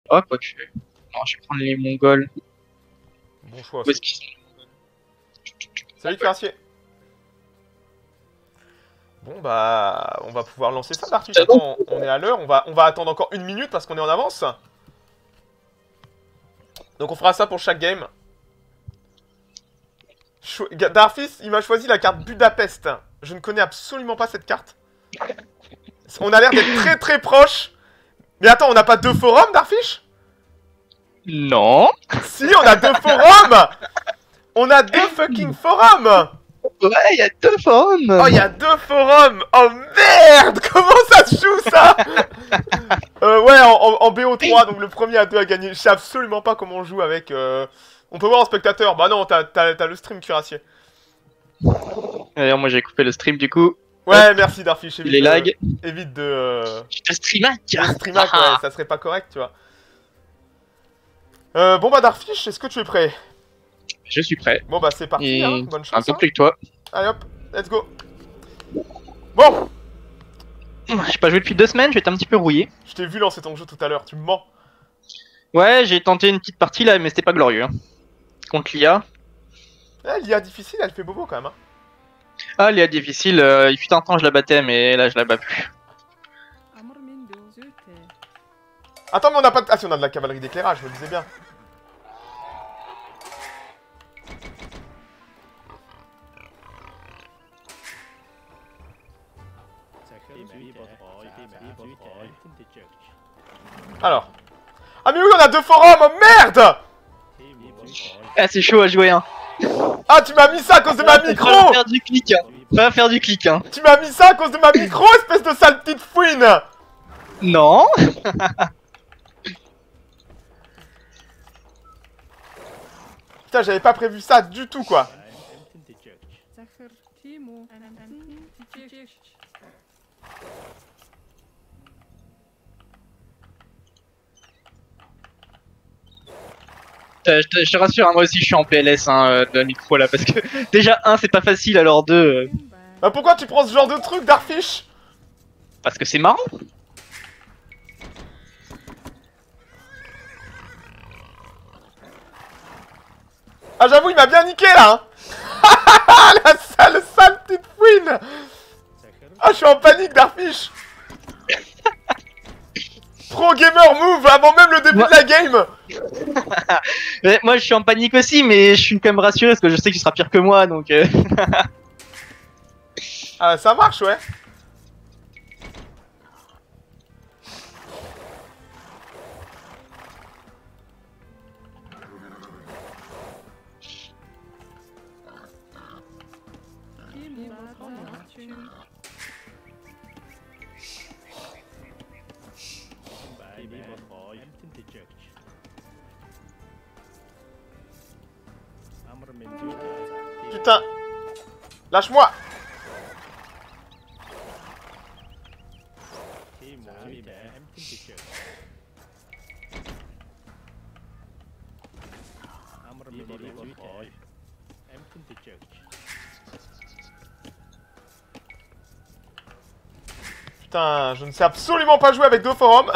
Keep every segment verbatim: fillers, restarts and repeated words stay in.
Oh, quoi que. Non, je vais prendre les Mongols. Bon choix. Où est-ce qu'ils sont? Salut cuirassier. Bon bah, on va pouvoir lancer ça, Darfish. Attends, on est à l'heure, on va, on va attendre encore une minute parce qu'on est en avance. Donc on fera ça pour chaque game. Cho Darfish, il m'a choisi la carte Budapest. Je ne connais absolument pas cette carte. On a l'air d'être très très proche. Mais attends, on n'a pas deux forums, Darfish? Non. Si, on a deux forums. On a deux fucking forums. Ouais, il y a deux forums. Oh, il y a deux forums. Oh merde. Comment ça se joue ça? euh, Ouais, en, en, en B O trois, donc le premier à deux à gagner. Je sais absolument pas comment on joue avec... Euh... On peut voir en spectateur. Bah non, t'as le stream, cuirassier. D'ailleurs, moi j'ai coupé le stream du coup. Ouais, merci Darfish. Il est lag. Évite de... Euh... Je te streamac. Le streamac, ouais, ça serait pas correct, tu vois. Euh, bon bah Darfish, est-ce que tu es prêt? Je suis prêt. Bon bah c'est parti, Et hein. Bonne chance. un peu hein. plus que toi. Allez hop, let's go. Bon, J'ai pas joué depuis deux semaines, je vais être un petit peu rouillé. je t'ai vu lancer ton jeu tout à l'heure, tu me mens. Ouais, j'ai tenté une petite partie là, mais c'était pas glorieux. Hein. Contre l'I A. Eh, l'I A difficile, elle fait bobo quand même. Hein. Ah, l'I A difficile, euh, il fut un temps je la battais, mais là je la bats plus. Attends, mais on a pas de... Ah si, on a de la cavalerie d'éclairage, je me disais bien. Alors. Ah mais oui, on a deux forums, oh merde. Ah, c'est chaud à jouer, hein. Ah, tu m'as mis ça à cause de ma micro. Va faire du clic, hein. Va faire du clic, hein. Tu m'as mis ça à cause de ma micro, espèce de sale petite fouine. Non. Putain, j'avais pas prévu ça du tout, quoi. Euh, je, te, je te rassure, hein, moi aussi je suis en P L S hein, euh, de la micro là, parce que déjà un c'est pas facile, alors deux... Euh... Bah pourquoi tu prends ce genre de truc, Darfish? Parce que c'est marrant. Ah j'avoue, il m'a bien niqué là hein. La sale, sale petite fouine. Ah je suis en panique, Darfish. Pro gamer move avant même le début moi... de la game. Mais moi je suis en panique aussi, mais je suis quand même rassuré parce que je sais que tu seras pire que moi, donc... Euh... Ah ça marche, ouais. Putain. Lâche-moi. Putain, je ne sais absolument pas jouer avec deux forums.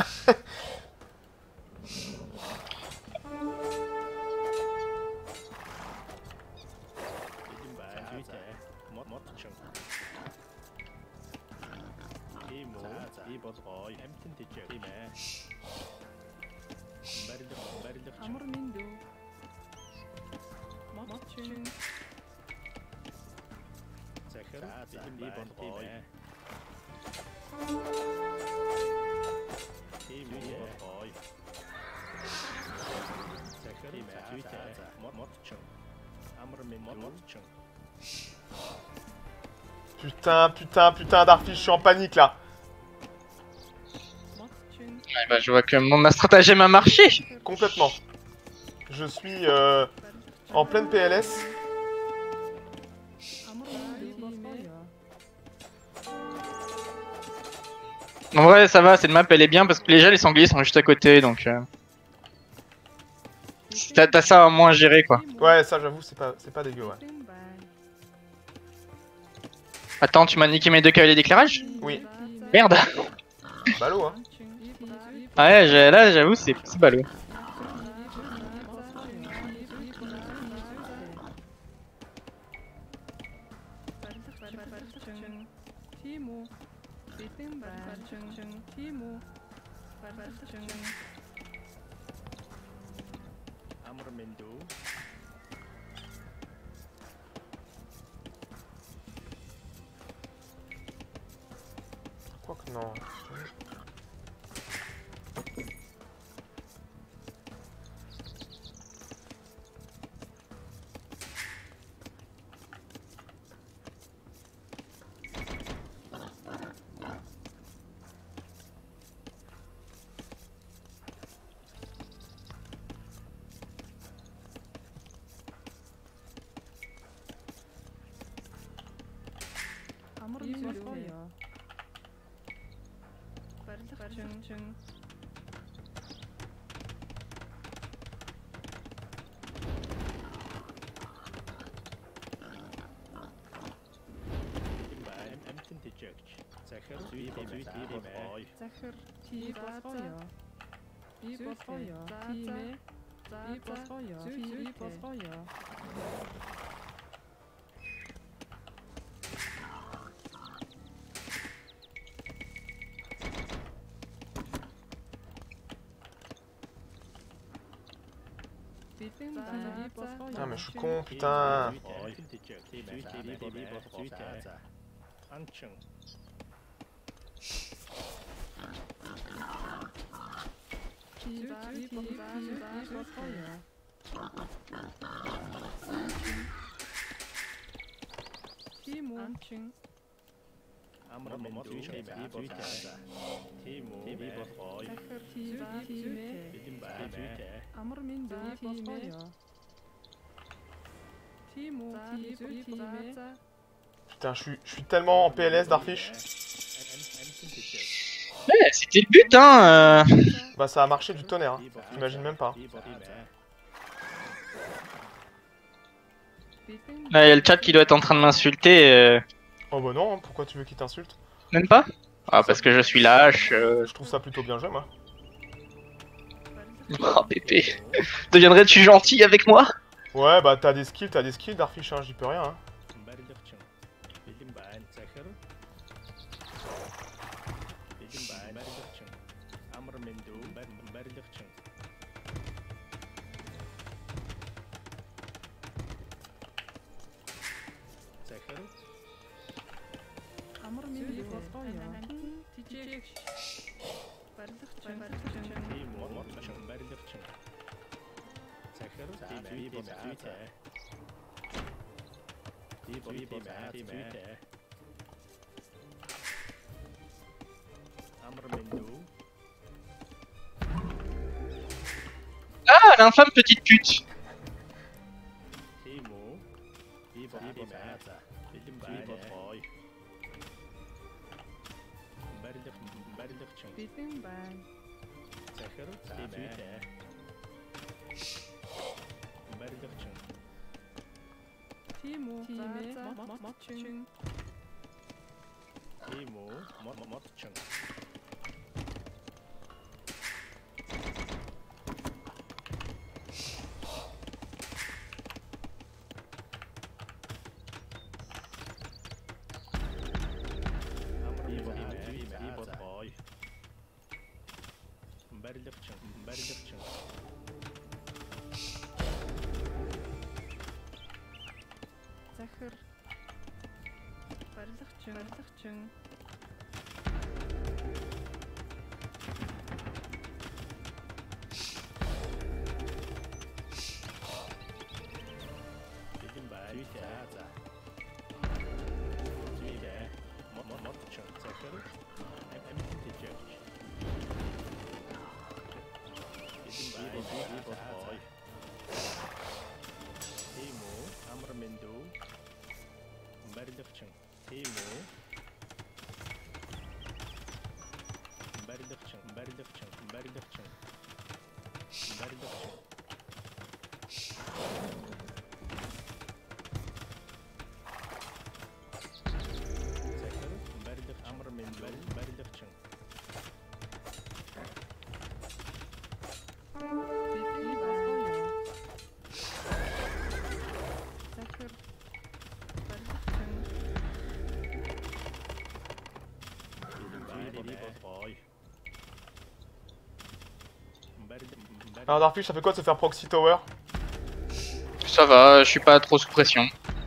Putain, putain, putain, Darfish, je suis en panique là. Ouais, bah, je vois que mon, ma stratagème a marché. Complètement. Je suis euh, en pleine P L S. En vrai, ça va, cette map elle est bien parce que déjà les sangliers sont juste à côté donc. Euh... T'as ça à moins gérer quoi. Ouais, ça j'avoue, c'est pas, pas dégueu, ouais. Attends, tu m'as niqué mes deux cavaliers d'éclairage? Oui. Merde. Ballot, hein. Ouais, j'ai- là, j'avoue, c'est c'est ballot. Quoi que non. Ah mais je suis con, putain. Putain, je suis, je suis tellement en P L S, Darfish. Ouais, c'était le but, hein. euh. Bah ça a marché du tonnerre, hein. J'imagine même pas. Là, il y a le chat qui doit être en train de m'insulter. euh. Oh bah non, pourquoi tu veux qu'il t'insulte? Même pas? Ah, parce que je suis lâche. euh. Je trouve ça plutôt bien joué, moi. Oh, Pépé. Deviendrais-tu gentil avec moi? Ouais, bah t'as des skills, t'as des skills, Darfish, hein, j'y peux rien. Hein. Ah, l'infâme petite pute. Alors Darfish, ça fait quoi de se faire proxy tower? Ça va, je suis pas trop sous pression.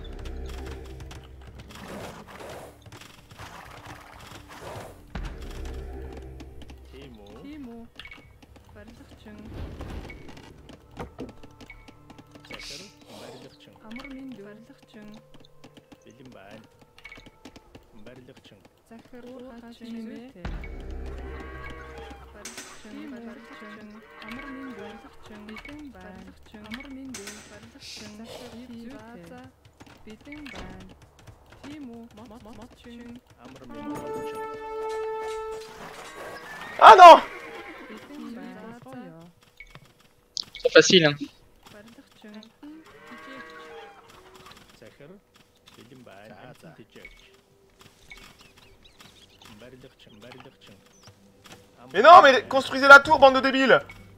Ah non! C'est facile. Hein. Mais non, mais construisez la tour, bande de débiles!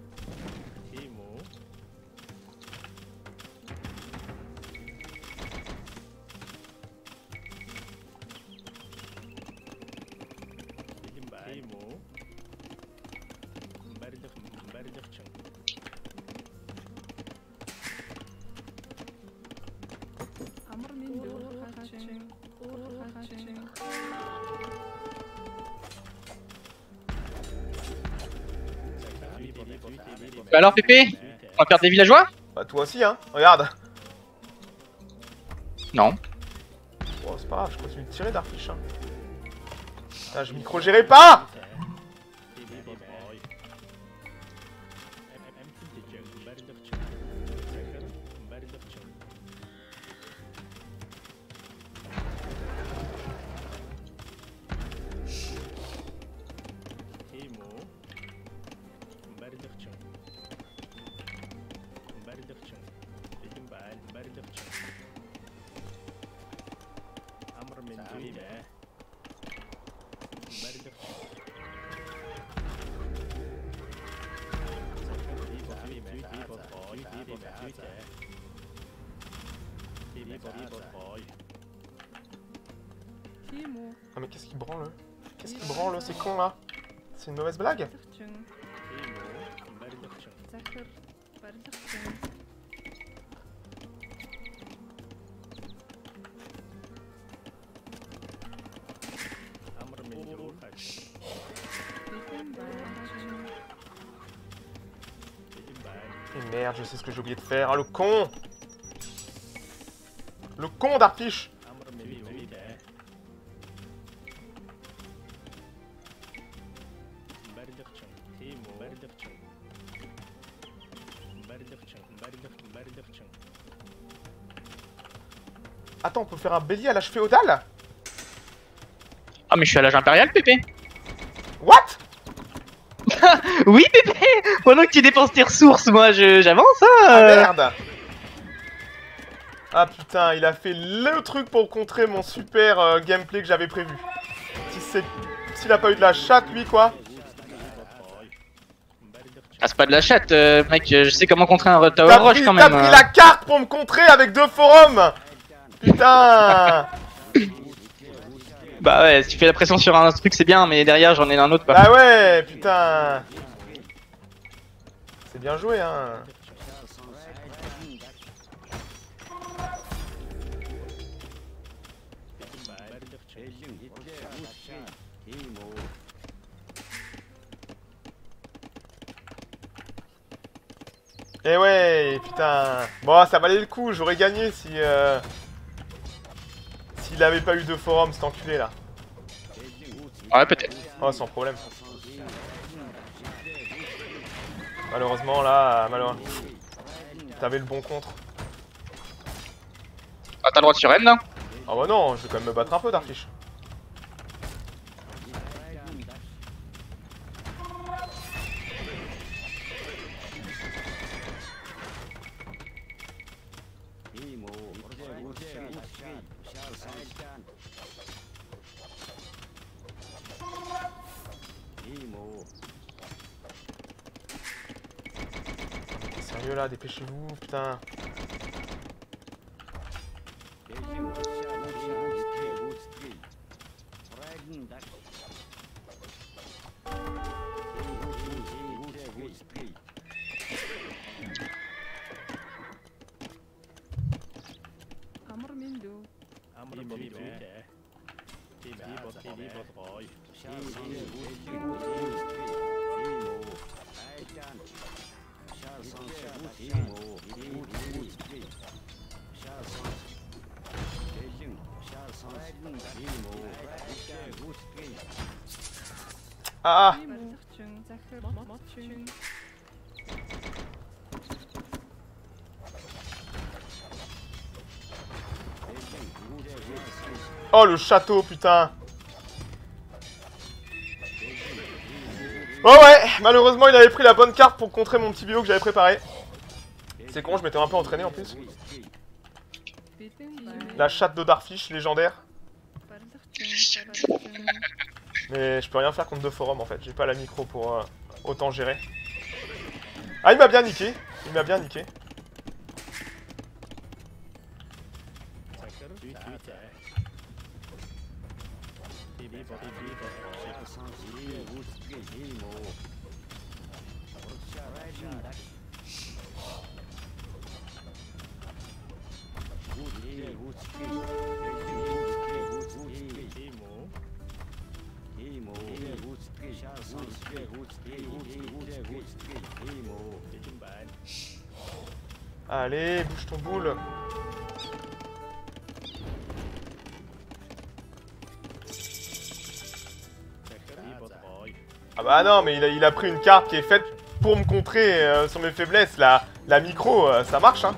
Bah alors Pépé, on va perdre des villageois? Bah toi aussi hein, regarde. Non. Bon c'est pas grave, je continue de tirer Darfish hein. Putain, je micro-gérais pas. Ah mais qu'est-ce qui branle? Qu'est-ce qui branle? C'est con là? C'est une mauvaise blague? Et merde, je sais ce que j'ai oublié de faire. Ah le con! Le con Darfish! Attends, on peut faire un bélier à l'âge féodal? Ah mais je suis à l'âge impérial Pépé. What? Oui Pépé. Pendant que tu dépenses tes ressources, moi je j'avance hein. Ah merde! Ah putain, il a fait le truc pour contrer mon super euh, gameplay que j'avais prévu. Si c'est... S'il a pas eu de la chatte lui quoi. Ah c'est pas de la chatte euh, mec, je sais comment contrer un Tower T'as Rush pris, quand t'as même. pris hein. la carte pour me contrer avec deux forums. Putain. Bah ouais, si tu fais la pression sur un truc c'est bien, mais derrière j'en ai un autre quoi. Bah ouais, putain. C'est bien joué hein. Eh ouais, putain. Bon, ça valait le coup, j'aurais gagné si... Euh... S'il avait pas eu de forum, cet enculé là. Ouais peut-être. Oh, sans problème. Malheureusement là, malheureusement. T'avais le bon contre. Ah t'as le droit de surrend là? Ah bah non, je vais quand même me battre un peu Darfish. Sérieux là, dépêchez-vous, putain. Ah. Oh le château, putain. Oh ouais, malheureusement il avait pris la bonne carte pour contrer mon petit bio que j'avais préparé. C'est con, je m'étais un peu entraîné en plus. La chatte de Darfish, légendaire. Mais je peux rien faire contre deux forums en fait, j'ai pas la micro pour euh, autant gérer. Ah il m'a bien niqué, il m'a bien niqué. Allez, bouge ton boule. Ah bah non, mais il a, il a pris une carte qui est faite pour me contrer euh, sur mes faiblesses. La, la micro, euh, ça marche, hein.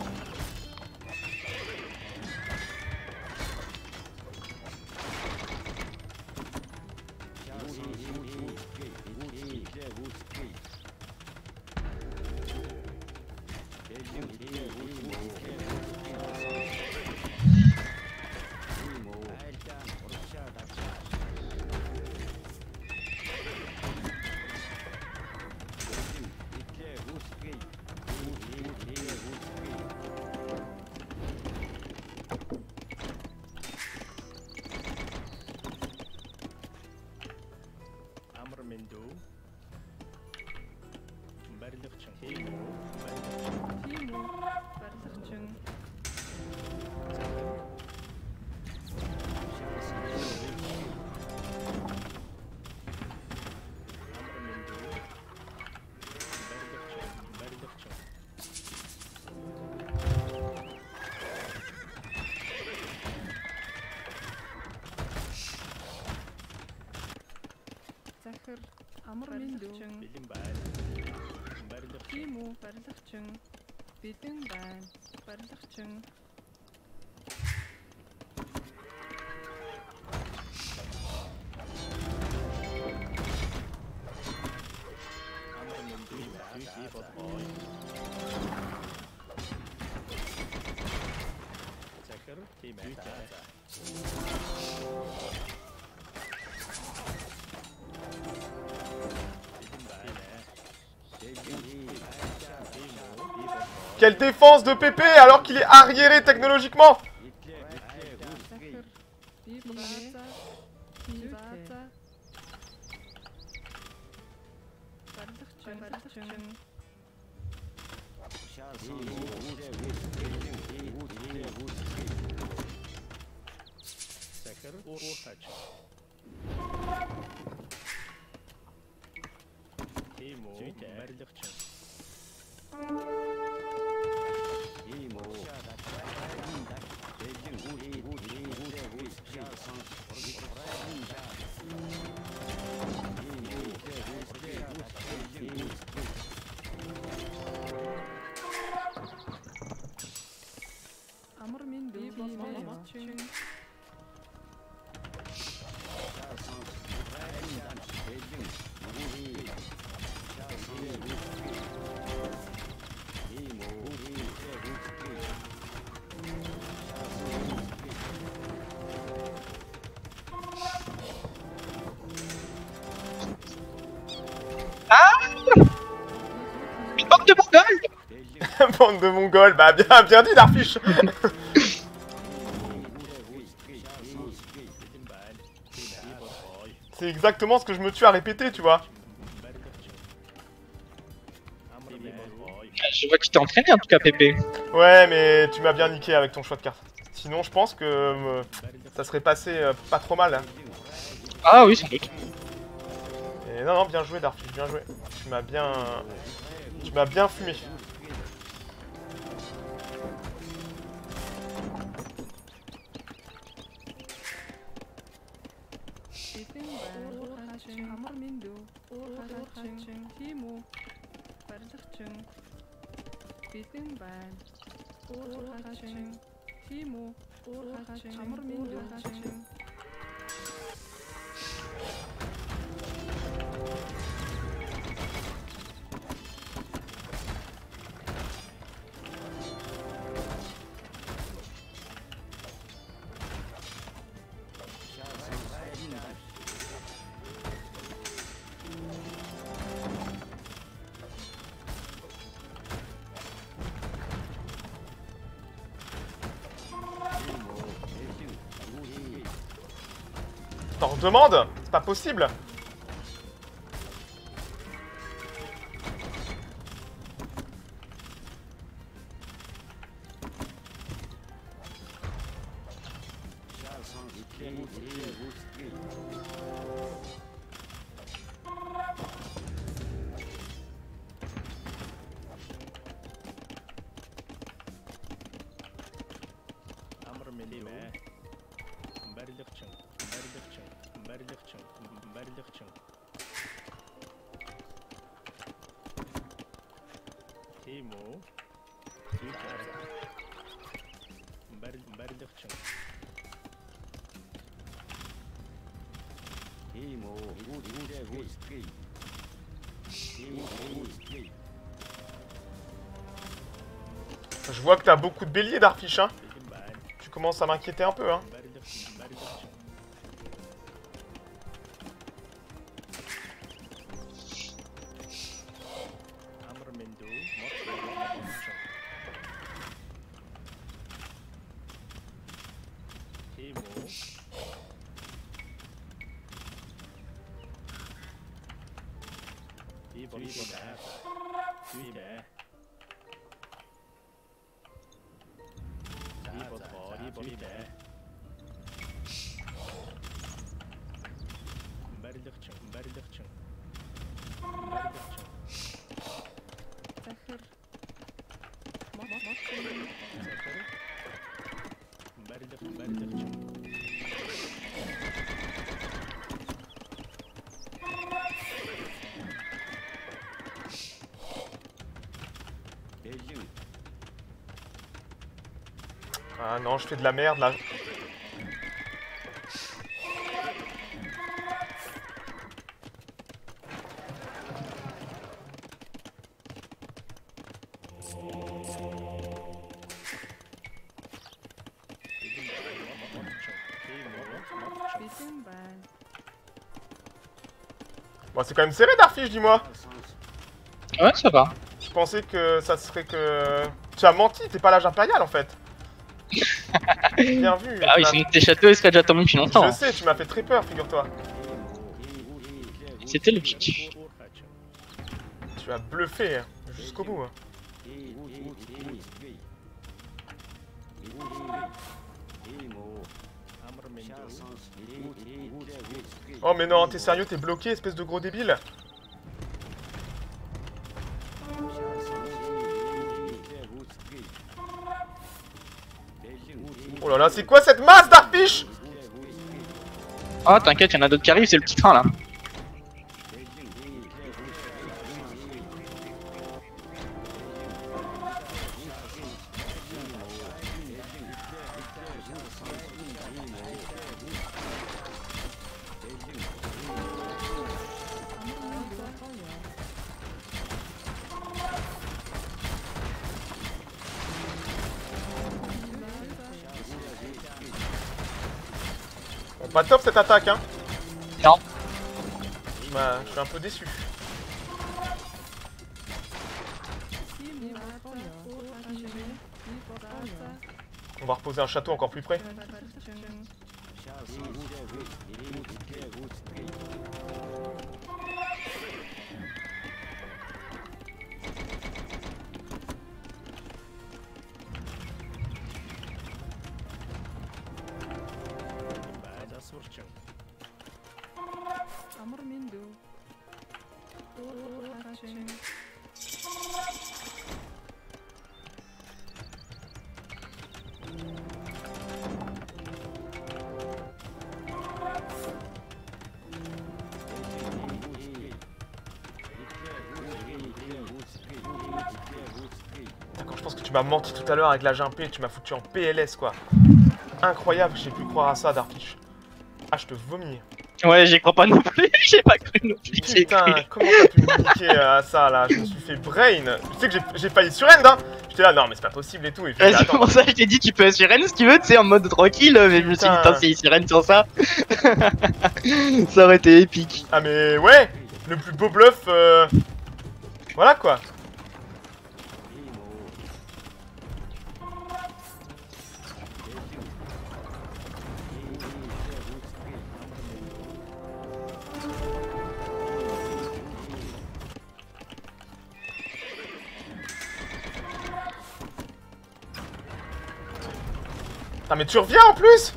Amr Mindu Timu Bardachung Bitung Ban Bardachung Quelle défense de Pépé alors qu'il est arriéré technologiquement. Une bande de mongols. Bande de mongols, bah bien, bien dit Darfish. C'est exactement ce que je me tue à répéter, tu vois. Je vois que tu t'es entraîné en tout cas, Pépé. Ouais, mais tu m'as bien niqué avec ton choix de carte. Sinon, je pense que euh, ça serait passé euh, pas trop mal. Hein. Ah oui, sans doute. Et non, non, bien joué, Darfish, bien joué. Tu m'as bien... Tu m'as bien fumé. 비등반 오하층 티모 오하층 아무르민도 오하층 T'en redemandes? C'est pas possible. Je vois que t'as beaucoup de béliers, Darfish, hein. Tu commences à m'inquiéter un peu, hein. زخر مطمئن Ah non, je fais de la merde là. 비등반 Bon, c'est quand même serré, Darfish, dis-moi. Ouais, ça va. Je pensais que ça serait que... Tu as menti, t'es pas l'âge impérial en fait. Bien vu. Ah oui, tu sinon m'as- tes châteaux ils seraient déjà tombés depuis longtemps. Je hein. sais, tu m'as fait très peur, figure-toi. C'était l'objectif. Tu as bluffé hein, jusqu'au bout. hein. Oh mais non, t'es sérieux, t'es bloqué, espèce de gros débile. Oh là là, c'est quoi cette masse, Darfish? Oh, t'inquiète, y'en a d'autres qui arrivent, c'est le petit train là. Bon, pas top cette attaque, hein. Non. Je m'a- je suis un peu déçu. On va reposer un château encore plus près. أمر من دو وحشن pense que tu m'as menti tout à l'heure avec la Gimpé, tu m'as foutu en P L S quoi. Incroyable, j'ai pu croire à ça, Darfish. Ah, je te vomis. Ouais, j'y crois pas non plus, j'ai pas cru non plus. j'ai Putain, cru. comment t'as pu me niquer à ça là? Je me suis fait brain. Tu sais que j'ai- j'ai failli sur end, hein. J'étais là, non mais c'est pas possible et tout. Et puis, Ouais, c'est attends, pour ça que je t'ai dit tu peux assurer si tu veux, tu sais, en mode tranquille, mais je me suis dit, Putain. putain, c'est sirène sur ça. Ça aurait été épique. Ah mais ouais, le plus beau bluff. Euh... Voilà quoi. Ah mais tu reviens en plus.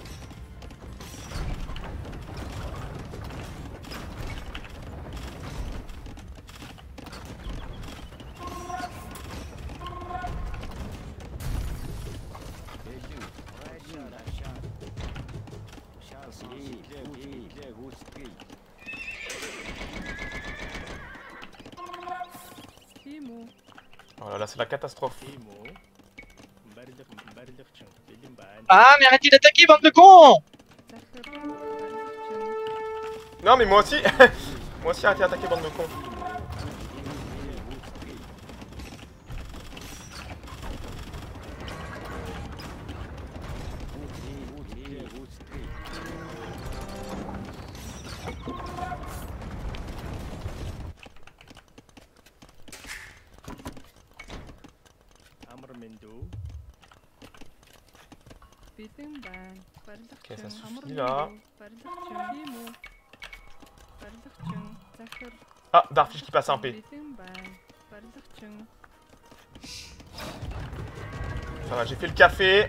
Timo. Oh là là, c'est la catastrophe. Ah, mais arrêtez d'attaquer, bande de cons! Zahir. Barzakhchung. Non mais moi aussi. Moi aussi arrêtez d'attaquer bande de cons. Bitimban. Ok, ça Barzakhchung. suffit là. Barzakhchung. Timo. Barzakhchung. Zahir. Ah, Darfish qui passe un P. Bitimban. Barzakhchung. Ça va, j'ai fait le café.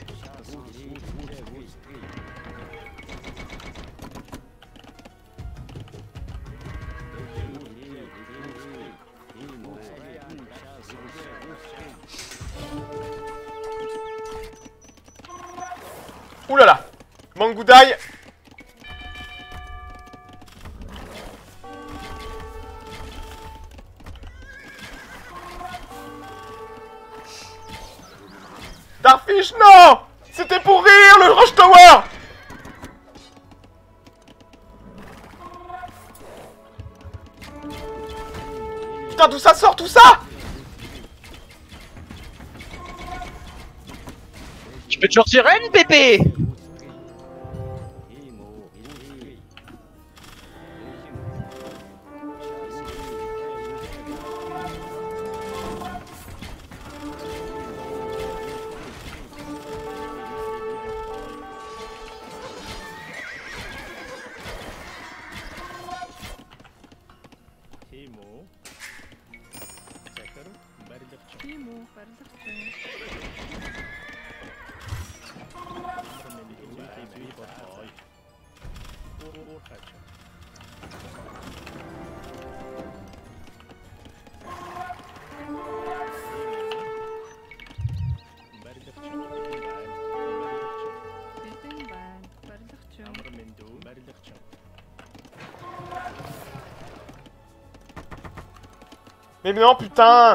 Ouh là là, Mangoudaï. Darfish, non. C'était pour rire, le Rush Tower. Putain, d'où ça sort tout ça? Je peux toujours sirène, Pépé! Timo. Barzakhchung. Bitimban. Barzakhchung. Mais non, putain.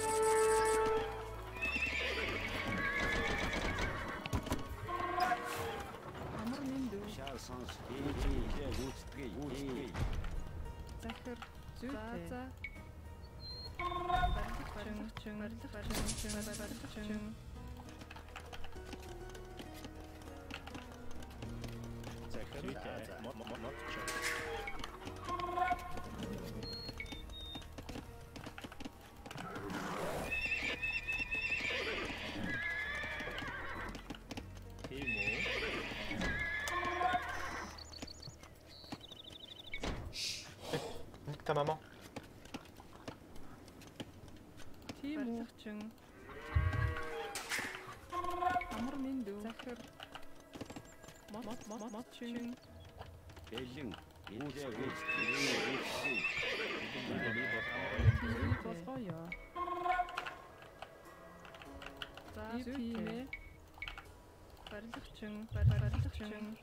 Amr Mindu. Zahir. Zaza. Barzakhchung. Barzakhchung. Barzakhchung. Nique ta maman. Timo. Barzakhchung. Amr Mindu. Zahir. Mat. Mat. Matchung. Timi. Basaya. Zahir. Barzakhchung. Barzakhchung.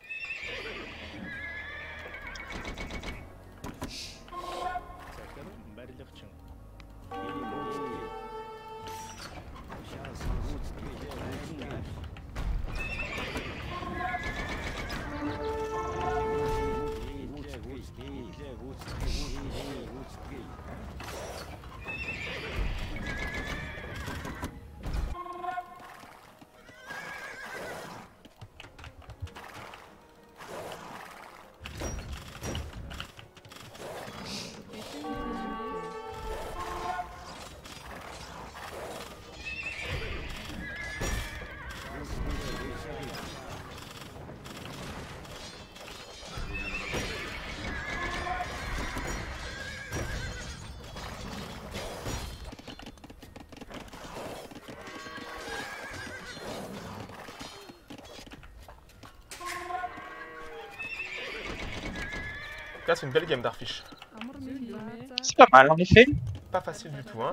cas, c'est une belle game d'Arfish. C'est pas mal en effet. Pas facile du tout, hein.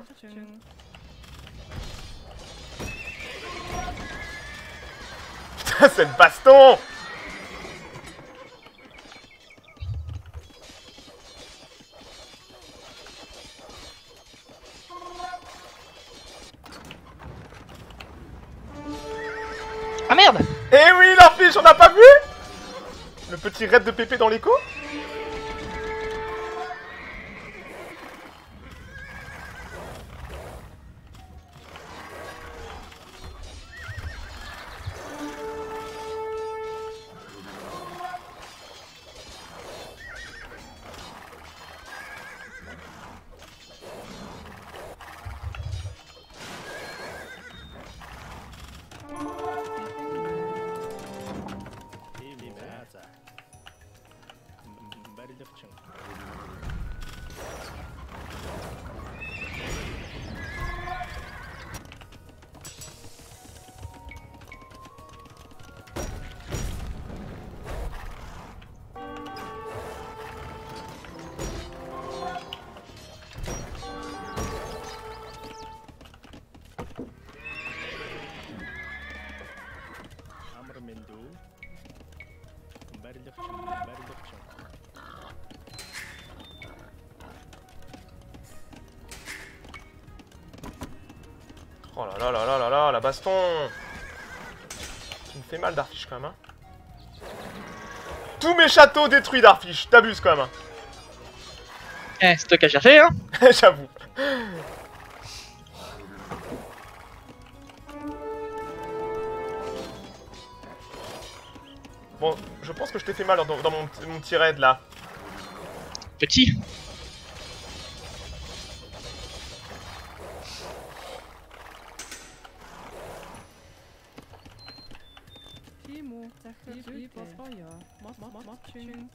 Putain, cette baston! Ah merde! Eh oui, l'Arfish, on n'a pas vu? Le petit raid de Pépé dans l'écho? Oh là là là là là là, la baston! Tu me fais mal d'Arfish quand même, hein. Tous mes châteaux détruits d'Arfish, t'abuses quand même, hein. Eh, c'est toi qui as cherché, hein. J'avoue. Bon, je pense que je t'ai fait mal dans, dans mon, mon petit raid là. Petit. Timo, Timo, Pasfaya, Matching.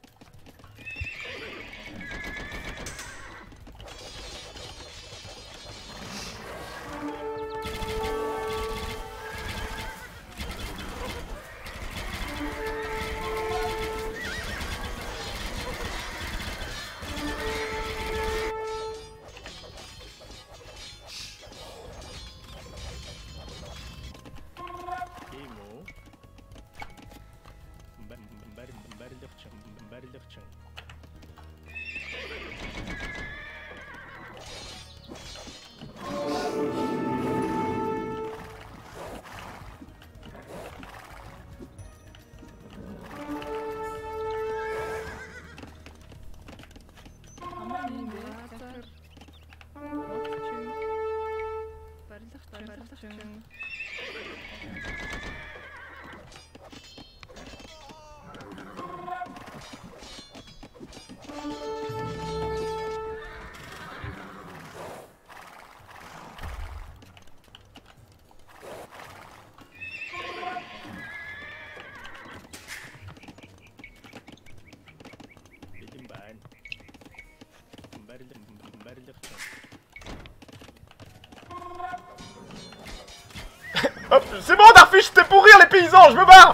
Hop, c'est bon Darfish, c'était pour rire les paysans, je me barre.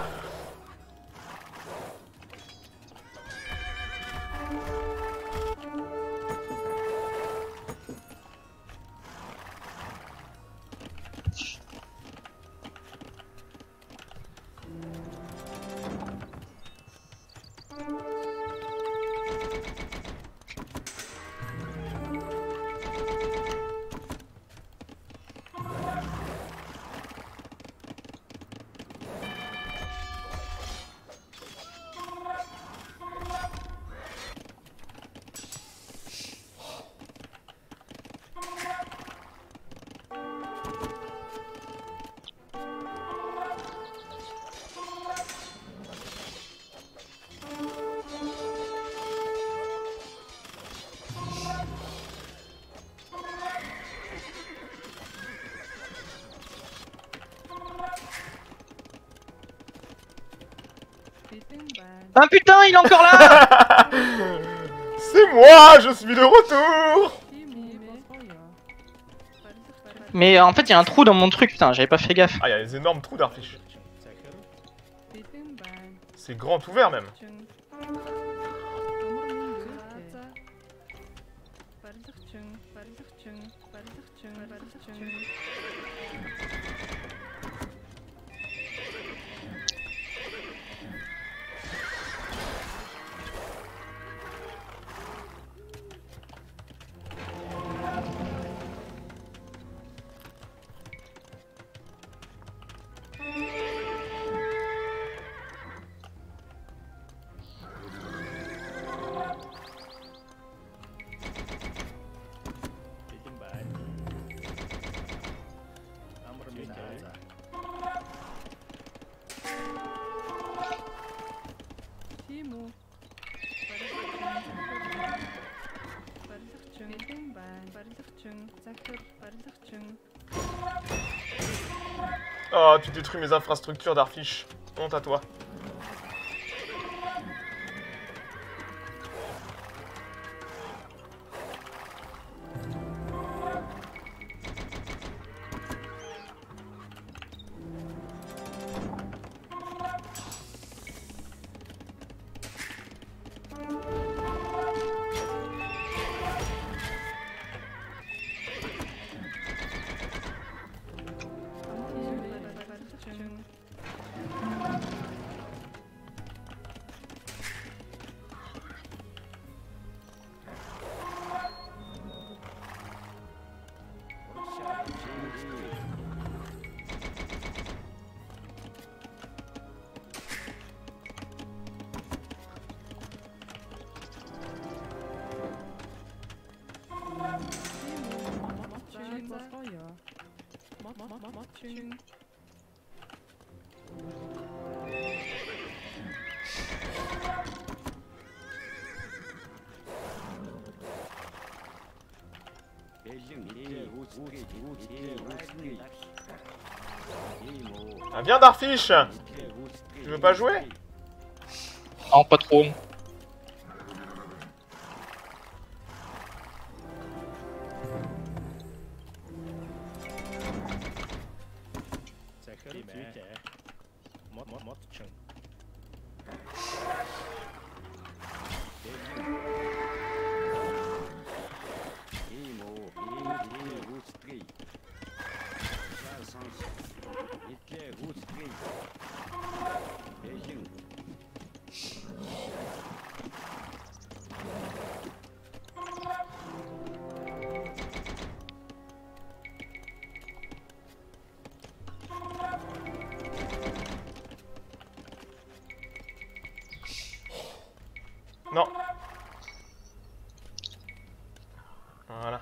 Ah putain, il est encore là. C'est moi, je suis de retour. Mais en fait, il y a un trou dans mon truc, putain, j'avais pas fait gaffe. Ah, il y a des énormes trous d'Arfish. C'est grand ouvert même. Timo. Барилгачин. Бэлэн байна. Барилгачин. Захир. Барилгачин. Oh, tu détruis mes infrastructures, Darfish. Honte à toi. Барилгачин. Матчин. Ah, viens, Darfish. Tu veux pas jouer? Non, pas trop. Non. Voilà.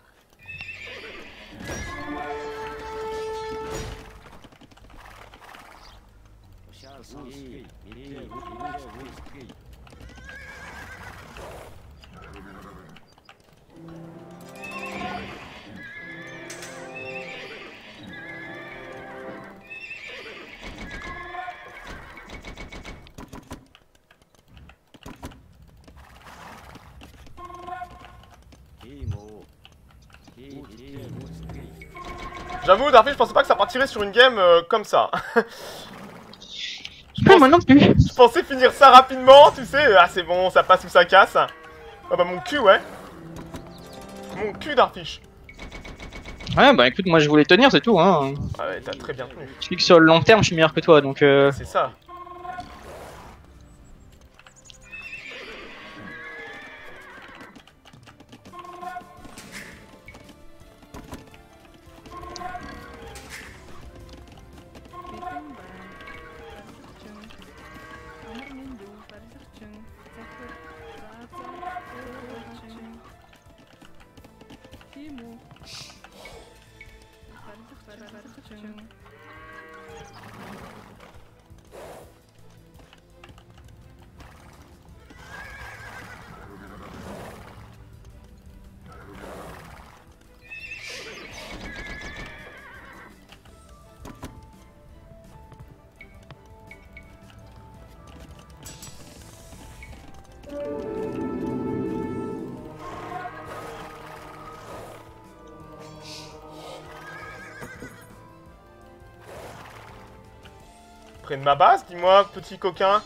J'avoue, Darfish, je pensais pas que ça partirait sur une game euh, comme ça. Je Ah, moi non plus. Je pensais finir ça rapidement, tu sais. Ah, c'est bon, ça passe ou ça casse. Ah bah mon cul, ouais. Mon cul, Darfish. Ouais, bah écoute, moi je voulais tenir, c'est tout. Hein. Ah ouais, t'as très bien tenu. Je dis que sur le long terme, je suis meilleur que toi, donc. Euh... C'est ça. Timo. Barilgaчин. Près de ma base, dis-moi, petit coquin.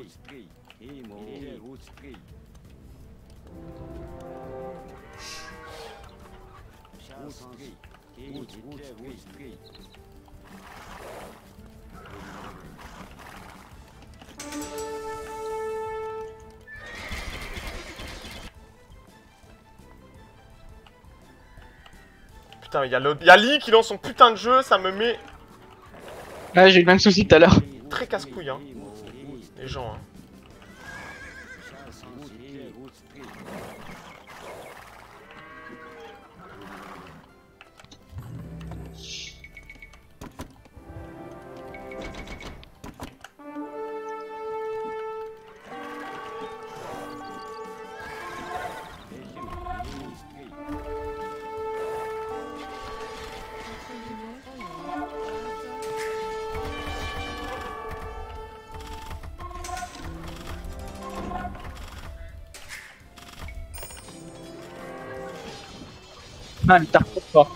Putain, il y a le... y a Lee qui lance son putain de jeu, ça me met Ouais, j'ai eu le même souci tout à l'heure. très casse-couille, hein. Les gens, hein. Ah, mais t'as trop fort.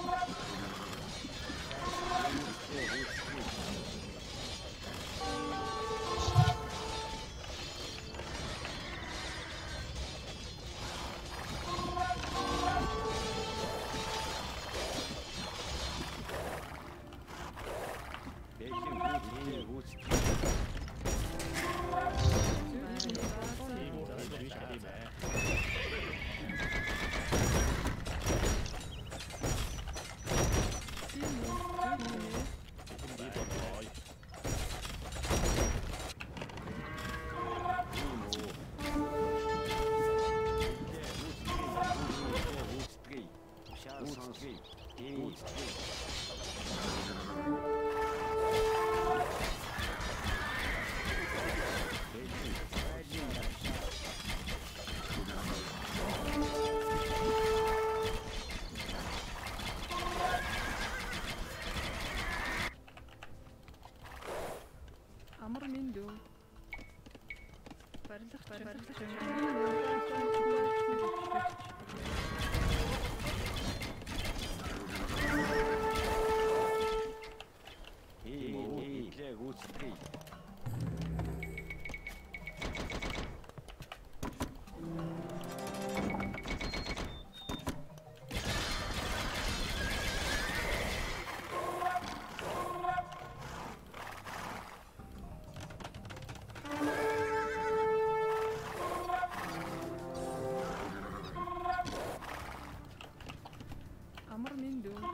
أمر من دون فرد فرد أمر من دون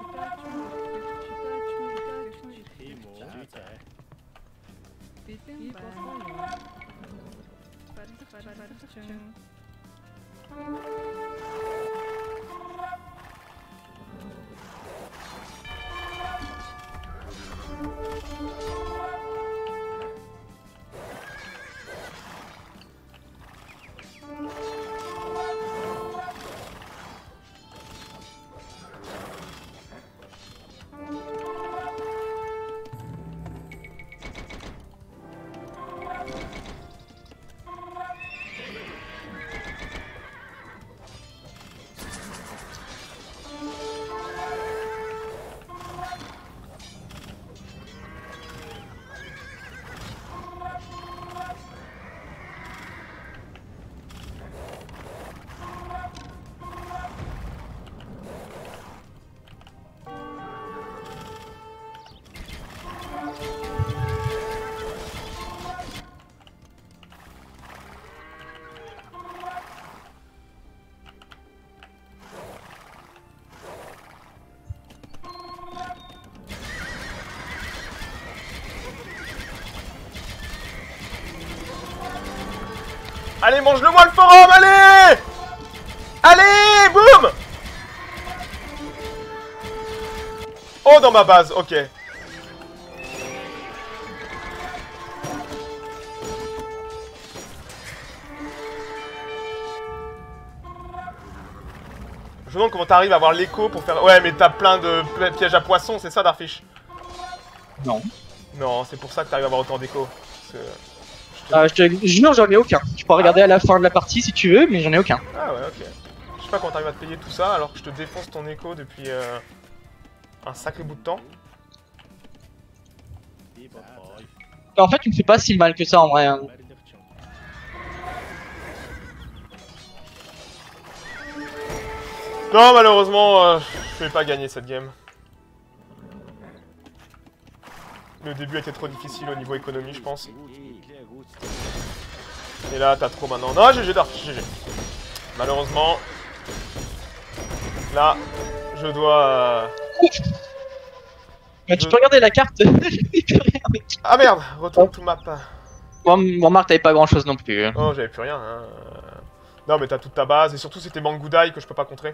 Allez, mange-le-moi le forum, allez! Allez, boum! Oh, dans ma base, ok. Je me demande comment t'arrives à avoir l'écho pour faire... Ouais, mais t'as plein de pièges à poissons, c'est ça, Darfish? Non. Non, c'est pour ça que t'arrives à avoir autant d'écho. Parce que... Euh, je te jure, j'en ai aucun. Tu pourras regarder à la fin de la partie si tu veux, mais j'en ai aucun. Ah ouais, ok. Je sais pas comment t'arrives à te payer tout ça alors que je te défonce ton écho depuis euh, un sacré bout de temps. En fait, tu me fais pas si mal que ça en vrai. Hein. Non, malheureusement, euh, je vais pas gagner cette game. Le début était trop difficile au niveau économie, je pense. Et là, t'as trop maintenant. Non, G G Dark, G G. Malheureusement, là, je dois... Euh... Mais tu je... peux regarder la carte. J'ai plus rien, mec. Ah merde, retourne tout map. Bon, bon Marc, t'avais pas grand chose non plus. Oh, j'avais plus rien. Hein. Non, mais t'as toute ta base, et surtout c'était Mangudai que je peux pas contrer.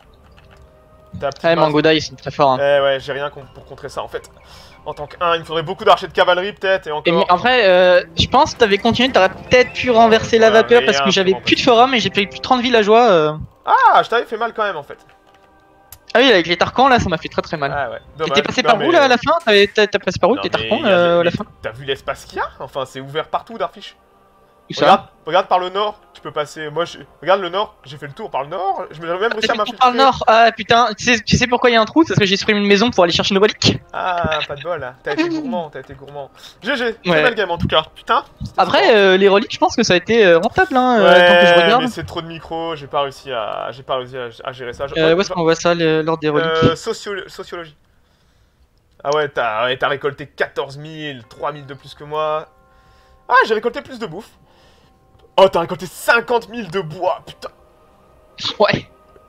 Ouais, Mangudai, c'est très fort. Hein. Eh ouais, j'ai rien pour contrer ça en fait. En tant que un, il me faudrait beaucoup d'archers de cavalerie peut-être, et encore... Et mais en vrai, euh, je pense que t'avais continué, t'aurais peut-être pu renverser la Ouais, vapeur mais parce que un, j'avais comment plus de forum et j'ai pris plus de trente villageois. Euh... Ah, je t'avais fait mal quand même en fait. Ah oui, avec les Tarkans là, ça m'a fait très très mal. Ah ouais, T'es passé non, par mais... où là à la fin? T'as passé par où tes Tarkans euh, à la fin? T'as vu l'espace qu'il y a? Enfin, c'est ouvert partout Darfish. Où ça? Regarde, regarde par le nord, tu peux passer. Moi, je... regarde le nord, j'ai fait le tour par le nord, je me même réussi à m'infiltrer. Par le nord, ah putain, tu sais, tu sais pourquoi il y a un trou? C'est parce que j'ai supprimé une maison pour aller chercher une relique. Ah, pas de bol là, t'as été gourmand, t'as été gourmand. G G, très Ouais. belle game en tout cas, putain. Après, euh, les reliques, je pense que ça a été euh, rentable, hein, Ouais, euh, tant que je regarde. mais c'est trop de micros, j'ai pas réussi à, j'ai pas réussi à, à gérer ça. Je... Euh, où est-ce qu'on voit ça, l'ordre des reliques? euh, socio... Sociologie. Ah ouais, t'as ouais, récolté quatorze mille, trois mille de plus que moi. Ah, j'ai récolté plus de bouffe. Oh, t'as récolté cinquante mille de bois, putain. Ouais.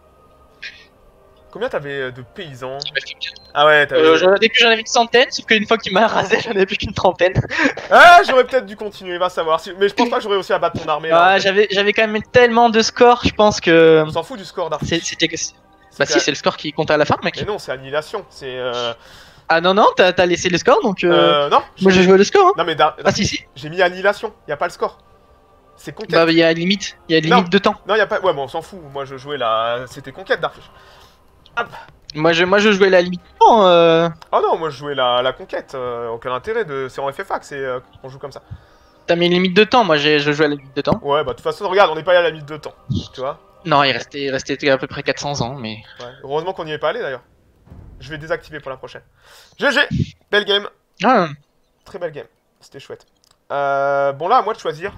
Combien t'avais de paysans? Ah ouais, t'avais... Euh, au début j'en avais une centaine, sauf qu'une fois qu'il m'a rasé, j'en avais plus qu'une trentaine. Ah, j'aurais peut-être dû continuer, va savoir. Mais je pense pas que j'aurais aussi à battre ton armée. Là, Ah, en fait. j'avais j'avais quand même tellement de scores, je pense que... On s'en fout du score d'Arfish. C'était... Bah si, c'est le score qui comptait à la fin, mec. Mais non, c'est annihilation, c'est... Euh... Ah non, non, t'as laissé le score, donc... Euh... euh non. Moi j'ai joué le score, hein. Non mais... Dar... Ah si, si. J'ai mis annihilation, y a pas le score. C'est conquête. Bah il y a limite, il y a limite non. de temps. Non, y a pas... Ouais, bon, on s'en fout. Moi, je jouais la... C'était conquête d'Arfish. Hop. Moi je, moi je jouais la limite. Non, euh... Oh non, moi je jouais la, la conquête. Euh, aucun intérêt de. C'est en F F A que c'est euh, qu'on joue comme ça. T'as mis une limite de temps, moi j'ai je jouais à la limite de temps. Ouais, bah de toute façon, regarde, on n'est pas allé à la limite de temps. Tu vois. Non, il restait, il restait à peu près quatre cents ans, mais. Ouais. Heureusement qu'on n'y est pas allé d'ailleurs. Je vais désactiver pour la prochaine. G G. Belle game. Ah. Très belle game. C'était chouette. Euh, bon là, à moi de choisir.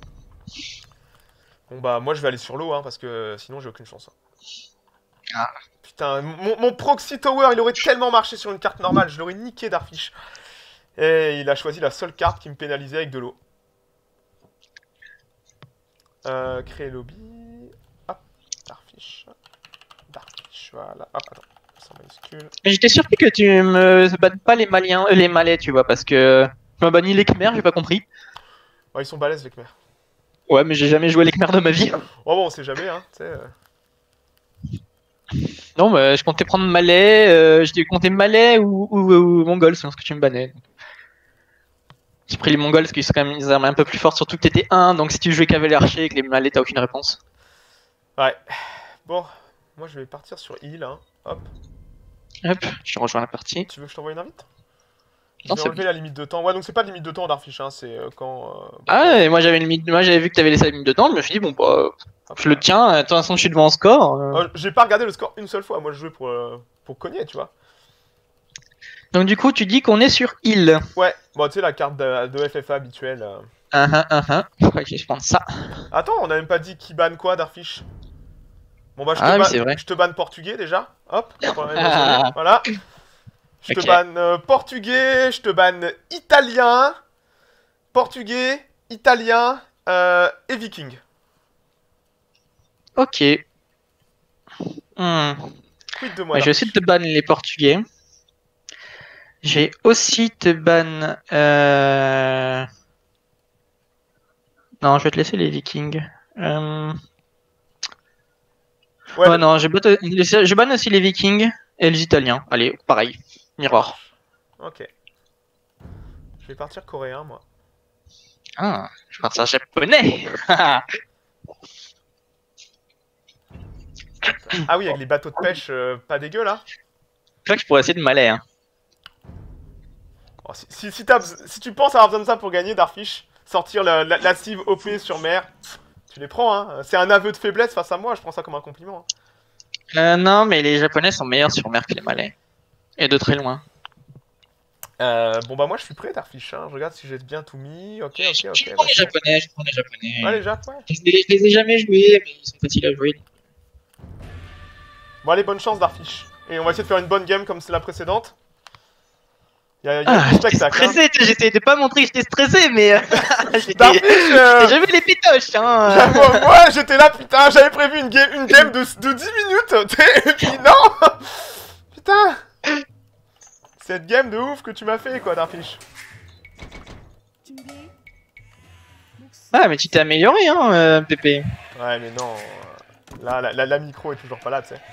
Bon bah moi je vais aller sur l'eau hein, parce que sinon j'ai aucune chance. Ah. Putain, mon, mon proxy tower il aurait tellement marché sur une carte normale, je l'aurais niqué d'Arfish. Et il a choisi la seule carte qui me pénalisait avec de l'eau. Euh, créer lobby. Hop, Darfish. Darfish, voilà. Hop, attends. Sans majuscule. Mais j'étais surpris que tu me bannes pas les Maliens, euh, les Malais, tu vois, parce que tu m'as banni les Khmers, j'ai pas compris. Ouais, ils sont balèzes les Khmers. Ouais, mais j'ai jamais joué les Khmers de ma vie. Oh bon, on sait jamais, hein, tu sais. Euh... Non, mais je comptais prendre Malais, euh, je comptais Malais ou, ou, ou Mongols, selon ce que tu me bannais. J'ai pris les Mongols parce qu'ils sont quand même des armées un peu plus fortes, surtout que t'étais un, donc si tu jouais cavalier archer et que les Malais t'as aucune réponse. Ouais. Bon, moi je vais partir sur île, hein. Hop. Hop, je rejoins la partie. Tu veux que je t'envoie une invite? Je Non, vais c'est enlever la limite de temps. Ouais, donc c'est pas de limite de temps d'Arfish, hein, c'est euh, quand... Euh, bah, Ah ouais, moi j'avais une limite, moi j'avais vu que t'avais laissé la limite de temps, je me suis dit bon bah, hop, je le tiens, de toute façon je suis devant en score. euh. Euh, J'ai pas regardé le score une seule fois, moi je jouais pour, euh, pour cogner, tu vois. Donc du coup tu dis qu'on est sur île. Ouais, bon tu sais la carte de, de F F A habituelle. Euh... Ah ah ah ah, ouais, je vais prendre ça. Attends, on a même pas dit qui banne quoi d'Arfish. Bon bah je te, Ah oui, ban- c'est vrai. je te banne portugais déjà, hop, Ah. voilà. Je te Ok. banne euh, portugais, je te banne italien, portugais, italien euh, et viking. Ok. Hmm. Quid de moi Ouais, je vais aussi te ban les Portugais. Je vais aussi te ban... Euh... Non, je vais te laisser les Vikings. Euh... Ouais, Ouais, non, je ban, je ban aussi les Vikings et les Italiens. Allez, pareil. Miroir. ok. Je vais partir coréen moi. Ah, je vais partir japonais. Ah oui, avec les bateaux de pêche euh, pas dégueu là. Je crois que je pourrais essayer de malais. Hein. Oh, si, si, si, t'as bes- si tu penses avoir besoin de ça pour gagner Darfish, sortir la, la, la cive O P sur mer, tu les prends hein. C'est un aveu de faiblesse face à moi, je prends ça comme un compliment. Hein. Euh, non, mais les Japonais sont meilleurs sur mer que les Malais. Et de très loin. Euh, bon bah moi je suis prêt Darfish, hein. Je regarde si j'ai bien tout mis, ok ok ok. Je prends bah, les c'est bon. Japonais, je prends les Japonais. Ouais les Japs, ouais. Je les, je les ai jamais joués, mais ils sont faciles à jouer. Bon, allez, bonne chance, Darfish. Et on va essayer de faire une bonne game comme c'est la précédente. Il y a, y a Ah, du j'étais spectacle. Hein. stressé, j'essayais de pas montrer que j'étais stressé, mais euh, j'étais... Darfish, euh... J'avais les pétoches, hein. J'avoue, moi, j'étais là, putain, j'avais prévu une game, une game de, de dix minutes. Et puis non. Putain. Cette game de ouf que tu m'as fait, quoi, Darfish. Ah, mais tu t'es amélioré, hein, euh, Pépé. Ouais, mais non. Là, la, la, la micro est toujours pas là, tu sais.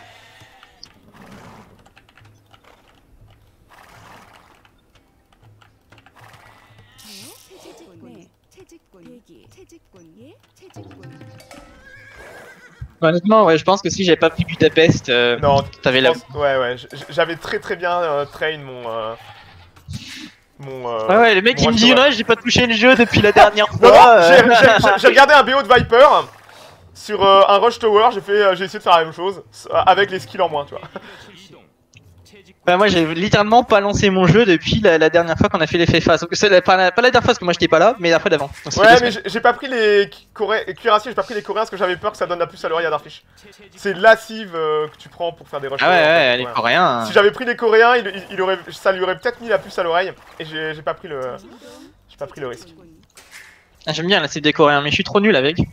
Honnêtement, ouais, je pense que si j'avais pas pris Budapest, euh, Non, t'avais la... pense, ouais, ouais, j'avais très très bien euh, train mon... Euh, mon euh, Ouais, ouais, le mec mon il me dit, Rush non, j'ai pas touché le jeu depuis la dernière Non, non, fois. j'ai euh. j'ai regardé un B O de Viper sur euh, un Rush Tower, j'ai fait, euh, j'ai essayé de faire la même chose, euh, avec les skills en moins, tu vois. Bah moi j'ai littéralement pas lancé mon jeu depuis la, la dernière fois qu'on a fait les face. Donc c'est la- pas, la, pas la dernière fois parce que moi j'étais pas là, mais la fois d'avant. Donc, Ouais, mais j'ai pas pris les Coré- cuirassiers, j'ai pas pris les coréens parce que j'avais peur que ça donne la puce à l'oreille à Darfish. C'est la cive euh, que tu prends pour faire des rush Ah ouais, tower, en ouais, fait, les ouais. coréens. Si j'avais pris les coréens, il, il, il aurait, ça lui aurait peut-être mis la puce à l'oreille, et j'ai pas pris le... J'ai pas pris le risque. Ah, j'aime bien la cible des coréens, mais je suis trop nul avec.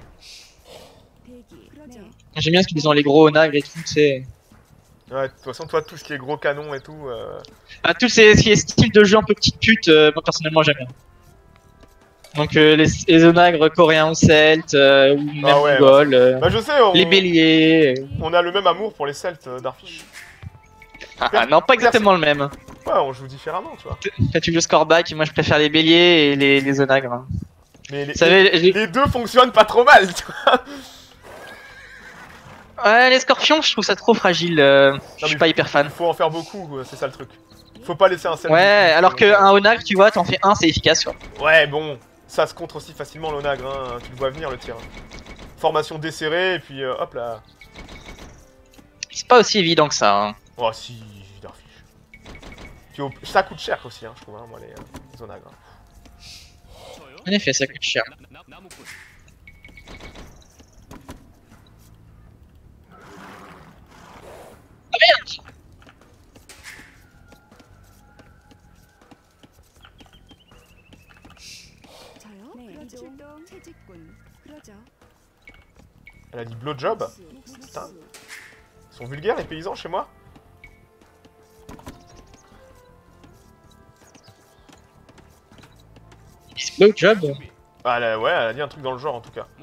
J'aime bien parce qu'ils ont les gros onagres et tout, c'est... Ouais, de toute façon, toi, tout ce qui est gros canon et tout... Euh... Ah, tout ces, ce qui est style de jeu un peu petite pute, euh, moi personnellement j'aime bien. Donc euh, les, les onagres coréens ou celtes, euh, ou même Ah ouais, mongols, euh, Bah je sais, on, les béliers... euh. on a le même amour pour les celtes, euh, Darfish. Ah, ah, non, pas exactement le même. Ouais, on joue différemment, tu vois. Toi tu joues Scoreback, et moi je préfère les béliers et les, les onagres. Hein. Mais les, Vous savez, les, j'ai- les deux fonctionnent pas trop mal, tu vois. Ouais, les scorpions, je trouve ça trop fragile. euh, je suis mais pas hyper fan. Faut en faire beaucoup, euh, c'est ça le truc. Faut pas laisser un celte. Ouais, beaucoup, alors tu vois. qu'un onagre, tu vois, t'en fais un, c'est efficace. Quoi. Ouais, bon, ça se contre aussi facilement l'onagre, hein. Tu le vois venir le tir. Formation desserrée, et puis euh, hop là. C'est pas aussi évident que ça. Hein. Oh si, Darfish. Puis au- ça coûte cher aussi, hein, je trouve, hein, moi, les, euh, les onagres. En effet, ça coûte cher. Ah merde! Elle a dit blowjob. Putain. Ils sont vulgaires les paysans chez moi. Blowjob? Ah, elle a- ouais, elle a dit un truc dans le genre en tout cas.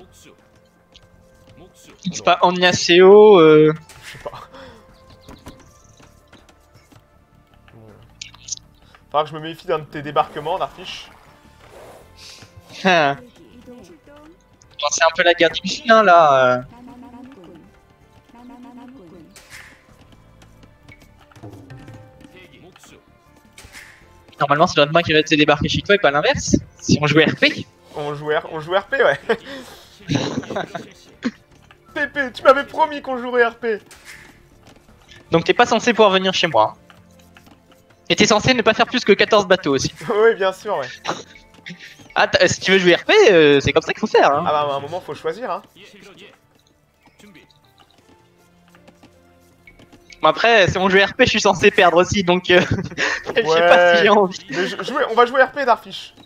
C'est pas Agnaceo, euh... Je sais pas. Bon. Faudra que je me méfie d'un de tes débarquements, Darfish. hein. Bon, c'est un peu la guerre des machines, hein, là. euh. Normalement, c'est notre main qui va te débarquer chez toi et pas l'inverse. Si on jouait R P. On joue, R... on joue R P, ouais. Pépé, tu m'avais promis qu'on jouerait R P. Donc t'es pas censé pouvoir venir chez moi. Et t'es censé ne pas faire plus que quatorze bateaux aussi. Oui, bien sûr, ouais. Ah, t'as- si tu veux jouer R P, euh, c'est comme ça qu'il faut faire. Hein. Ah bah à un moment, faut choisir, hein. Bon, après, si on joue R P, je suis censé perdre aussi, donc euh, je sais pas si j'ai envie. Mais je- jouer- on va jouer R P, Darfish.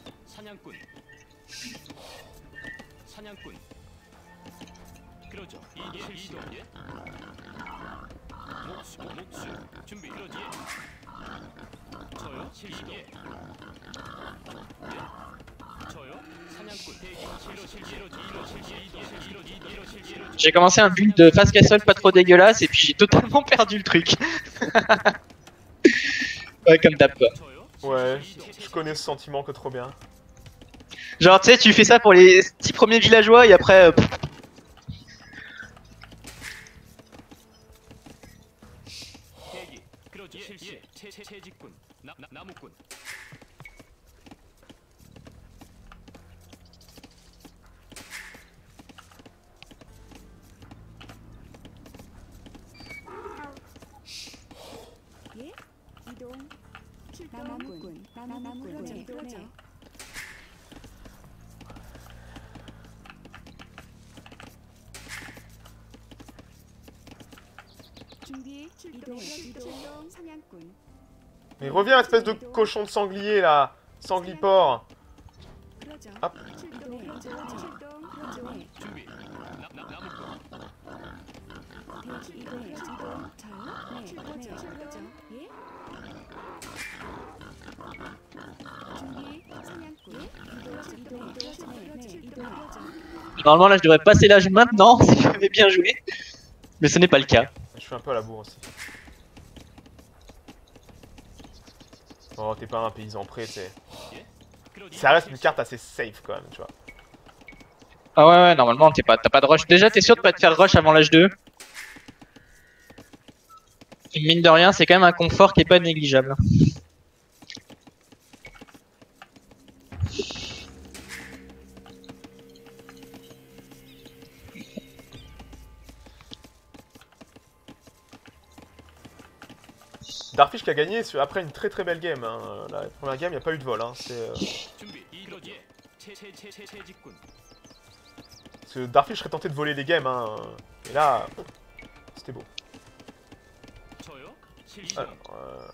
J'ai commencé un build de Fast Castle pas trop dégueulasse et puis j'ai totalement perdu le truc. Ouais, comme d'hab quoi. Ouais, je connais ce sentiment que trop bien. Genre, tu sais, tu fais ça pour les six premiers villageois et après. Euh, pff, 나무꾼 나무꾼 이동해 이동 이동 사냥꾼. Mais reviens, espèce de cochon de sanglier là. Sangliport. 그러죠. 아. 출동 출동 출동 그러죠. 네. 준비. 나, 나, 나무꾼. 대기 이동 이동 저요? 네. 그러죠. 그러죠. 예? 준비 사냥꾼. 이동 이동 이동 네, 네, 이동 그러죠. Normalement, là, je devrais passer l'âge maintenant si j'avais bien joué. Mais ce n'est pas le cas. Je suis un peu à la bourre aussi. Oh, t'es pas un paysan prêt, c'est. Ça reste une carte assez safe quand même, tu vois. Ah ouais, ouais, normalement, t'es pas, t'as pas de rush. Déjà, t'es sûr de pas te faire rush avant l'âge deux. Et mine de rien, c'est quand même un confort qui est pas négligeable. Darfish qui a gagné sur- après une très très belle game. Hein. La première game, il n'y a pas eu de vol. Hein. C'est, euh... 준비. 이거지. 채채채채채직군. Parce que Darfish serait tenté de voler les games. Hein. Et là, c'était beau. 저요? Alors, euh...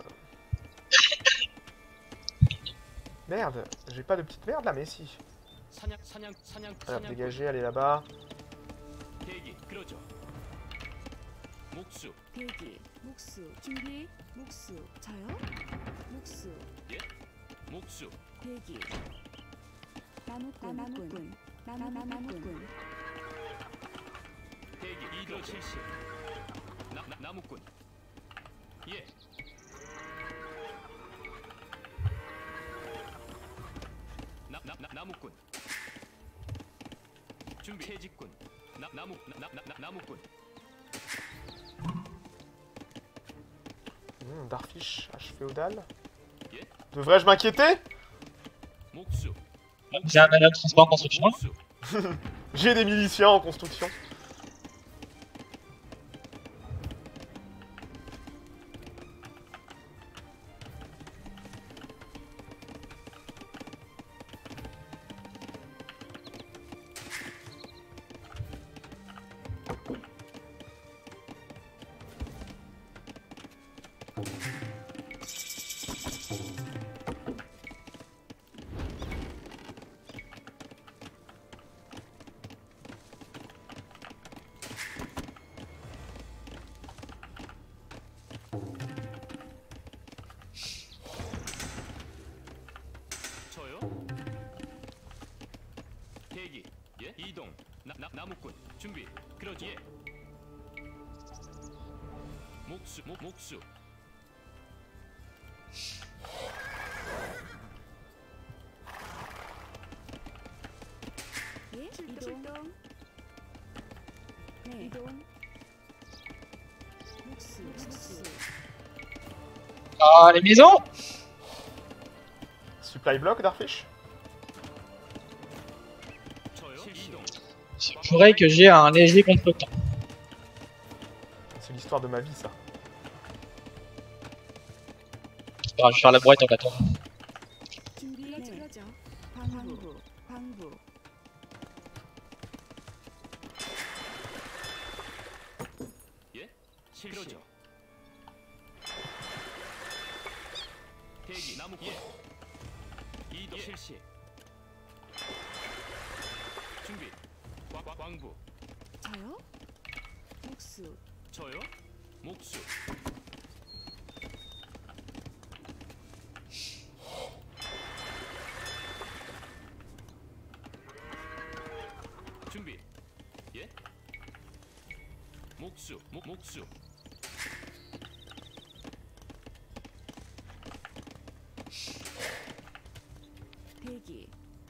Merde, j'ai pas de petite merde là, mais si. 사냥 사냥 사냥 Alors, 사냥. dégagez, allez là-bas. 대기. 그러죠. 목수. 대기 목수 준비 목수 저요? 목수 목수. 대기 나무꾼 나무꾼 나무 나무꾼 대기. 이도 칠십. 나, 나 나무꾼. 예. 나, 나, 나, 나무꾼. 준비. 채직군. 나, 나무, 나, 나, 나, 나무꾼. Mmh, Darfish, H féodal. Yeah. Devrais-je m'inquiéter? 목수. J'ai un anneau de transport en construction. 목수. J'ai des miliciens en construction. 저요? 대기. 예? 이동. 나, 나, 나무꾼. 준비. 그러지. 예. 목수. 목, 목수. 예? 이동 네 이동 목수 목수 Ah, les maisons! Supply block, Darfish? 저요? 이동. Il faudrait que j'ai un léger contre-temps. C'est l'histoire de ma vie, ça. Ah, je vais faire la brouette en attendant. 준비 네 그러죠. 광부 광부 예? 실로죠. 대기. 나무. 예. 이동. 실시. 준비. 광, 광, 광부. 저요? 목수 저요? 목수. 준비. 예? 목수. 목, 목수. 대기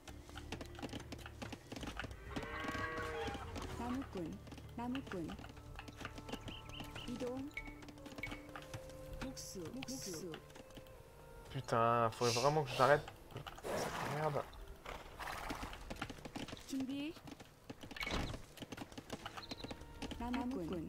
나무꾼 나무꾼 이동 목수 목수 Putain, faudrait vraiment que j'arrête. Merde. 준비 나무꾼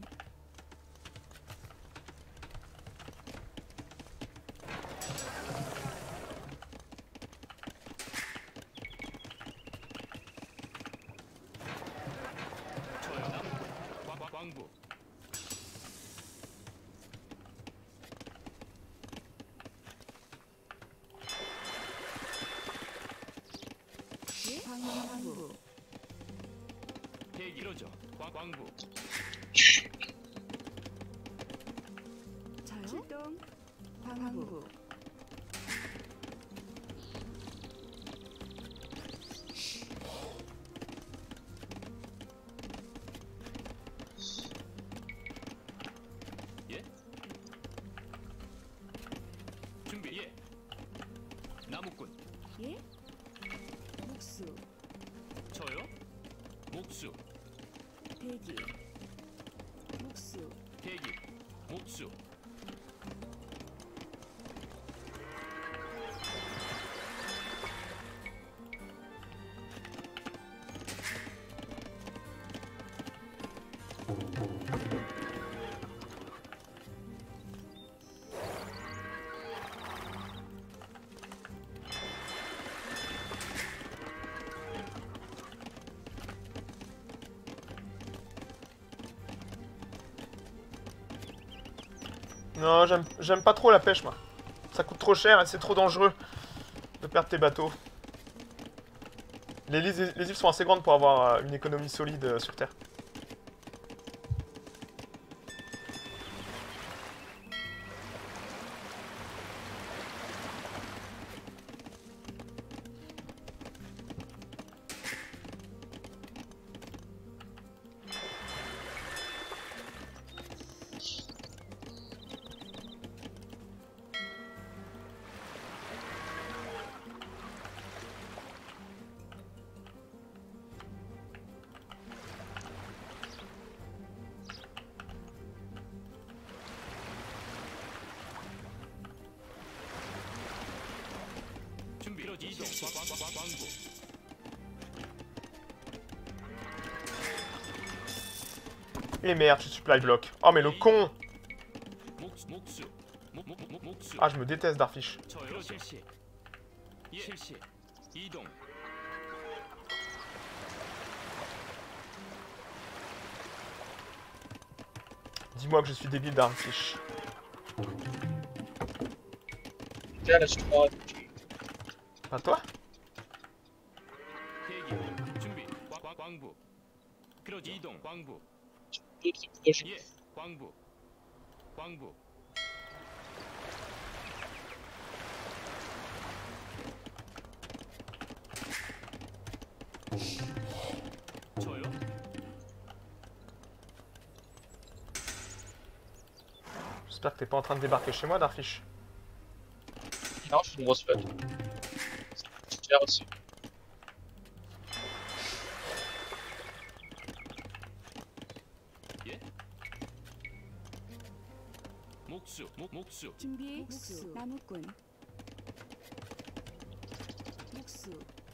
저요. 나무꾼. 광, 광, 광부. 대기 그러죠. 광, 광부. 자요. 출동. 광부. 예? 준비. 예. 나무꾼. 예. 목수. 저요? 목수. 대기. 목수. 대기. 목수. Non, j'aime j'aime pas trop la pêche, moi. Ça coûte trop cher et c'est trop dangereux de perdre tes bateaux. Les, îles- les îles sont assez grandes pour avoir euh, une économie solide euh, sur Terre. 준비. 그러지. 이동. 광, 광, 광, 광부. Et merde, je supply block. Oh mais le con! 목수. 목수. 목, 목, 목, 목수. Ah, je me déteste Darfish. 저요. 실시. 예. 실시. 이동. Dis-moi que je suis débile Darfish. Là, là, je crois. Pas toi? 대기. 준비. 광, 광, 광부. 그러지. 이동. 광부. D'autres projets. 예. 광부. 광부. 저요? J'espère que t'es pas en train de débarquer chez moi, Darfish. Non, je suis une grosse flotte. C'est clair aussi. 예? 목수. 목, 목수. 준비. 목수. 나무꾼. 목수.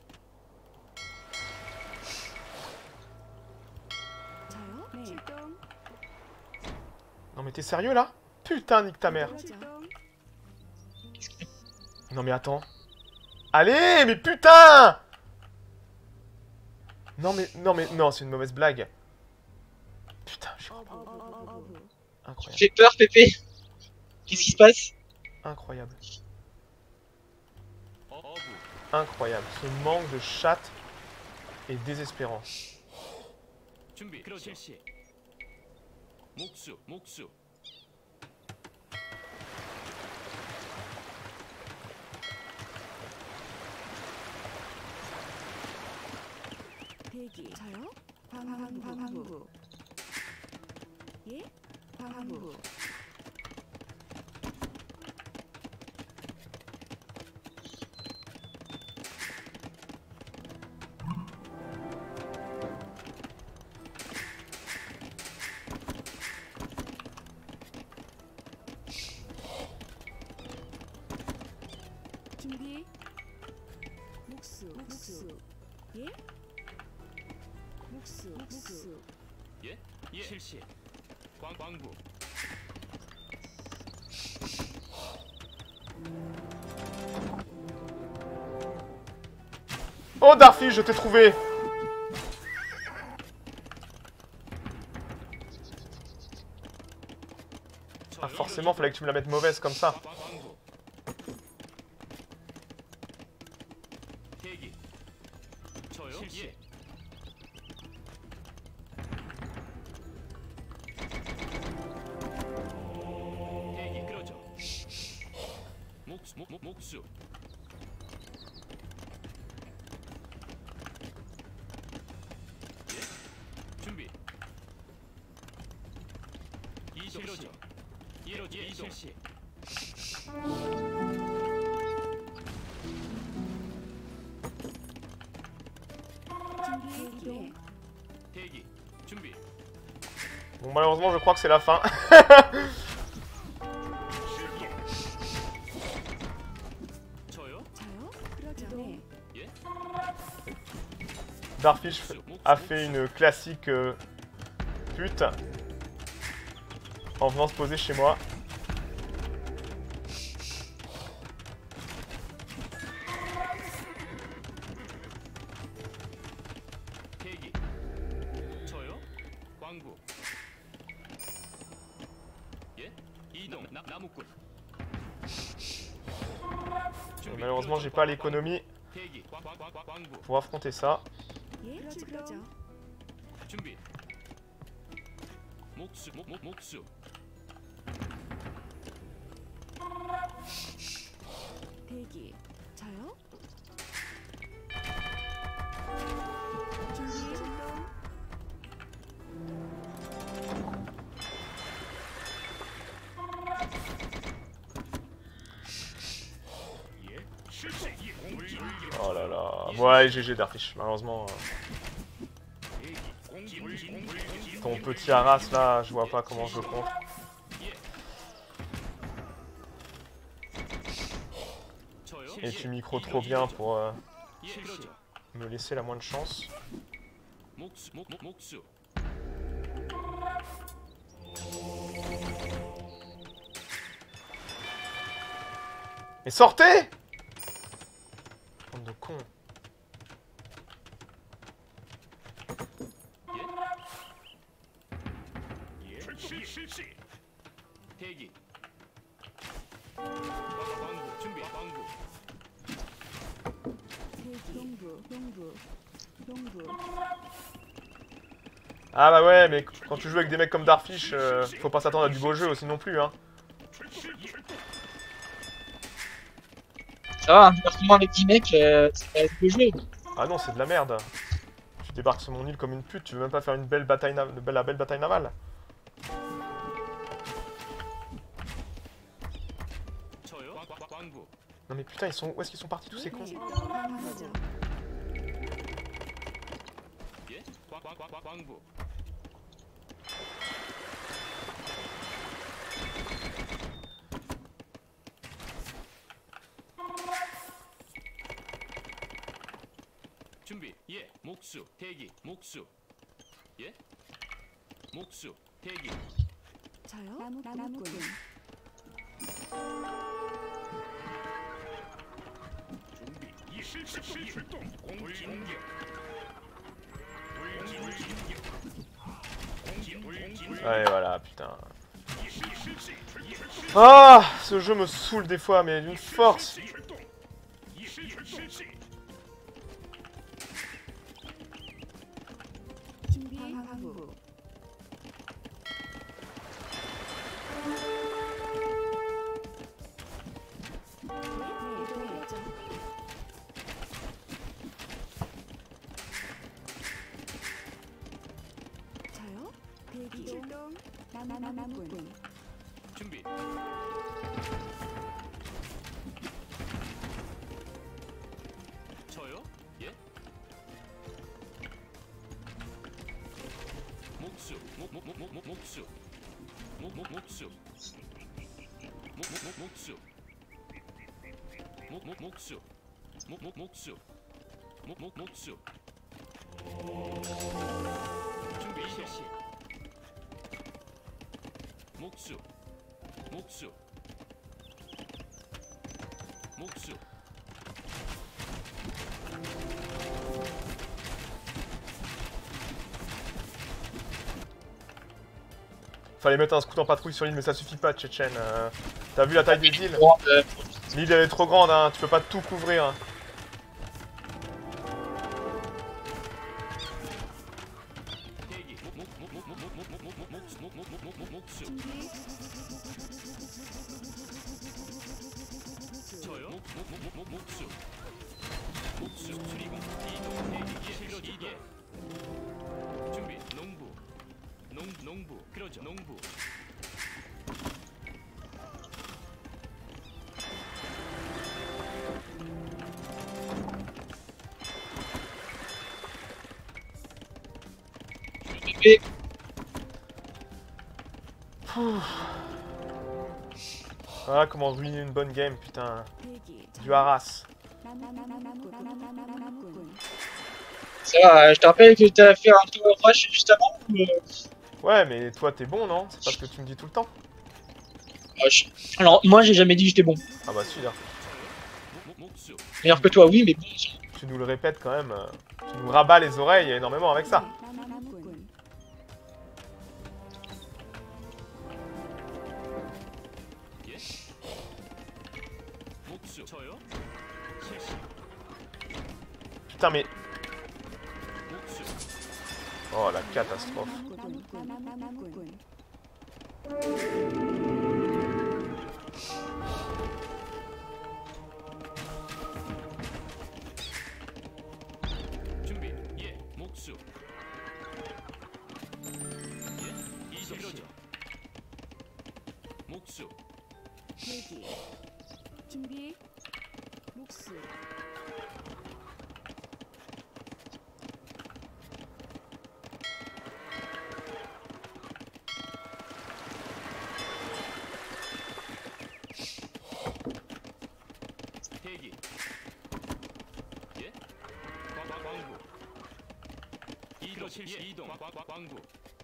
자요. 네. 출동. Non mais t'es sérieux là? Putain, nique ta mère. 출동. Non mais attends. Allez, mais putain! Non mais, non mais, non, c'est une mauvaise blague. Putain, je suis 어부. 어부. Tu incroyable. fais peur, Pépé. Qu'est-ce qui se passe? Incroyable. 어, 어부. Incroyable. Ce manque de chatte est désespérant. 준비. 그러지. 실시. 목수. 목수. 대기. 자요. 광광 광부. 예. 광부. 준비. 목수. 목수. 예. 목수. 목수. 예? 예. 실시. 광, 광부. Oh Darfish, je t'ai trouvé! Ah, forcément, fallait que tu me la mettes mauvaise comme ça. 광, 광부. 대기. 저요? 실시. 목수 목, 목, 목수 예? 준비 이동 실시 이로지 이동 실시 준비 이동. 대기 준비 Bon, malheureusement, je crois que c'est la fin. 저요? 저요? 그러죠. 네. 예? Darfish a fait une classique euh, pute en venant se poser chez moi. 대기 저요? 광부 예? 이동 나, 나무꾼 Et malheureusement, j'ai pas l'économie 대기 광, 광, 광, 광부 pour affronter ça. 예, 그러죠. 그러죠. 준비 목수 목, 목, 목수 대기. 저요? 준비 출동. Oh là là. Ouais, G G Darfish, malheureusement. euh, Ton petit Arras là, je vois pas comment je le compte. 저요? Et tu micro trop bien pour euh, 예, 그러죠. me laisser la moindre chance. 목수 목, 목, 목수 Mais sortez! Bande de cons. 예? 대기 광부 준비 광부 대기. 동부. 동부. 동부. Ah bah ouais, mais quand tu joues avec des mecs comme Darfish, euh, faut pas s'attendre à du beau jeu aussi non plus, hein. Ça va, un débarquement avec dix mecs, euh, c'est pas le jeu. Ah non, c'est de la merde. Tu débarques sur mon île comme une pute, tu veux même pas faire une belle bataille, na- une belle, la belle bataille navale. 저요? 광, 광, 광부 Non mais putain, ils sont où est-ce qu'ils sont partis tous ces cons? 출동. 예? 광, 광, 광, 광, 광부 준비 예 목수 대기 목수 예 목수 대기 저요? 나무, 나무꾼. 준비 이 실시 출동 공기 공격 공기 공격 공기 공기 Ouais, voilà, putain. Ah, ce jeu me saoule des fois, mais d'une force. 준비 광부. 네, 그러죠. 저요? 대기. 출동. 나무, 나무꾼. 준비 저요? 예? 목수 목, 목, 목, 목, 목, 목수 목, 목, 목수 목, 목, 목, 목수 목, 목, 목수 목, 목, 목수 목, 목, 목수 준비 실시 목수 목수 목수 Fallait mettre un scout en patrouille sur l'île, mais ça suffit pas, Tchétchène. Euh, T'as vu la taille des îles? Bon, euh, L'île elle est trop grande, hein, tu peux pas tout couvrir. Hein. 대기 목, 목, 목, 목, 목, 목, 목, 목, 목, 목, 목수 목, 목, 목, 목, 목, 목, 목수 준비. 저요? 목, 목수. 목수. 수리공. 이동. 대기. 실로 이동. 준비. 농부. 농, 농부. 그러죠. 농부. Et Voilà comment ruiner une bonne game, putain. 대기. Du harass. ça va, je te rappelle que t'as fait un tour rush juste avant ou, euh, Ouais, mais toi t'es bon, non? C'est pas ce que tu me dis tout le temps. rush. Alors, moi j'ai jamais dit que j'étais bon. Ah bah si, là. 목, 목, 목수. Meilleur que toi, oui, mais bon. Tu nous le répètes quand même. euh, Tu nous rabats les oreilles énormément avec ça. 예? 목수. 저요? 실시. Putain, mais. 목수. Oh la catastrophe. 준비. 예. 목수. 예. 이동. 그러죠. 목수. 대기. 준비. 목수. 대기. 예? 광- 광- 광부. 이동. 실시. 이동. 광- 광- 광부.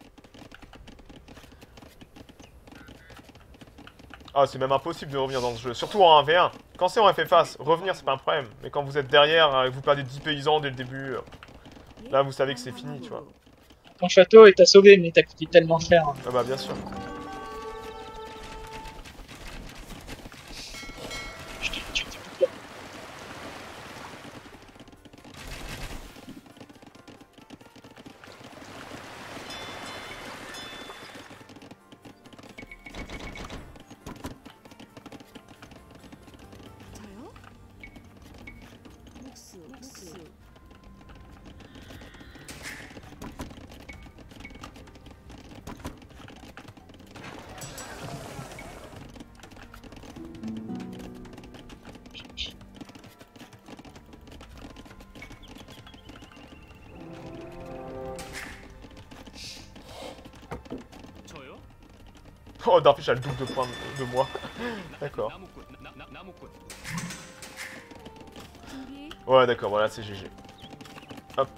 Ah, c'est même impossible de revenir dans ce jeu, surtout en un v un. Quand c'est en F F A, revenir c'est pas un problème. Mais quand vous êtes derrière et que vous perdez dix paysans dès le début, euh, là vous savez que c'est fini, tu vois. Ton château il t'a sauvé, mais t'as coûté tellement cher. Ah bah bien sûr. Je te- tu- tu- tu- 저요? 목수. 목수. 저요? Oh, Darfish a le double de points de, de moi. D'accord. 나무꾼. 나, 나, 나무꾼. 준비. Ouais, d'accord, voilà, c'est G G. Hop.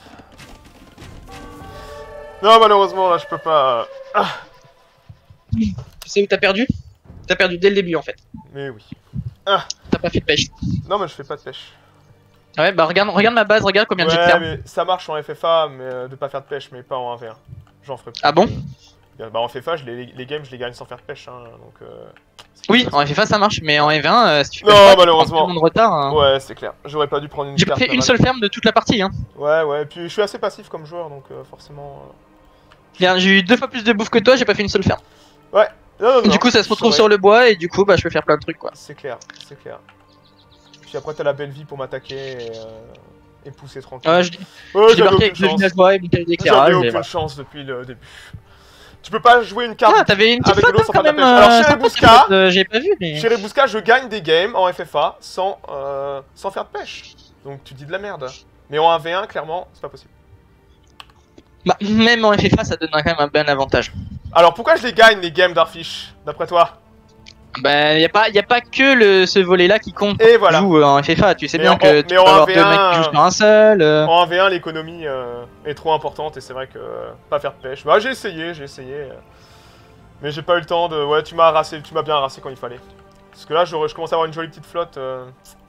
Non, malheureusement, là, je peux pas... euh, Ah, Tu sais où t'as perdu? T'as perdu dès le début en fait. mais oui. T'as pas fait de pêche. Non, mais je fais pas de pêche. Ouais, bah regarde, regarde ma base, regarde combien j'ai de Ouais, fermes. mais ça marche en F F A, mais euh, de pas faire de pêche, mais pas en un v un. J'en ferai plus. Ah bon? Bah en F F A, je les, les games, je les gagne sans faire de pêche, hein, donc... Euh... c'est Oui, comme en F F A ça marche, mais en F un, euh, si tu Non, pêches pas, tu malheureusement. prends tellement de retard. hein. Ouais, c'est clair. J'aurais pas dû prendre une J'ai pas carte fait une navale. seule ferme de toute la partie. Hein. Ouais, ouais, puis je suis assez passif comme joueur, donc euh, forcément... euh, Bien, j'ai eu deux fois plus de bouffe que toi, j'ai pas fait une seule ferme. Non, non, non, Du coup, ça se je retrouve saurais. sur le bois et du coup, bah, je peux faire plein de trucs quoi. C'est clair, c'est clair. Puis après, t'as la belle vie pour m'attaquer et, euh, et pousser tranquille. Ouais, je Ouais, j'ai j'avais débarqué aucune avec le chance. villageois et bouteille J'avais d'éclairage. et aucune voilà. chance depuis le début. Tu peux pas jouer une carte Ah, t'avais une petite avec faute l'eau hein, sans quand faire de même. la pêche. Alors, euh, chez sympa, Rebusca- cette faute, euh, j'ai pas vu, mais. Chez Rebusca, je gagne des games en F F A sans, euh, sans faire de pêche. Donc tu dis de la merde. Mais en un v un, clairement, c'est pas possible. Bah, même en F F A, ça donne quand même un bon avantage. Alors pourquoi je les gagne les games Darfish, d'après toi? Bah, y a pas, y a pas que le, ce volet-là qui compte. Et voilà. Tu joues euh, en F F A, tu sais Mais bien en- que mais tu peux en avoir un v deux un, mecs qui jouent sur un seul. euh. En un v un, l'économie euh, est trop importante et c'est vrai que euh, pas faire de pêche. Bah j'ai essayé, j'ai essayé. euh, mais j'ai pas eu le temps de... Ouais, tu m'as harassé, tu m'as bien harassé quand il fallait. Parce que là, j'aurais- je commence à avoir une jolie petite flotte. euh,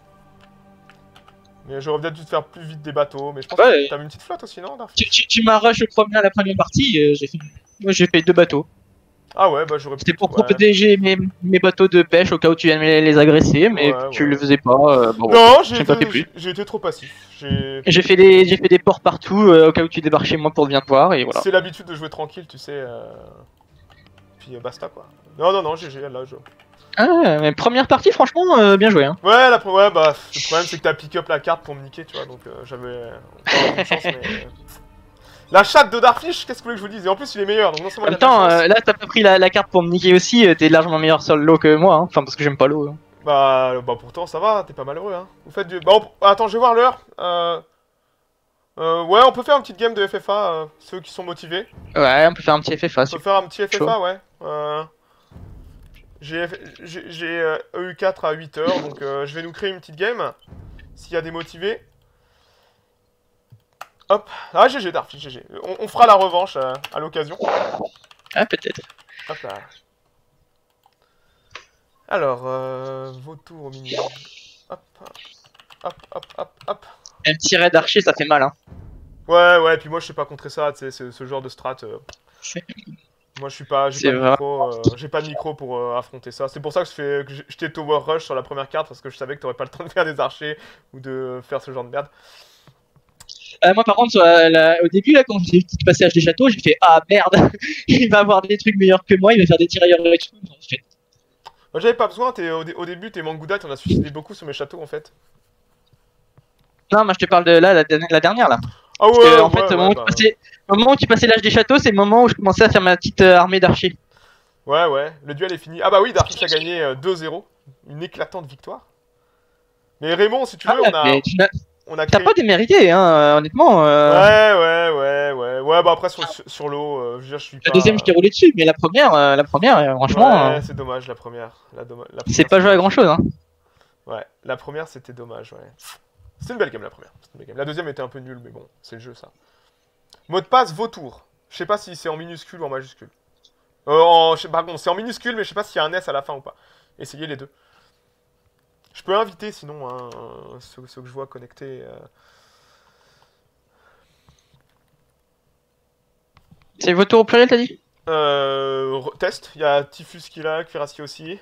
Mais j'aurais peut-être dû te faire plus vite des bateaux. Mais je pense Ouais. que t'avais une petite flotte aussi, non, Darfish? Tu, tu, tu m'as rush le premier à la première partie, euh, j'ai fait... Moi j'ai fait deux bateaux. Ah ouais, bah j'aurais C'était pour ouais. protéger mes, mes bateaux de pêche au cas où tu aimais les agresser, mais Ouais, tu ouais. le faisais pas. euh, bon, Non, j'ai j'ai pas fait été, plus. j'ai été trop passif. J'ai... J'ai fait des, j'ai fait des ports partout euh, au cas où tu débarques chez moi pour bien te voir et voilà. C'est l'habitude de jouer tranquille, tu sais. euh, Puis euh, basta quoi. Non, non, non, G G, là, je... Ah, mais première partie, franchement, euh, bien joué. Hein. Ouais, la pro- ouais, bah, le problème c'est que t'as pick up la carte pour me niquer, tu vois, donc euh, j'avais euh, encore aucune chance, mais... euh, La chatte de Darfish, qu'est-ce que vous voulez que je vous dise? Et en plus, il est meilleur, donc non En seulement il même a de la temps, chance, euh, là, t'as pas pris la, la carte pour me niquer aussi, euh, t'es largement meilleur sur le lot que moi, hein. Enfin, parce que j'aime pas l'eau. Hein. bah, bah, pourtant, ça va, t'es pas malheureux, hein. Vous faites du... Bah, on- attends, je vais voir l'heure. Euh... Euh, ouais, on peut faire une petite game de F F A, euh, ceux qui sont motivés. Ouais, on peut faire un petit F F A. On peut faire un petit F F A, ouais. Euh... J'ai j'ai- j'ai, euh, E U quatre à huit heures, donc euh, je vais nous créer une petite game. S'il y a des motivés. Hop. Ah, G G, Darfish, G G. On, on fera la revanche euh, à l'occasion. Ah, peut-être. Hop là. Alors, euh, vautour au milieu. Hop. Hop, hop, hop, hop. Un petit raid archer, ça fait mal. Hein. Ouais, ouais, puis moi je sais pas contrer ça, tu sais, ce, ce genre de strat. euh, C'est- Moi je suis pas, j'ai C'est pas de vrai. micro, euh, j'ai pas de micro pour euh, affronter ça. C'est pour ça que je fais, que je t'ai tower rush sur la première carte parce que je savais que t'aurais pas le temps de faire des archers ou de faire ce genre de merde. Euh, moi, par contre, sur la- la- au début, là, quand j'ai vu le passage des châteaux, j'ai fait ah merde, il va avoir des trucs meilleurs que moi, il va faire des tirailleurs avec tout. En fait. Moi j'avais pas besoin, t'es, au, dé- au début t'es Mangouda, t'en as suicidé beaucoup sur mes châteaux en fait. Non, moi je te parle de là, la, dernière- la dernière là. Ah Parce ouais, que, en ouais, fait, ouais, au, moment bah, où tu passais, au moment où tu passais l'âge des châteaux, c'est le moment où je commençais à faire ma petite euh, armée d'archers. ouais, ouais, le duel est fini. Ah bah oui, Darfish a gagné euh, deux zéro, une éclatante victoire. Mais Raymond, si tu veux, on a, mais tu n'as on a t'as créé... pas démérité, hein, euh, honnêtement. euh, Ouais, ouais, ouais, ouais, ouais, bah après sur, sur, sur l'eau, euh, je veux dire, je suis pas... La deuxième, je t'ai roulé dessus, mais la première, euh, la première, euh, franchement, Ouais, euh, c'est dommage la première. La doma- la c'est première, pas joué à dommage. grand chose. Hein. Ouais, la première c'était dommage, ouais. C'était une belle game la première. C'était une belle game. La deuxième était un peu nulle, mais bon, c'est le jeu ça. Mot de passe vautour. Je sais pas si c'est en minuscule ou en majuscule. Euh, en... je sais- Pardon, c'est en minuscule, mais je sais pas s'il y a un S à la fin ou pas. Essayez les deux. Je peux inviter sinon hein, euh, ceux, ceux que je vois connectés. euh. C'est vos tours au pluriel, t'as dit? Euh, re- test, il y a Typhus qui est là, Cuirassier aussi.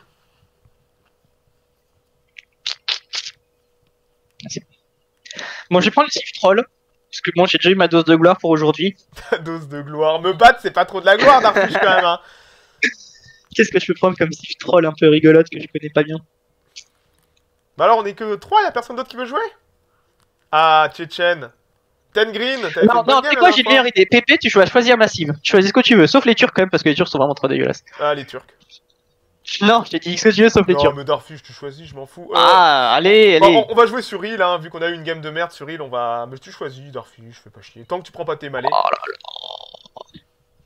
Bon, je vais prendre le Sif Troll. Parce que bon, j'ai déjà eu ma dose de gloire pour aujourd'hui. Ta dose de gloire. Me battre, c'est pas trop de la gloire, Darfish quand même. Hein. Qu'est-ce que je peux prendre comme Sif Troll un peu rigolote que je connais pas bien? Bah alors on est que trois, y'a personne d'autre qui veut jouer? Ah, Tchétchène. Ten Green, t'avais fait Non, une bonne non, game c'est la quoi, j'ai une dernière meilleure idée. Pépé, tu vas choisir massive. Tu choisis ce que tu veux, sauf les Turcs quand même, parce que les Turcs sont vraiment trop dégueulasses. fois. Ah, les Turcs. Non, je t'ai dit ce que tu veux, sauf les Non, Turcs. mais Darfish, tu choisis, je m'en fous. Euh, Ah, allez, bah, allez. on, on va jouer sur Heal, hein, vu qu'on a eu une game de merde sur Heal, on va... Mais tu choisis, Darfish, fais pas chier. Tant que tu prends pas tes malais. Oh là là.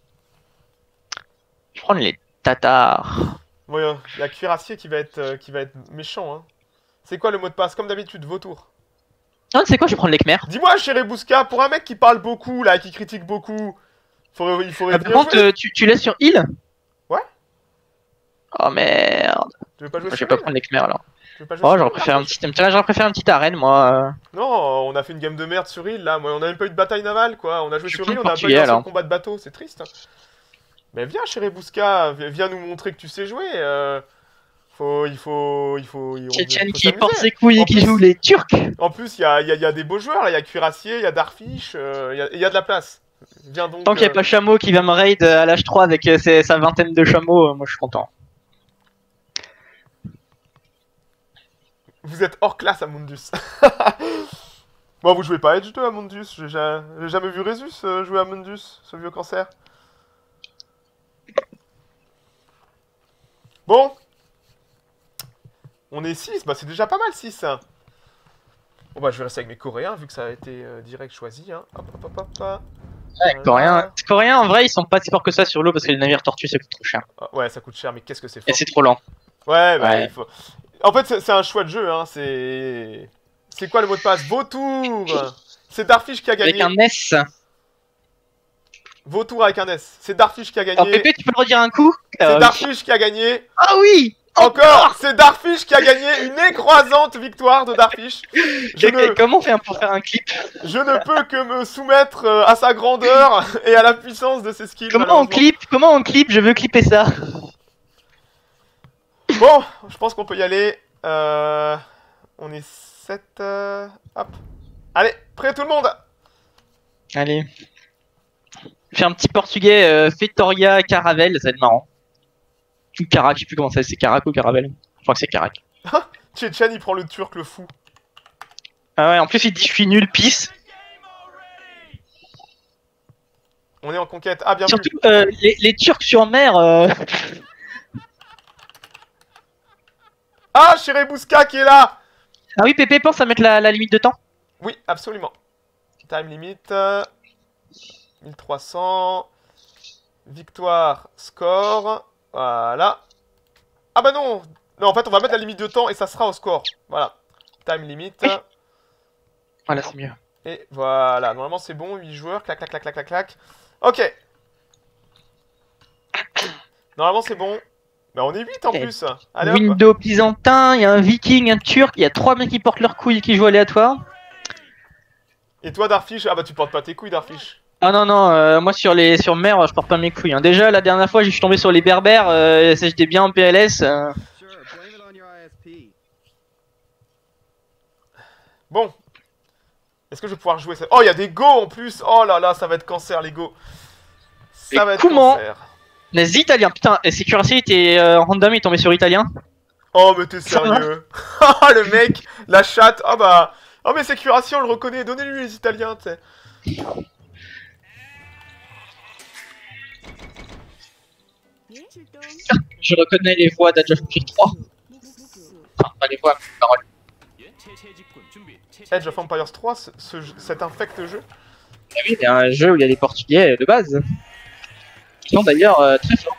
Je vais prendre les Tatars. Ouais, il y a Cuirassier qui va être, euh, qui va être méchant, hein. C'est quoi le mot de passe? Comme d'habitude, vautour. Non, c'est quoi, je vais prendre les Khmers. Dis-moi, chéri Bouska, pour un mec qui parle beaucoup, là, qui critique beaucoup, faut, il faudrait Ah, par bien contre, jouer. euh, tu, tu laisses sur heal? Ouais. Oh merde. Tu veux pas jouer Moi, je sur vais pas Heal? prendre les Khmers alors. Tu veux pas jouer Oh, sur j'aurais Heal, préféré un Darfish? petit, j'aurais préféré un petit arène, moi. Non, on a fait une game de merde sur Heal, là. Moi, on a même pas eu de bataille navale, quoi. On a joué Je sur prends Heal, le on a pas eu portugais, un seul alors. combat de bateau, c'est triste. Mais viens, chéri Bouska, vi- viens nous montrer que tu sais jouer. euh, Faut, il faut, il faut, il- on- Tchétchène faut qui s'amuser. porte ses couilles En et qui plus- joue les Turcs. En plus, il y a, il y a- il y a des beaux joueurs, là. Il y a Cuirassier, il y a Darfish, euh, il y a- il y a de la place. Viens donc. Tant qu'il n'y a euh, pas Chameau qui va me raid à l'âge trois avec euh, ses- sa vingtaine de chameaux, euh, moi je suis content. Vous êtes hors classe, Amundus. Bon, vous jouez pas Edge deux, Amundus. J'ai ja- j'ai jamais vu Résus euh, jouer Amundus, ce vieux cancer. Bon. On est six, bah c'est déjà pas mal six. Hein. Bon bah je vais rester avec mes Coréens, vu que ça a été euh, direct choisi. Hein. Hop, hop, hop, hop. Ouais, Voilà. Coréens, Coréens en vrai ils sont pas si forts que ça sur l'eau parce que les navires tortues ça coûte trop cher. Ah, ouais, ça coûte cher, mais qu'est-ce que c'est Et fort. c'est trop lent. Ouais, bah Ouais. il faut... En fait, c'est c'est un choix de jeu, hein. C'est... C'est quoi le mot de passe? Vautour. C'est Darfish qui a Avec gagné. un S. Vautour avec un S. C'est Darfish qui a Alors gagné. Pépé, tu peux le redire un coup? C'est Euh, Darfish qui a gagné. Ah oui! Encore, c'est Darfish qui a gagné une écrasante victoire de Darfish. Je Ok, ne, comment on fait pour faire un clip? je ne peux que me soumettre euh, à sa grandeur et à la puissance de ses skills. Comment on malheureusement. clip? Comment on clip? Je veux clipper ça. Bon, je pense qu'on peut y aller. Euh, on est sept. Euh, hop. Allez, prêt tout le monde? Allez. Je fais un petit portugais euh, Fetoria Caravelle, ça va être marrant. Ou Karak, je sais plus comment ça c'est Karak ou Caravel. Je crois que c'est Karak. Tchétchène, il prend le turc, le fou. Ah ouais, en plus il dit je suis nul, pisse. On est en conquête. Ah, bien vu. Surtout euh, les, les Turcs sur mer. Euh... Ah, Cherebouska qui est là. Ah oui, Pépé, pense à mettre la, la limite de temps. Oui, absolument. Time limit. euh, mille trois cents. Victoire, score. Voilà. Ah bah non. Non, en fait, on va mettre la limite de temps et ça sera au score. Voilà. Time limit. Oui. Voilà, c'est mieux. Et voilà. Normalement, c'est bon. huit joueurs. Clac, clac, clac, clac, clac, clac. Ok. Normalement, c'est bon. Bah, on est huit en Et plus. Allez hop. Windows byzantin, il y a un viking, un turc, il y a trois mecs qui portent leurs couilles qui jouent aléatoire. Et toi, Darfish? Ah bah, tu portes pas tes couilles, Darfish. Ah non, non, euh, moi sur les sur mer, je porte pas mes couilles. Hein. Déjà, la dernière fois, je suis tombé sur les berbères, euh, j'étais bien en P L S. Euh... Bon. Est-ce que je vais pouvoir jouer ça? Oh, il y a des go en plus. Oh là là, ça va être cancer, les go. Ça Et va être comment cancer. Les Italiens, putain, et Sécurité était euh, random, il est tombé sur Italien. Oh, mais t'es sérieux? Oh, le mec, la chatte. Ah bah. Oh, mais Sécuration, on le reconnaît. Donnez-lui les Italiens, tu sais. Je reconnais les voix d'Age of Empires trois. Enfin, pas les voix, mais les paroles. Age of Empires trois, ce, ce, cet infect jeu. Ah oui, il y a un jeu où il y a les Portugais de base. Ils sont d'ailleurs euh, très forts.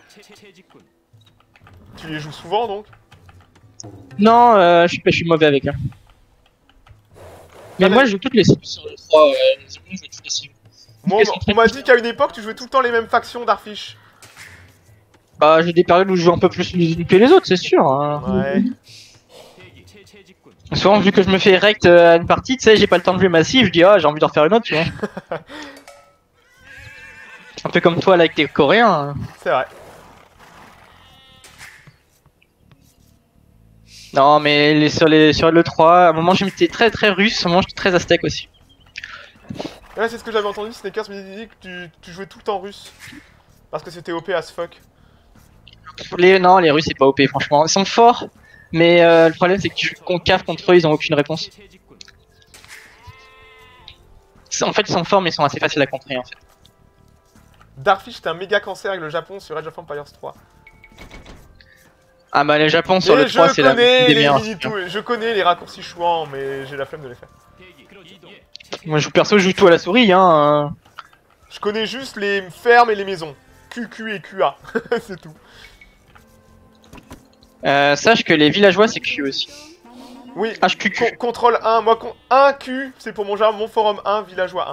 Tu les joues souvent, donc? Non, euh, je, suis, je suis mauvais avec eux. Mais Ah, moi, mais- je joue toutes les cibles sur le trois. Euh, je joue toutes les cibles. Moi, on- on m'a dit qu'à une époque, tu jouais tout le temps les mêmes factions, Darfish. Bah, j'ai des périodes où je joue un peu plus les unes que les autres, c'est sûr. Hein. Ouais. Souvent, vu que je me fais rect euh, à une partie, tu sais, j'ai pas le temps de jouer massif, je dis, ah, j'ai envie d'en refaire une autre, tu vois. Un peu comme toi, là, avec tes Coréens. C'est vrai. Non, mais les, sur, les, sur le trois, à un moment, j'étais très très russe, à un moment, j'étais très aztèque aussi. Ouais, c'est ce que j'avais entendu. Sneakers me disait que tu, tu jouais tout le temps russe. Parce que c'était O P as fuck. Les, non, les Russes, c'est pas O P, franchement. Ils sont forts, mais euh, le problème, c'est que tu joues concave contre eux, ils ont aucune réponse. En fait, ils sont forts, mais ils sont assez faciles à contrer, en fait. Darfish, t'es un méga cancer avec le Japon sur Age of Empires trois. Ah bah, le Japon sur Et le trois, je c'est la connais des les meilleurs. mini tout, je connais les raccourcis chouans, mais j'ai la flemme de les faire. Moi, je joue perso, je joue tout à la souris, hein. Je connais juste les fermes et les maisons. Q Q et Q A, c'est tout. Euh, sache que les villageois, c'est Q aussi. Oui, H Q Q. con- contrôle un, moi con un Q, c'est pour mon genre, mon forum un, villageois un.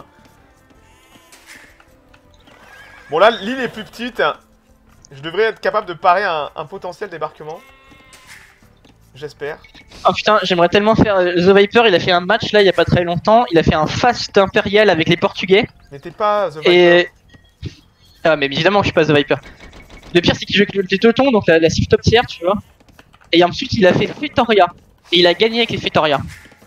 Bon là, l'île est plus petite. Je devrais être capable de parer un, un potentiel débarquement. J'espère. Oh putain, j'aimerais tellement faire. The Viper, il a fait un match là il y a pas très longtemps. Il a fait un fast impérial avec les Portugais. N'était pas The Viper. Et. Ah, mais évidemment, je suis pas The Viper. Le pire, c'est qu'il joue avec les Teutons, donc la, la cible top tier, tu vois. Et ensuite, il a fait Fetoria. Et il a gagné avec les Fetoria.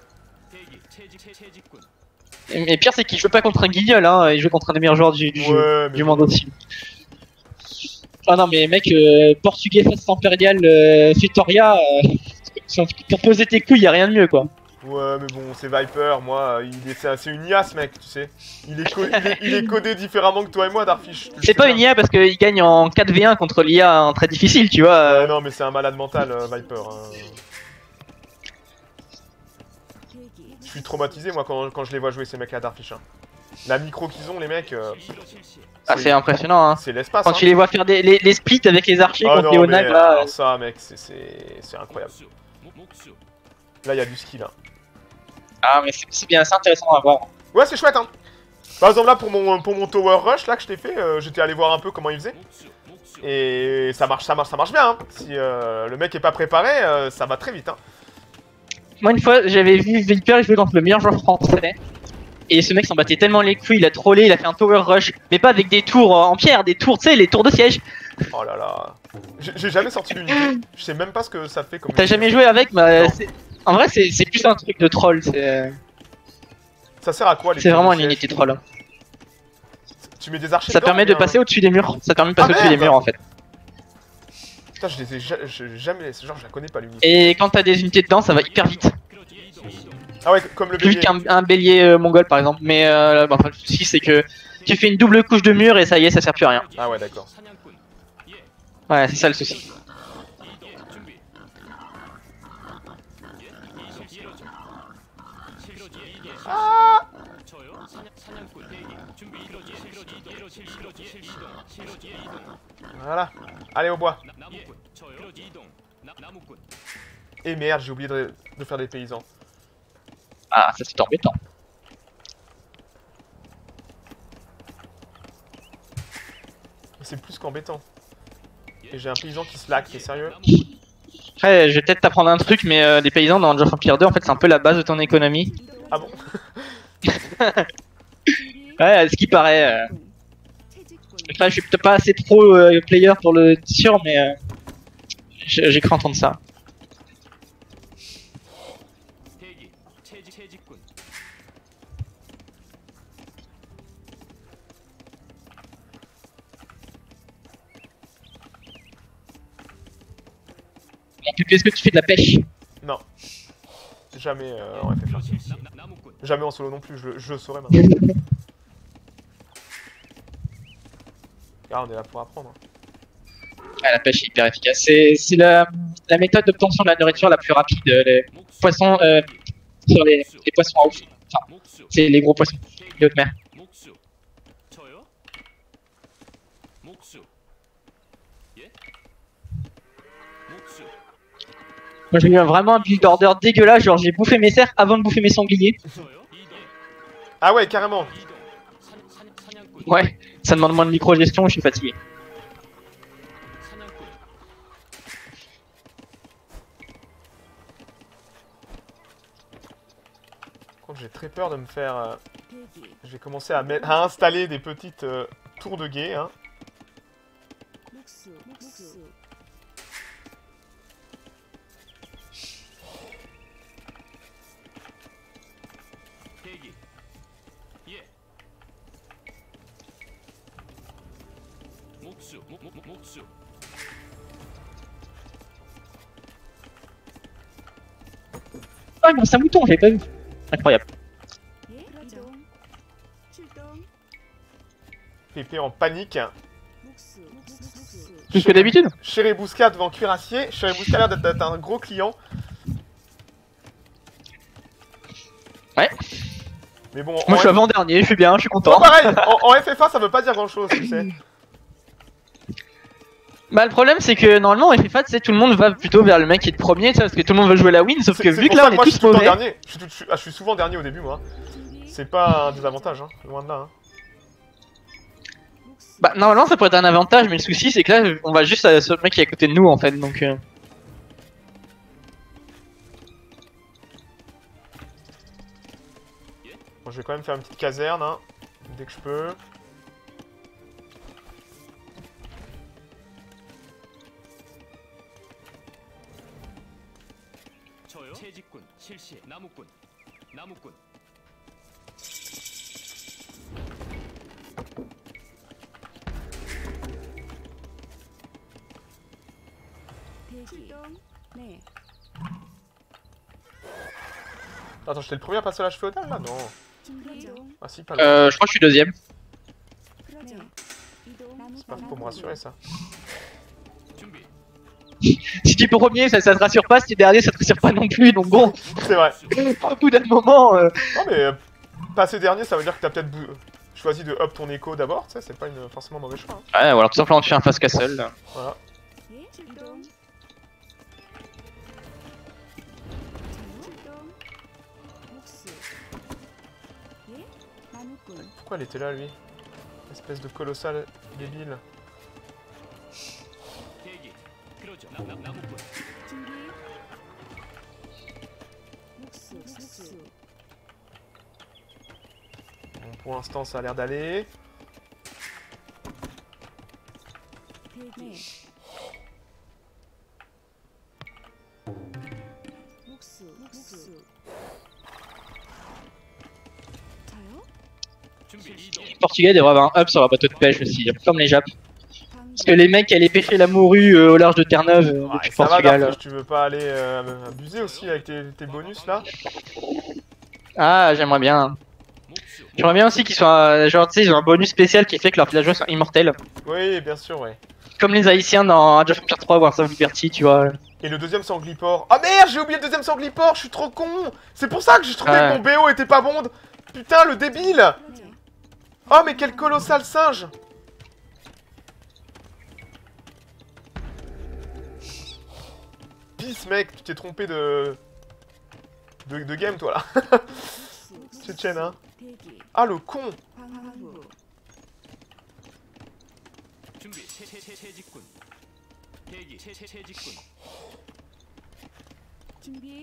Et le pire, c'est qu'il joue pas contre un guignol, hein. Il joue contre un des meilleurs joueurs du, du jeu, Ouais, mais du monde aussi. Ah non, mais mec, euh, Portugais fast impérial, euh, Fetoria. Euh, pour poser tes couilles, y a rien de mieux, quoi. Ouais, mais bon, c'est Viper, moi, il est, c'est c'est une I A S, mec, tu sais. Il est, co- il est, il est codé différemment que toi et moi, Darfish. tu le C'est sais pas bien. une I A parce qu'il gagne en quatre v un contre l'I A en très difficile, tu vois. Ouais, euh. non, mais c'est un malade mental, euh, Viper. hein. Je suis traumatisé, moi, quand, quand je les vois jouer, ces mecs-là, Darfish. Hein. La micro qu'ils ont, les mecs, euh, Ah, c'est impressionnant, hein. c'est l'espace. Quand hein. tu les vois faire des, les, les splits avec les archers Ah contre non, les mais Onag, là. alors ça, mec, c'est- c'est c'est incroyable. Là, il y a du skill. Hein. Ah, mais c'est c'est bien, c'est intéressant à voir. Ouais, c'est chouette, hein. Par exemple, là, pour mon, pour mon Tower Rush, là, que je t'ai fait, euh, j'étais allé voir un peu comment il faisait. Et ça marche, ça marche, ça marche bien. Hein. Si euh, le mec est pas préparé, euh, ça va très vite. Hein. Moi, une fois, j'avais vu Viper jouer contre le meilleur joueur français. Et ce mec s'en battait tellement les couilles, il a trollé, il a fait un tower rush. Mais pas avec des tours en pierre, des tours, tu sais, les tours de siège. Oh là là. J'ai j'ai jamais sorti l'unité. Je sais même pas ce que ça fait comme. T'as unité. jamais joué avec bah, Non. c'est- En vrai, c'est c'est plus un truc de troll. C'est Ça sert à quoi les c'est tours vraiment de une siège unité troll. Tu mets des archers Ça dedans, permet de ou bien- passer au-dessus des murs. Ça permet de passer Ah, au-dessus des merde. murs en fait. Putain, je les ai ja- je- jamais. Genre, je la connais pas l'unité. Et quand t'as des unités dedans, ça va hyper vite. Ah ouais, comme le Plus bélier. vite qu'un un bélier euh, mongol par exemple. Mais euh, bah, enfin, le souci c'est que tu fais une double couche de mur et ça y est, ça sert plus à rien. Ah ouais, d'accord. 사냥꾼. 예. Ouais, c'est ça le souci. 이동 준비. 예. 이동 실어줘. 실어줘. 이동. Ah 저요. 사냥 사냥꾼 대기. 준비 실어줘. 실어줘. 이동. 실어줘. 실어줘. 실어줘. 이동. Voilà. Allez au bois. 나- 나무꾼. 저요. 실어줘. 이동. 나- 나무꾼. Et merde, j'ai oublié de, de faire des paysans. Ah, ça c'est embêtant. C'est plus qu'embêtant. Et j'ai un paysan qui slack, t'es sérieux? 나무꾼. Après, je vais peut-être t'apprendre un truc, mais euh, des paysans dans Age of Empires deux, en fait, c'est un peu la base de ton économie. Ah bon? Ouais, ce qui paraît. Euh... Après, je suis peut-être pas assez pro euh, player pour le sûr, mais euh, j'ai j'ai cru entendre ça. 대기. 채직 채직꾼. Et puis, est-ce que tu fais de la pêche? Non. Jamais euh, en F F un. 실시. 나- 나- 나무꾼. Jamais en solo non plus, je, le- je le saurais maintenant. Ah, on est là pour apprendre. Ouais, la pêche est hyper efficace. C'est c'est la, la méthode d'obtention de la nourriture la plus rapide. euh, Les 목수. poissons euh, sur les, les poissons à eau. Enfin, 목수. c'est les gros poissons de haute mer. 목수. 저요? 목수. 예? 목수. Moi j'ai eu un- vraiment un build order dégueulasse, genre j'ai bouffé mes cerfs avant de bouffer mes sangliers. 저요? 이동. Ah ouais, carrément. 이동. 사- 사- 사냥꾼. Ouais, ça demande moins de micro-gestion, je suis fatigué. 사냥꾼. Par contre, j'ai très peur de me faire... euh, Je vais commencer à, mettre, à installer des petites euh, tours de guet, hein. 대기. 예. 목수. 목, 목, 목, 목수. Ah, mais c'est un mouton, j'avais pas vu. Incroyable. Pépé en panique. Plus que d'habitude. Chérébusca devant cuirassier. Chérébusca a l'air d'être- d'être un gros client. Ouais. Mais bon, Moi en je suis F- avant-dernier, je suis bien, je suis Oh, content. pareil, en, en F F un ça veut pas dire grand chose, tu sais. Bah le problème c'est que normalement en F F A, tu sais, tout le monde va plutôt vers le mec qui est le premier, tu sais, parce que tout le monde veut jouer la win, sauf C'est- que c'est vu pour que là ça on est moi, je suis tous tout le temps mauvais. dernier. Je suis, tout- je suis- ah, je suis souvent dernier au début, moi. C'est pas un désavantage, hein. Loin de là. Hein. Bah normalement ça pourrait être un avantage, mais le souci c'est que là on va juste à ce mec qui est à côté de nous en fait, donc... Euh... Bon, je vais quand même faire une petite caserne, hein. Dès que je peux. 저요? 채직꾼. 실시. 나무꾼. 나무꾼. Attends, j'étais le premier à passer à l'âge féodal, là? Non. Ah si, pas loin. Euh, je crois que je suis deuxième. C'est pas pour me rassurer, ça. 준비. Si tu es premier ça, ça te rassure pas, si tu es dernier ça te rassure pas non plus, donc bon, C'est vrai. au bout d'un moment... Euh... Non, mais euh, passer dernier, ça veut dire que t'as peut-être bou- choisi de up ton écho d'abord, tu sais, c'est pas une, forcément mauvais choix. Hein. Ouais, ou alors tout simplement tu fais un fast castle. là. Voilà. Pourquoi elle était là, lui? Espèce de colossal débile. 대기. 그러죠. 나, 나, 나무꾼. Bon, pour l'instant, ça a l'air d'aller. 준비. 이동. Les Portugais devraient avoir un up sur leur bateau de pêche aussi, comme les Japs. Parce que les mecs qui allaient pêcher la morue euh, au large de Terre-Neuve euh, Ouais, depuis ça va, Portugal. Darfish, tu veux pas aller euh, abuser aussi avec tes, tes bonus là? Ah, j'aimerais bien. 목수 J'aimerais bien aussi qu'ils soient. euh, Genre, tu sais, ils ont un bonus spécial qui fait que leurs villageois sont immortels. Oui, bien sûr, ouais. Comme les Haïtiens dans Age of Empires trois ou Wars of Liberty, tu vois. Et le deuxième sangliport. Ah merde, j'ai oublié le deuxième sangliport, je suis trop con. C'est pour ça que je trouvais Ouais. que mon B O était pas bon. Putain, le débile. Oh, mais quel colossal singe. Peace, mec, tu t'es trompé de... de... de game, toi, là. Tchétchène, hein. Ah, le con. 준비 채채채 채직군 대기 채채 채직군 준비.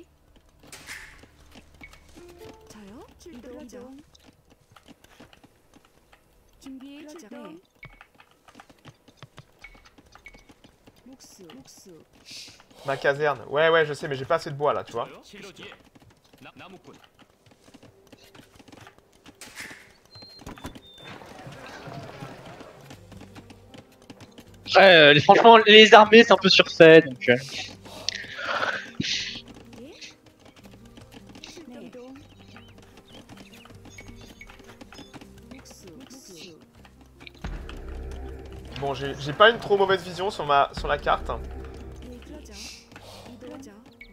저요? 이동 이동. 준비 출동. 목수 목수. Ma caserne. Ouais, ouais, je sais, mais j'ai pas assez de bois, là, tu vois. 저요? 실로 뒤에 나, 나무꾼 Après, euh, les- franchement, les armées, c'est un peu surfait, donc. euh, 출동. 목수 목수. Bon, j'ai j'ai pas une trop mauvaise vision sur, ma... sur la carte. 대기하자. 이동하자.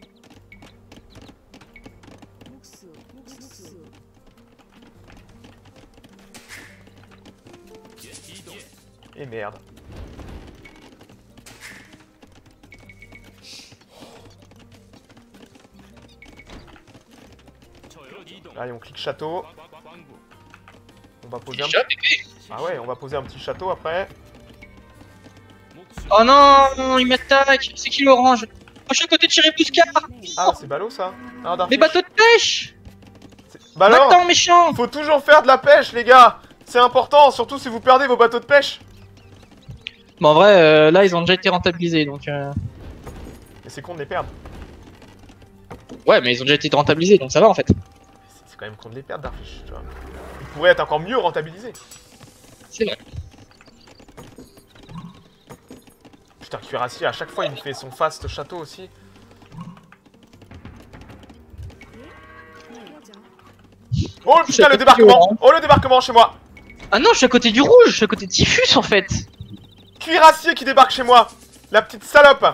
목수 목수. 예, 이동 Et merde. 저요 이동 Allez, on clique château. 과- 과- 광부 On va poser un Déjà, petit... Ah ouais, on va poser un petit château après. 목수 Oh non, il m'attaque. C'est qui l'orange? Oh, je suis à côté de Chéribouska. Ah, c'est ballot, ça. Ah, Darfish. Mes bateaux de pêche. C'est- Bah alors, Attends, méchant. faut toujours faire de la pêche, les gars. C'est important, surtout si vous perdez vos bateaux de pêche. Bon, en vrai, euh, là, ils ont déjà été rentabilisés, donc. Euh... Mais c'est con de les perdre. Ouais, mais ils ont déjà été rentabilisés, donc ça va en fait. C'est c'est quand même con de les perdre, Darfish, tu vois. Ils pourraient être encore mieux rentabilisés. C'est vrai. Putain, Cuirassier, à chaque fois, il me fait son fast château aussi. Oh Je suis putain, à le côté débarquement. du Oh, le débarquement chez moi. Ah non, je suis à côté du rouge, je suis à côté de Typhus en fait. Cuirassier qui débarque chez moi. La petite salope.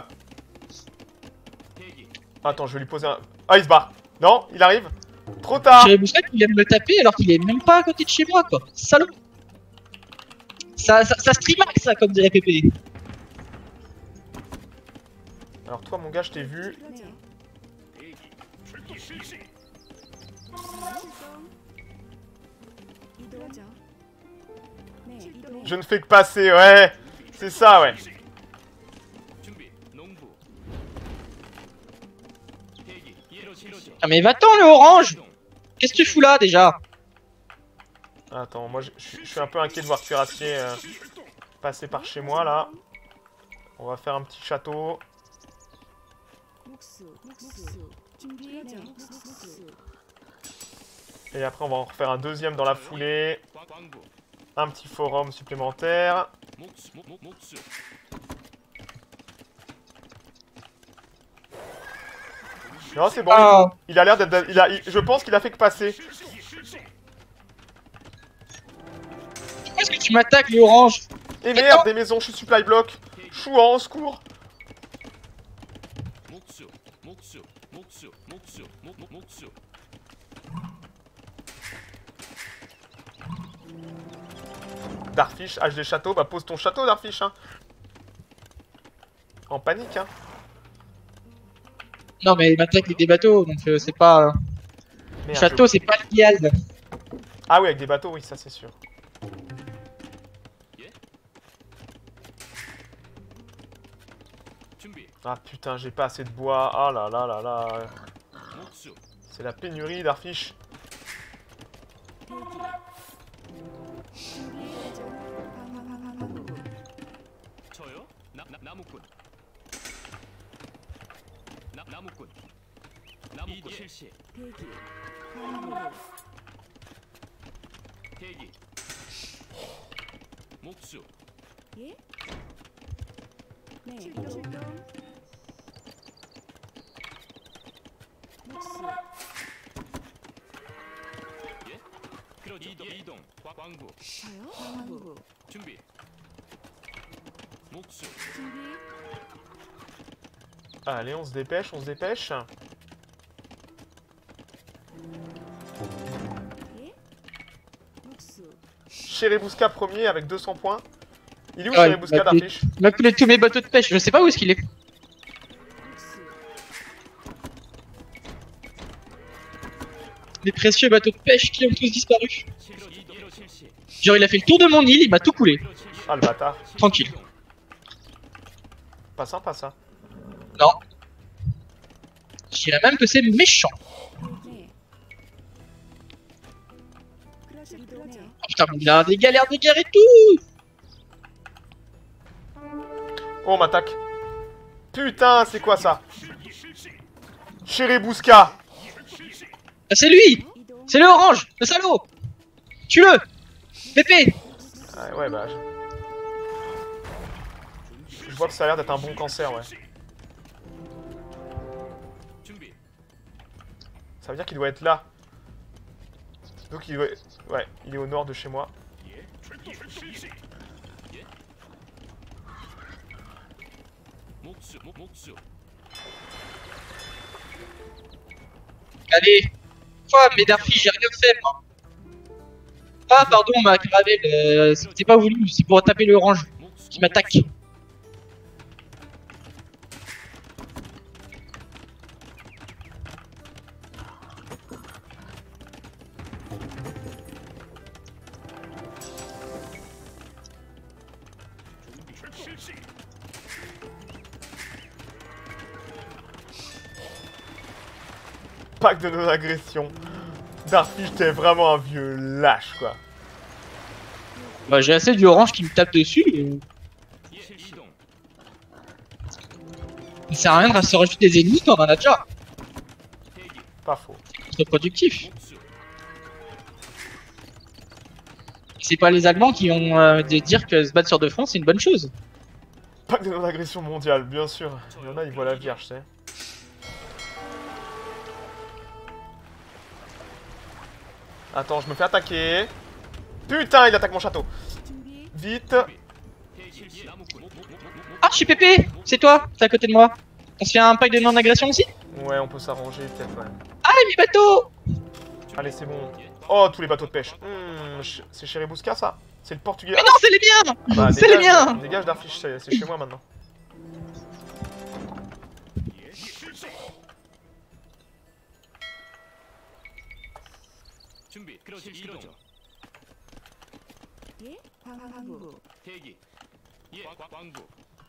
대기 Attends, je vais lui poser un... Ah, il se barre. Non, il arrive. Trop tard. Chéribouska qui vient de me taper alors qu'il est même pas à côté de chez moi quoi. Salaud. Ça, ça, ça streamax ça, comme dirait Pépé. Alors toi, mon gars, je t'ai vu. 대기 출기 실시 이동하자. 네, 이동. Je ne fais que passer, ouais. C'est ça, ouais. 준비 농부 대기 예로 실로죠 Ah mais va-t'en le orange. Qu'est-ce que tu fous là déjà? Attends, moi, je, je- je suis un peu inquiet de voir Cuirassier euh, passer par chez moi, là. On va faire un petit château. 목수 목수. 준비하자. 목수. Et après, on va en refaire un deuxième dans la foulée. 광- 광부 Un petit forum supplémentaire. 목수 목- 목- 목수 Non, c'est bon. Ah. Il, il a l'air d'être... il a- il- Je pense qu'il a fait que passer. Pourquoi est-ce que tu m'attaques le orange? Et merde, des maisons, je suis supply block. Chouan, au secours. 목수 목수 목수 목수 목- 목- 목수 Darfish, H D château. Bah, pose ton château, Darfish, hein. En panique, hein. Non mais il m'attaque avec des bateaux donc euh, c'est pas... euh, Merde, Château je- c'est pas légal. Ah oui, avec des bateaux, oui, ça c'est sûr. 준비 Ah putain, j'ai pas assez de bois. Ah là là là là. 목수 C'est la pénurie, Darfish. 저요 나, 나 나무꾼 나 나무꾼 나무꾼 실시 대기. 대기 목수 예? 네, 이동. 목수. 예? 그러죠. 이동, 이동. 과- 광부. 저요? 광부. 준비. 목수. 준비. Allez, on se dépêche, on se dépêche. 예? 목수. Cherebouska premier avec deux cents points. Il est où Ouais, Cherebouska bah, d'Arfiche? Il m'a coulé tous mes bateaux de pêche, je sais pas où est-ce qu'il est. 목수. Les précieux bateaux de pêche qui ont tous disparu. 실로 이동. 실로 실시. Genre il a fait le tour de mon île, il m'a tout coulé. 실로 실시. Ah le bâtard. Tranquille. 이동. Pas sympa ça. Non. Je dirais même que c'est méchant. 네. 그러죠. 그러죠. Oh, putain, mais il a des galères de guerre et tout. Oh, on m'attaque. Putain, c'est quoi ça? Cherebouska. Ah, c'est lui. 이동. C'est le orange, le salaud. Tue-le. Pépé. Ah, ouais, bah. Je... je vois que ça a l'air d'être un bon cancer, ouais. 준비. Ça veut dire qu'il doit être là. Donc il doit... Ouais, il est au nord de chez moi. 예. 실시. 예. 목수. 목 목수. Allez. Quoi, mais Darfi, j'ai rien fait moi. Ah pardon, ma caravelle, euh, c'était pas voulu, c'est pour taper le orange 목수. qui m'attaque. Pack de nos agressions. Darfish, t'es vraiment un vieux lâche, quoi. Bah j'ai assez du orange qui me tape dessus, et... 예. 이동. ça sert à rien de se rajouter des ennemis quand on en a déjà. 대기. Pas faux. C'est productif. 목수. C'est pas les Allemands qui vont euh, de dire que se battre sur deux fronts c'est une bonne chose. Pack de nos agressions mondiales, bien sûr. Il y en a, ils voient la vierge, tu sais. Attends, je me fais attaquer. Putain, il attaque mon château. 준비. Vite. 대기. 예. 나무꾼. 목, 목, 목, 목, 목. Ah, je suis Pépé. C'est toi, t'es à côté de moi. On se fait un pack de non-agression aussi. Ouais, on peut s'arranger peut-être quand même. Ah, mes bateaux. Allez, c'est bon. Oh, tous les bateaux de pêche. Hmm, ch- c'est Cherebouska, ça? C'est le portugais. Mais non, c'est les miens. Bah, c'est les dégage, miens. Dégage d'Arfiche, c'est c'est chez moi maintenant. 준비. 그러죠. 이동. 예? 광부. 대기. 예. 과- 과- 광부.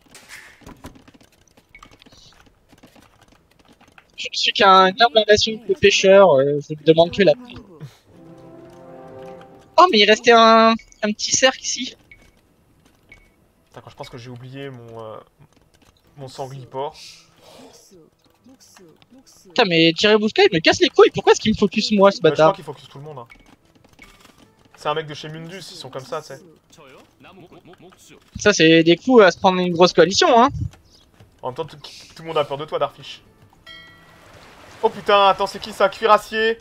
Je ne suis qu'un humble relation de pêcheur. euh, je ne demande que la. 광부. Oh, mais il restait un, un petit cercle ici. D'accord, je pense que j'ai oublié mon, euh, mon sangliport. 목수. 목수. 목수. Putain, mais Cherebouska il me casse les couilles. Pourquoi est-ce qu'il me focus moi, ce Bah, je crois bâtard? qu'il focus tout le monde. Hein. C'est un mec de chez Mundus, ils sont comme ça, tu sais. 저요. 나무 목, 목, 목수. Ça, c'est des coups à se prendre une grosse coalition, hein. En même temps, tout, tout le monde a peur de toi, Darfish. Oh putain, attends, c'est qui ça? Cuirassier.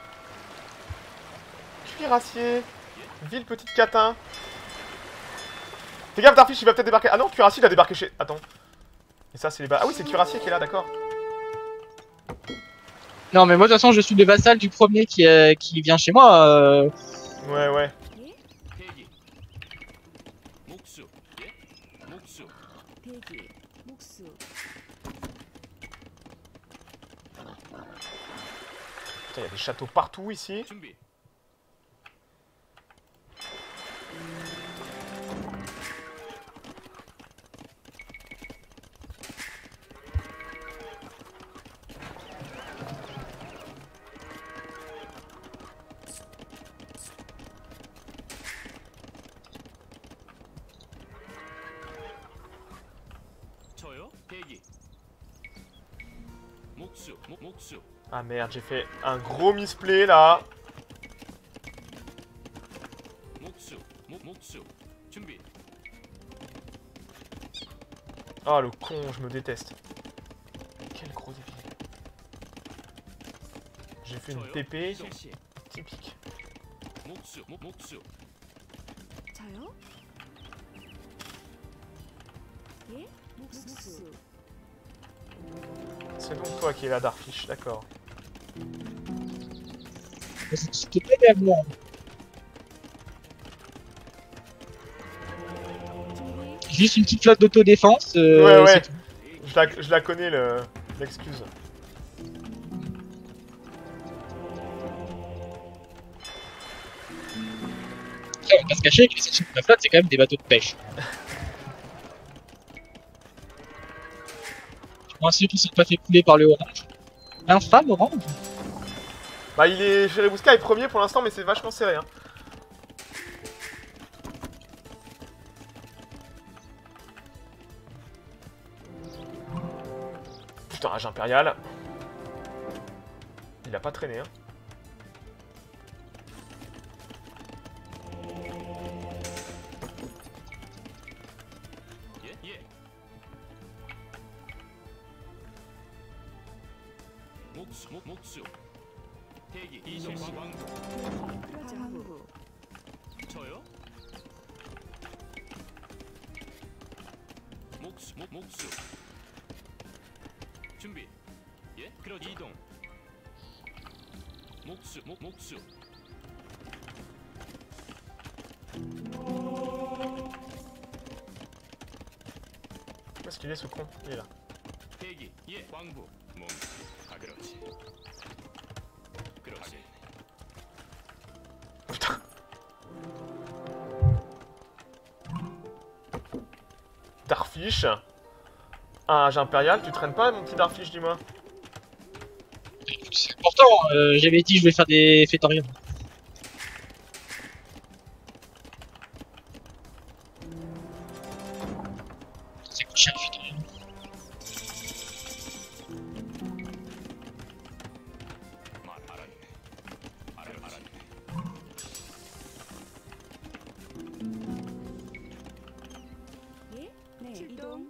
Cuirassier. Ville petite catin. Fais gaffe, Darfish, il va peut-être débarquer. Ah non, Cuirassier, il a débarqué chez... Attends. Et ça, c'est les bas... Ah oui, c'est Cuirassier qui est là, d'accord. Non, mais moi, de toute façon, je suis le vassal du premier qui, euh, qui vient chez moi. euh. Ouais, ouais. 대기. 목수. 예. 목수. 대기. 목수. Putain, il y a des châteaux partout ici. 준비. 저요. 대기. 목수. 목, 목수. Ah merde, j'ai fait un gros misplay là. 목수. 목, 목수. 준비. Ah le con, je me déteste. Quel gros débile. J'ai fait une T P 실시. typique. 목수, 목, 목수. 저요? 예? 목수. C'est donc toi qui es la Darfish, d'accord. C'était pas également. Juste une petite flotte d'autodéfense. Euh, Ouais, ouais. c'est tout. Je la, je la connais, le l'excuse. Après, on va pas se cacher que les sections de la flotte, c'est quand même des bateaux de pêche. Moi, ceux qui sont pas fait couler par le Orange. Infâme Orange. Bah, il est. Cherebouska est premier pour l'instant, mais c'est vachement serré. Hein. Putain, Rage Impérial. Il a pas traîné, hein. 예, 예. 목수, 목, 목수. 대기, 이동, 광부. 광부. 저요? 목수, 목, 목수. 준비. 예, 그러 이동. 목수, 목, 목수. Où est-ce qu'il est ce con? Il est là. 대기, 예, 광부. 몸, 아 그렇지. 그렇지. Putain. Darfish. Un Rage Impérial, tu traînes pas mon petit Darfish, dis-moi? C'est important, euh, j'avais dit je vais faire des Fétoriens. C'est coûte cher, Fétoriens. 말 알았네. 알아, 알았네. 예? 네, 이동.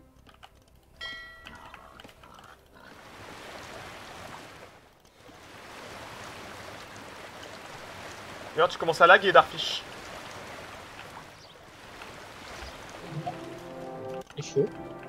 D'ailleurs, tu commences à laguer, Darfish. Il faut.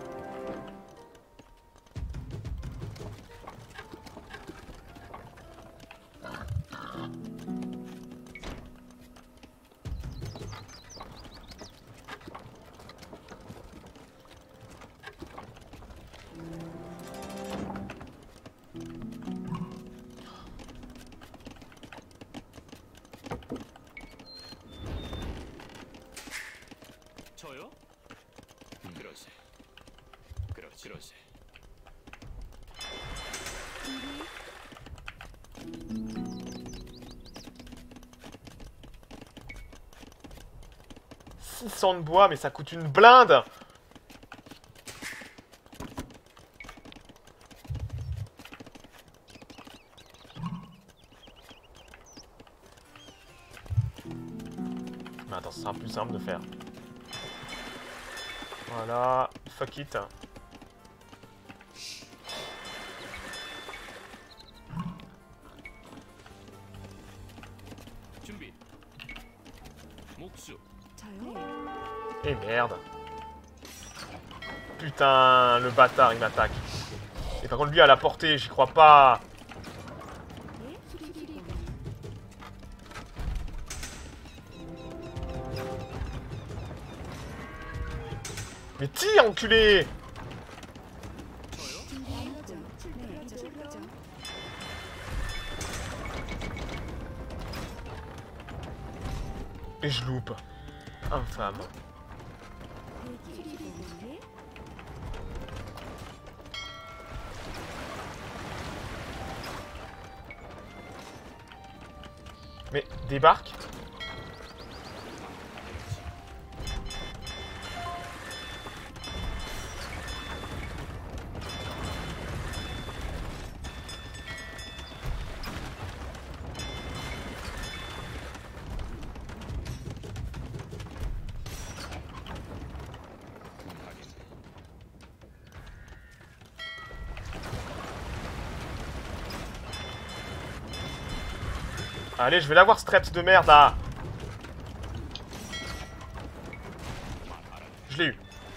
저요? 그러지. 그러지. 그러지. six cents de bois, mais ça coûte une blinde. Mais attends, ce sera plus simple de faire. Voilà, fuck it. 준비. 목수. 저요? Et merde. Putain, le bâtard, il m'attaque. Et par contre, lui, à la portée, j'y crois pas. 예? 수리공. Mais tire, enculé! 준비하죠. 네, 그렇죠. Et je loupe. Infâme. 대기. 수리공. 예? Mais débarque. Allez, je vais l'avoir, Streps de merde là. Je l'ai eu.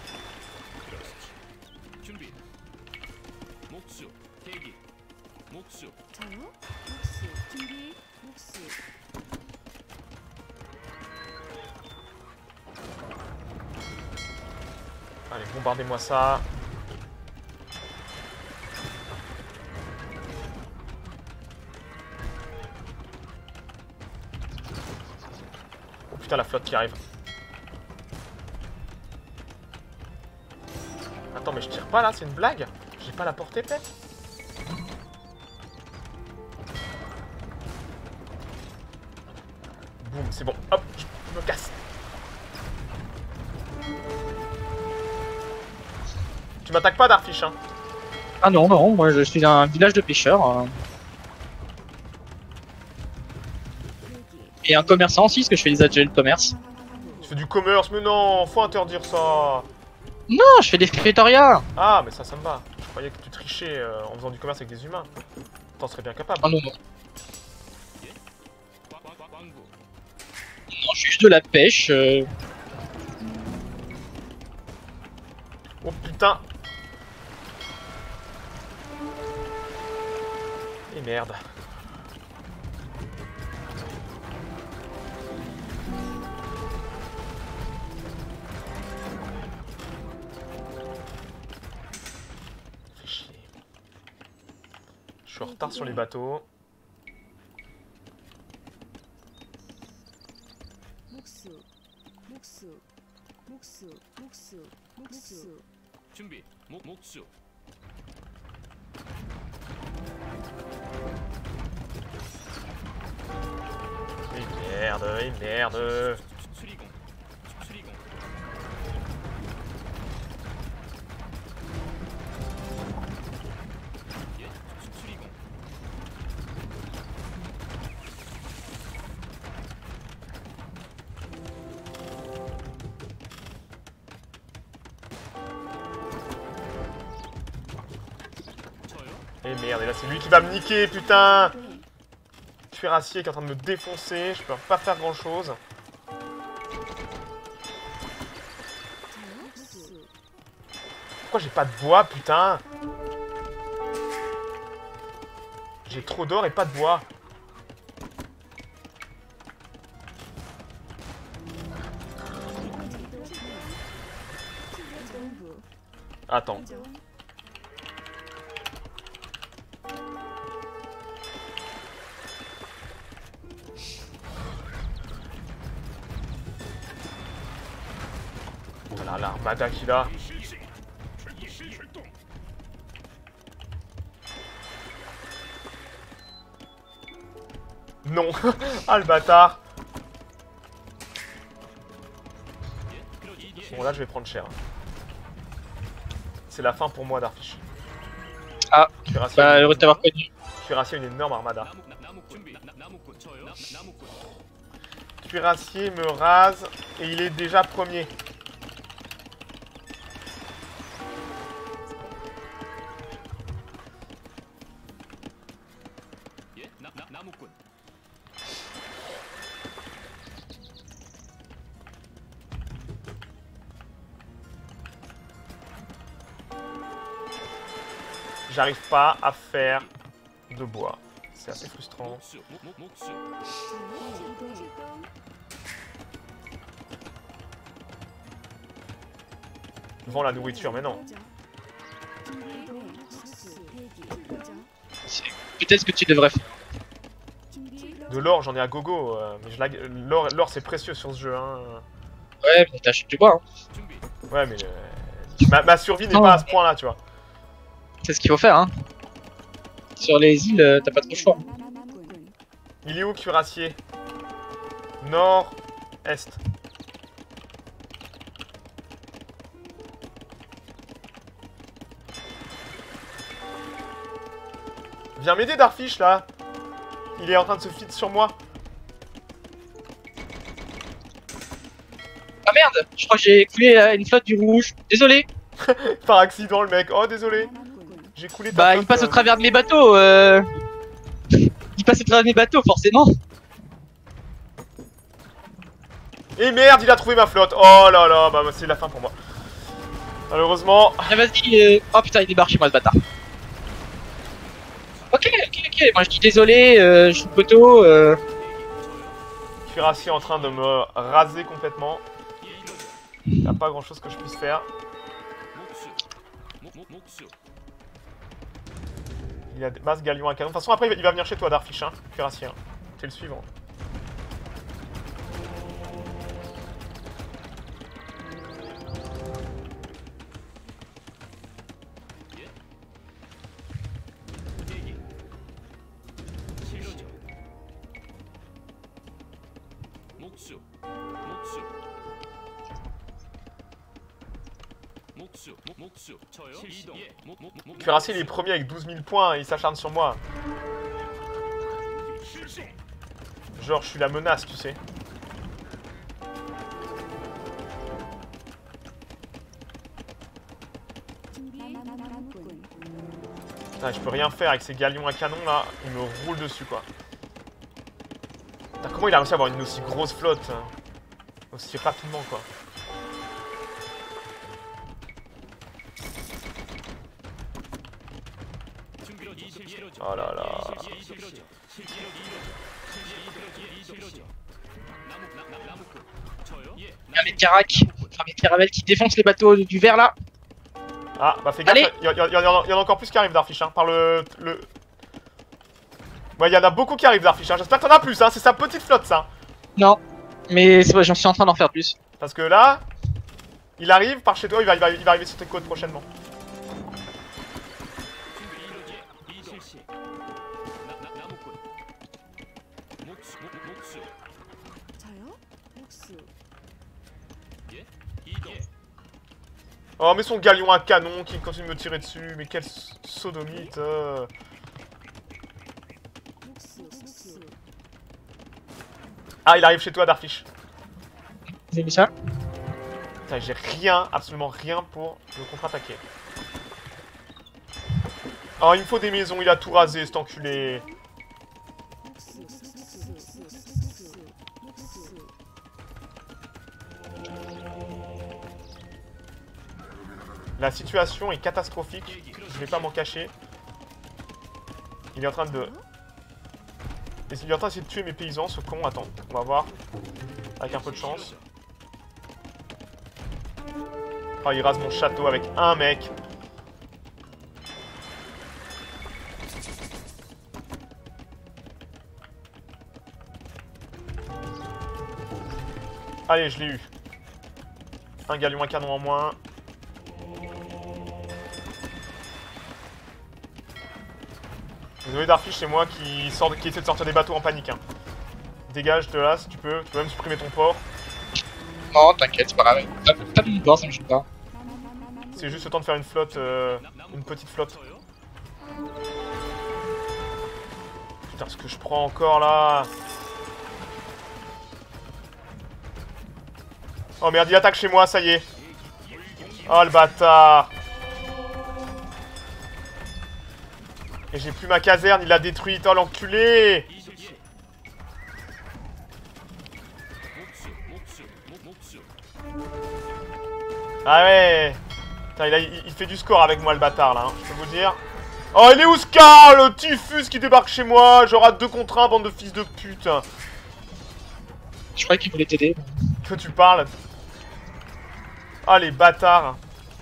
준비. 목수 대기. 목수 자요. 목수 준비. 목수. Allez, bombardez-moi ça. Oh putain, la flotte qui arrive. Attends, mais je tire pas là, c'est une blague? J'ai pas la portée peut-être? Boum, c'est bon. Hop, je me casse. Tu m'attaques pas, Darfish, hein? Ah non, non, moi je suis un village de pêcheurs. euh. Et un commerçant aussi, parce que je fais des ateliers de commerce. Tu fais du commerce, mais non, faut interdire ça. Non, je fais des fétorias. Ah, mais ça, ça me va. Je croyais que tu trichais euh, en faisant du commerce avec des humains. T'en serais bien capable. Ah non, non. 과- 과- 과- 광부. Non, je suis juste de la pêche. euh. Oh putain. Et merde. Fais chier. Je suis en retard sur les bateaux. 목수. 목수. 목수. 목수. 목수. 준비. 목 목수. Et merde, et merde. 수리공. 수리공. 예. 수리공. 저요? Et merde, et là c'est lui qui va me niquer, putain. Cuirassier qui est en train de me défoncer, je peux pas faire grand chose. Pourquoi j'ai pas de bois, putain? J'ai trop d'or et pas de bois. Attends. Voilà l'armada qu'il a. Non. Ah le bâtard. Bon là je vais prendre cher. C'est la fin pour moi Darfish. Ah, Cuirassier, bah une- heureux de t'avoir connu. Cuirassier, une énorme armada. 나무 나- 나무꾼 준비. 나- 나무꾼 저요? 나- 나무꾼. Cuirassier me rase et il est déjà premier. 예. 나- 나- 나무꾼. J'arrive pas à faire de bois. C'est assez frustrant. 목수. 목- 목- 목수. Vends la nourriture, mais non. C'est peut-être ce que tu devrais faire. De l'or, j'en ai à gogo. euh, mais je la- l'or, l'or c'est précieux sur ce jeu. Hein. Ouais, mais t'achètes du bois. Hein. 준비. Ouais, mais euh, ma, ma survie n'est Non. pas à ce point-là, tu vois. C'est ce qu'il faut faire. Hein. Sur les îles, euh, t'as pas trop le choix. Il est où, cuirassier? Nord, est. Viens m'aider, Darfish, là. Il est en train de se feed sur moi. Ah merde, je crois que j'ai coulé euh, une flotte du rouge. Désolé. Par accident, le mec. Oh, désolé. J'ai coulé ta Bah, flotte, il passe au euh, travers de mes bateaux. Euh... Il passe au travers de mes bateaux, forcément. Et merde, il a trouvé ma flotte. Oh là là, bah c'est la fin pour moi. Malheureusement. Ah, vas-y. Euh... Oh putain, il débarque chez moi, ce bâtard. Ok, ok, ok. Moi, je dis désolé, euh, je suis poteau. Euh... Cuirassier en train de me raser complètement. Il n'y a pas grand chose que je puisse faire. Il y a des masses galions à canon. De toute façon, après, il va venir chez toi, Darfish, hein, cuirassier. Hein. C'est le suivant. Cuirassier, il est premier avec douze mille points et il s'acharne sur moi. Genre, je suis la menace, tu sais. Ah, je peux rien faire avec ces galions à canon là. Il me roule dessus, quoi. Putain, comment il a réussi à avoir une aussi grosse flotte hein, aussi rapidement, quoi. Oh là là. L'armée de Carac, l'armée de Caravelle qui défonce les bateaux du vert là. Ah, bah fais gaffe, il y, y, y, y en a encore plus qui arrivent Darfish, hein, par le... le... Ouais, il y en a beaucoup qui arrivent Darfish, hein. J'espère que t'en as plus, hein, c'est sa petite flotte ça. Non, mais c'est vrai, j'en suis en train d'en faire plus. Parce que là, il arrive par chez toi, il va, il va, il va arriver sur tes côtes prochainement. Oh mais son galion à canon qui continue de me tirer dessus, mais quel sodomite euh. Ah il arrive chez toi Darfish. Vous avez vu ça? Putain j'ai rien, absolument rien pour le contre-attaquer. Oh il me faut des maisons, il a tout rasé cet enculé. La situation est catastrophique, je vais pas m'en cacher. Il est en train de... Il est en train d'essayer de tuer mes paysans, ce con. Attends, on va voir. Avec un peu de chance. Oh, il rase mon château avec un mec. Allez, je l'ai eu. Un galion à canon en moins. Désolé Darfish, c'est moi qui, sort, qui essaie de sortir des bateaux en panique. Hein. Dégage de là si tu peux, tu peux même supprimer ton port. Non, t'inquiète, c'est pas grave. Tape mon port, ça me gêne pas. C'est juste le temps de faire une flotte, euh, une petite flotte. Putain, ce que je prends encore là. Oh merde, il attaque chez moi, ça y est. Oh le bâtard. Et j'ai plus ma caserne, il l'a détruite, oh l'enculé. Ah ouais. Putain, il, a, il, il fait du score avec moi le bâtard là, hein, je peux vous dire. Oh il est où Scar, le typhus qui débarque chez moi. J'aurai deux contre un, bande de fils de pute. Je croyais qu'il voulait t'aider. Que tu parles. Ah les bâtards.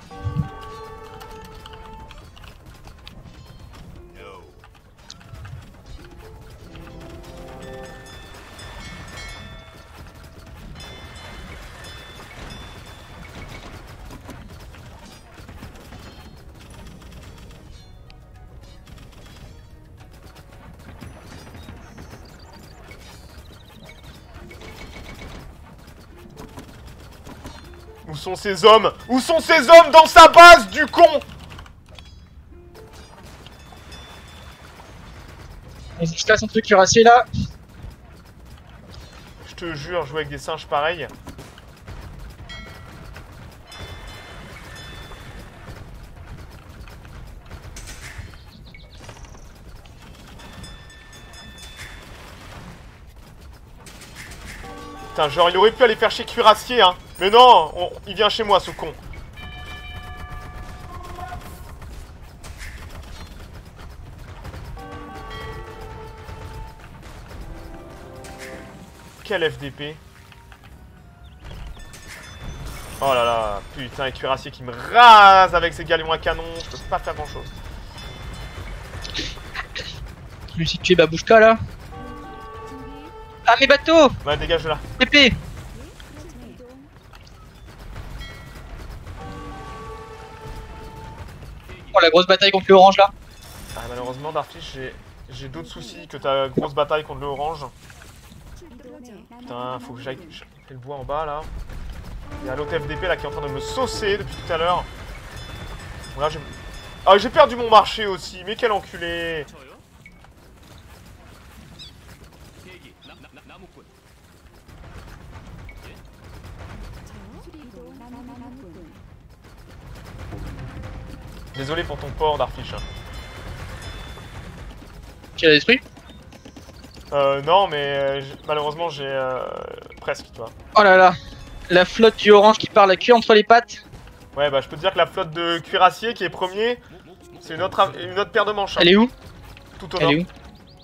Où sont ces hommes? Où sont ces hommes dans sa base, du con? Vas-y, je casse un truc cuirassier là. Je te jure, jouer avec des singes pareils. Putain, genre il aurait pu aller faire chez Cuirassier, hein. Mais non, on... il vient chez moi, ce con. Quel F D P. Oh là là, putain, et Cuirassier qui me rase avec ses galions à canon. Je peux pas faire grand chose. Je me suis tué Babouchka là. Ah mes bateaux. Ouais, dégage de là. Épée. Oh la grosse bataille contre le orange là. Ah, malheureusement, Darfish, j'ai j'ai d'autres soucis que ta grosse bataille contre le orange. Putain, faut que j'aille le bois en bas là. Il y a l'autre F D P là qui est en train de me saucer depuis tout à l'heure. Bon, là j'ai. Ah, j'ai perdu mon marché aussi, mais quel enculé! Désolé pour ton port, Darfish. Tu l'as détruit? Euh, non, mais euh, malheureusement j'ai euh, presque, tu vois. Oh là là. La flotte du orange qui part la queue entre les pattes. Ouais, bah je peux te dire que la flotte de Cuirassier qui est premier, c'est une autre, une autre paire de manches. Hein. Elle est où? Tout au Elle nord. est où?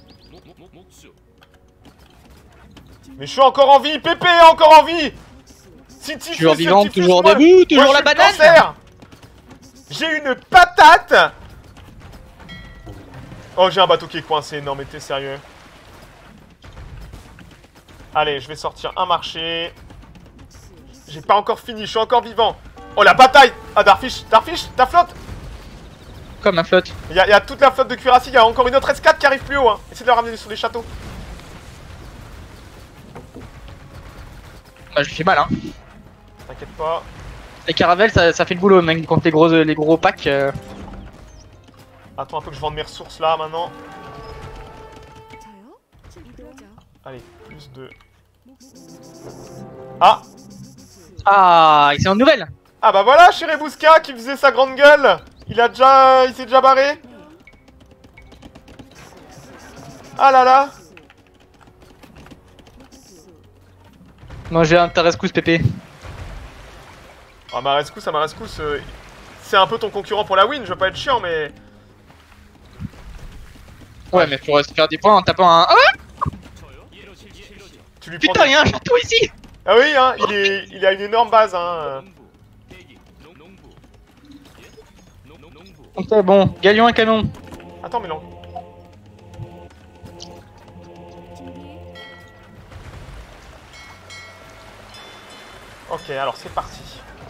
Mais je suis encore en vie, Pépé est encore en vie. City, Toujours fils, vivante, petit toujours fils, moi- debout, toujours moi, la je suis le banane. cancer. J'ai une patate. Oh, j'ai un bateau qui est coincé, non mais t'es sérieux? Allez, je vais sortir un marché. J'ai pas encore fini, je suis encore vivant. Oh la bataille. Ah Darfish, Darfish, ta flotte. Comme ma flotte. Il y, a- y a toute la flotte de Cuirassier, il y a encore une autre S quatre qui arrive plus haut. Hein. Essayez de la ramener sur les châteaux. Bah je fais mal hein. T'inquiète pas. Les caravelles ça, ça fait le boulot même contre les gros, les gros packs. Euh... Attends un peu que je vende mes ressources là maintenant. Allez, plus de... Ah. Ah, excellente nouvelle. Ah bah voilà, chez Rebouska qui faisait sa grande gueule. Il a déjà... il s'est déjà barré. Ah là là. Manger un ta rescousse Pépé. Ah ma rescousse, ah ma rescousse, euh, c'est un peu ton concurrent pour la win, je veux pas être chiant mais... Ouais mais faut rester faire des points en tapant un... Ah ouais. Tu lui prends Putain des- y'a un château ici. Ah oui, hein, il, est... il a une énorme base, hein. Ok bon, galion un canon. Attends mais non. Ok, alors c'est parti.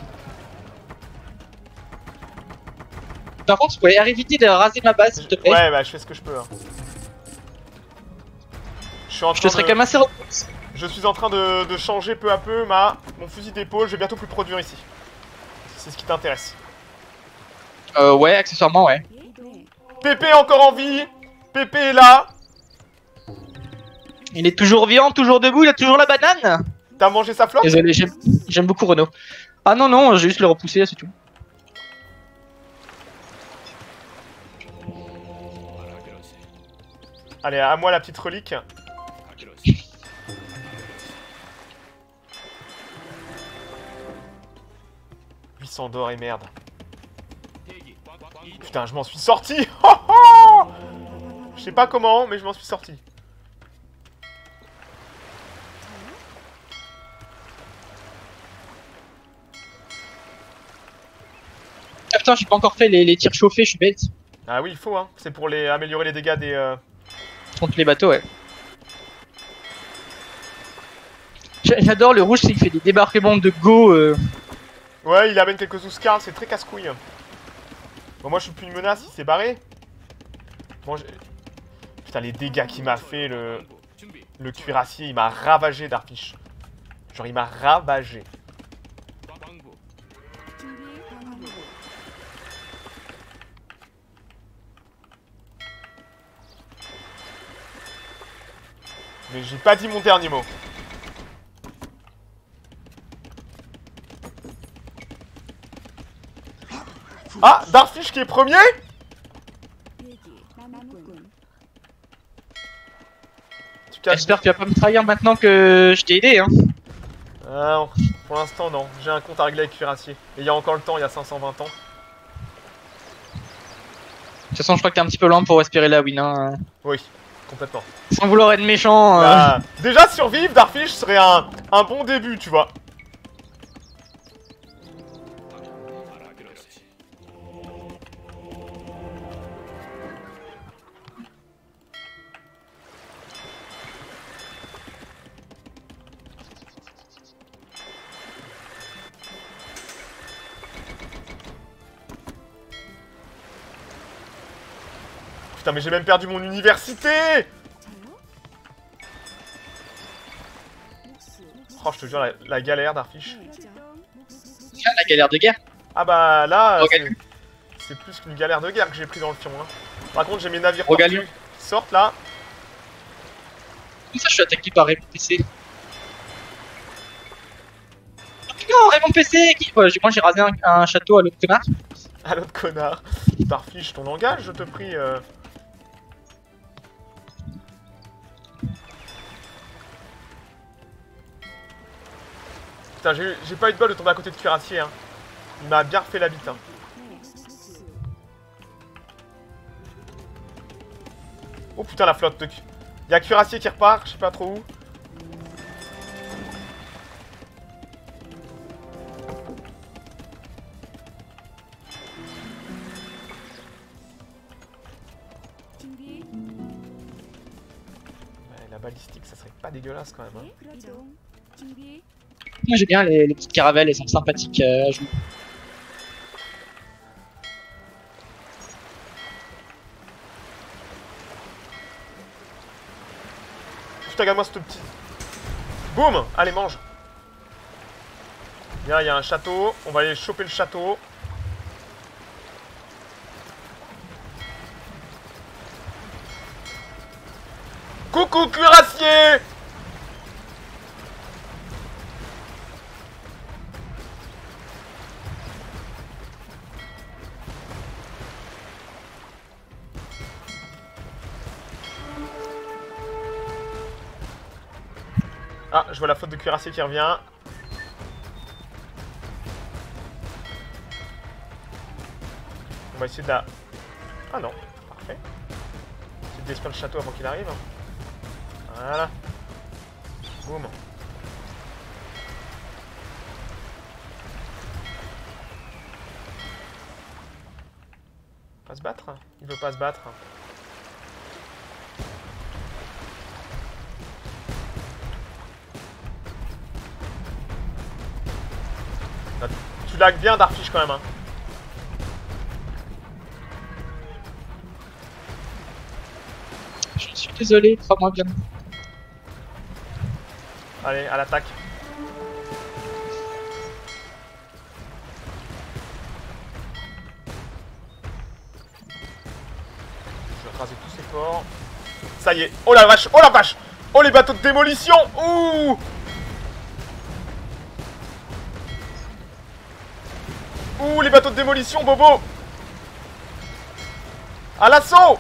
Par contre, tu pourrais éviter de raser ma base s'il te plaît. Ouais, bah je fais ce que je peux. Hein. Je suis en Je train te serais de... quand même assez repousse. Je suis en train de, de changer peu à peu ma... mon fusil d'épaule, je vais bientôt plus produire ici. C'est ce qui t'intéresse. Euh ouais, accessoirement ouais. Pépé est encore en vie. Pépé est là. Il est toujours vivant, toujours debout, il a toujours la banane. T'as mangé sa flotte? Désolé, j'aime j'aime beaucoup Renault. Ah non non, j'ai juste le repousser, c'est tout. Allez, à moi la petite relique. huit cents d'or et merde. Putain, je m'en suis sorti. Je sais pas comment, mais je m'en suis sorti. Ah putain, j'ai pas encore fait les, les tirs chauffés, je suis bête. Ah oui, il faut, hein. C'est pour les améliorer les dégâts des... Euh... Contre les bateaux, ouais. J'a- J'adore le rouge, c'est qu'il fait des débarquements de go. Euh... Ouais, il amène quelques Ouscars, c'est très casse-couille. Bon, moi, je suis plus une menace, il s'est barré. Bon, j'ai... Putain, les dégâts qu'il m'a fait, le... Le cuirassier, il m'a ravagé, Darfish. Genre, il m'a ravagé. Mais j'ai pas dit mon dernier mot. Ah, Darfish qui est premier. Tu casses... J'espère que tu vas pas me trahir maintenant que je t'ai aidé, hein. Ah non, pour l'instant non, j'ai un compte à régler avec Cuirassier. Et il y a encore le temps, il y a cinq cent vingt ans. De toute façon, je crois que t'es un petit peu lent pour respirer la win. Hein. Oui, complètement. Sans vouloir être méchant. Euh... Bah, déjà survivre Darfish serait un, un bon début, tu vois. Putain, mais j'ai même perdu mon université! Oh, je te jure, la, la galère d'Arfish. La galère de guerre. Ah bah là, Rogalien. c'est plus qu'une galère de guerre que j'ai pris dans le fion. Hein. Par contre, j'ai mes navires Rogalien. qui sortent là. Comment ça, je suis attaqué par Raymond P C? Non, Raymond P C qui... ouais, moi, j'ai rasé un, un château à l'autre connard. À l'autre connard. Darfish, ton langage, je te prie. Euh... Putain, j'ai pas eu de bol de tomber à côté de Cuirassier. Hein. Il m'a bien refait la bite. Hein. Oh putain, la flotte de... Il y a Cuirassier qui repart, je sais pas trop où. Ouais, la balistique, ça serait pas dégueulasse quand même. Hein. Moi, j'ai bien les, les petites caravelles, elles sont sympathiques euh, à jouer. Juste regarde-moi ce petit... Boum! Allez, mange! Bien, il y a un château. On va aller choper le château. Coucou, Cuirassier! Ah, je vois la faute de Cuirassier qui revient. On va essayer de la... Ah non, parfait. Essayer de détruire le château avant qu'il arrive. Voilà. Boum. Pas se battre? Il veut pas se battre. Tu lags bien Darfish quand même. Hein. Je suis désolé, crois-moi bien. Allez, à l'attaque. Je vais raser tous ces ports. Ça y est. Oh la vache. Oh la vache. Oh les bateaux de démolition. Ouh. Ouh, les bateaux de démolition, Bobo! À l'assaut!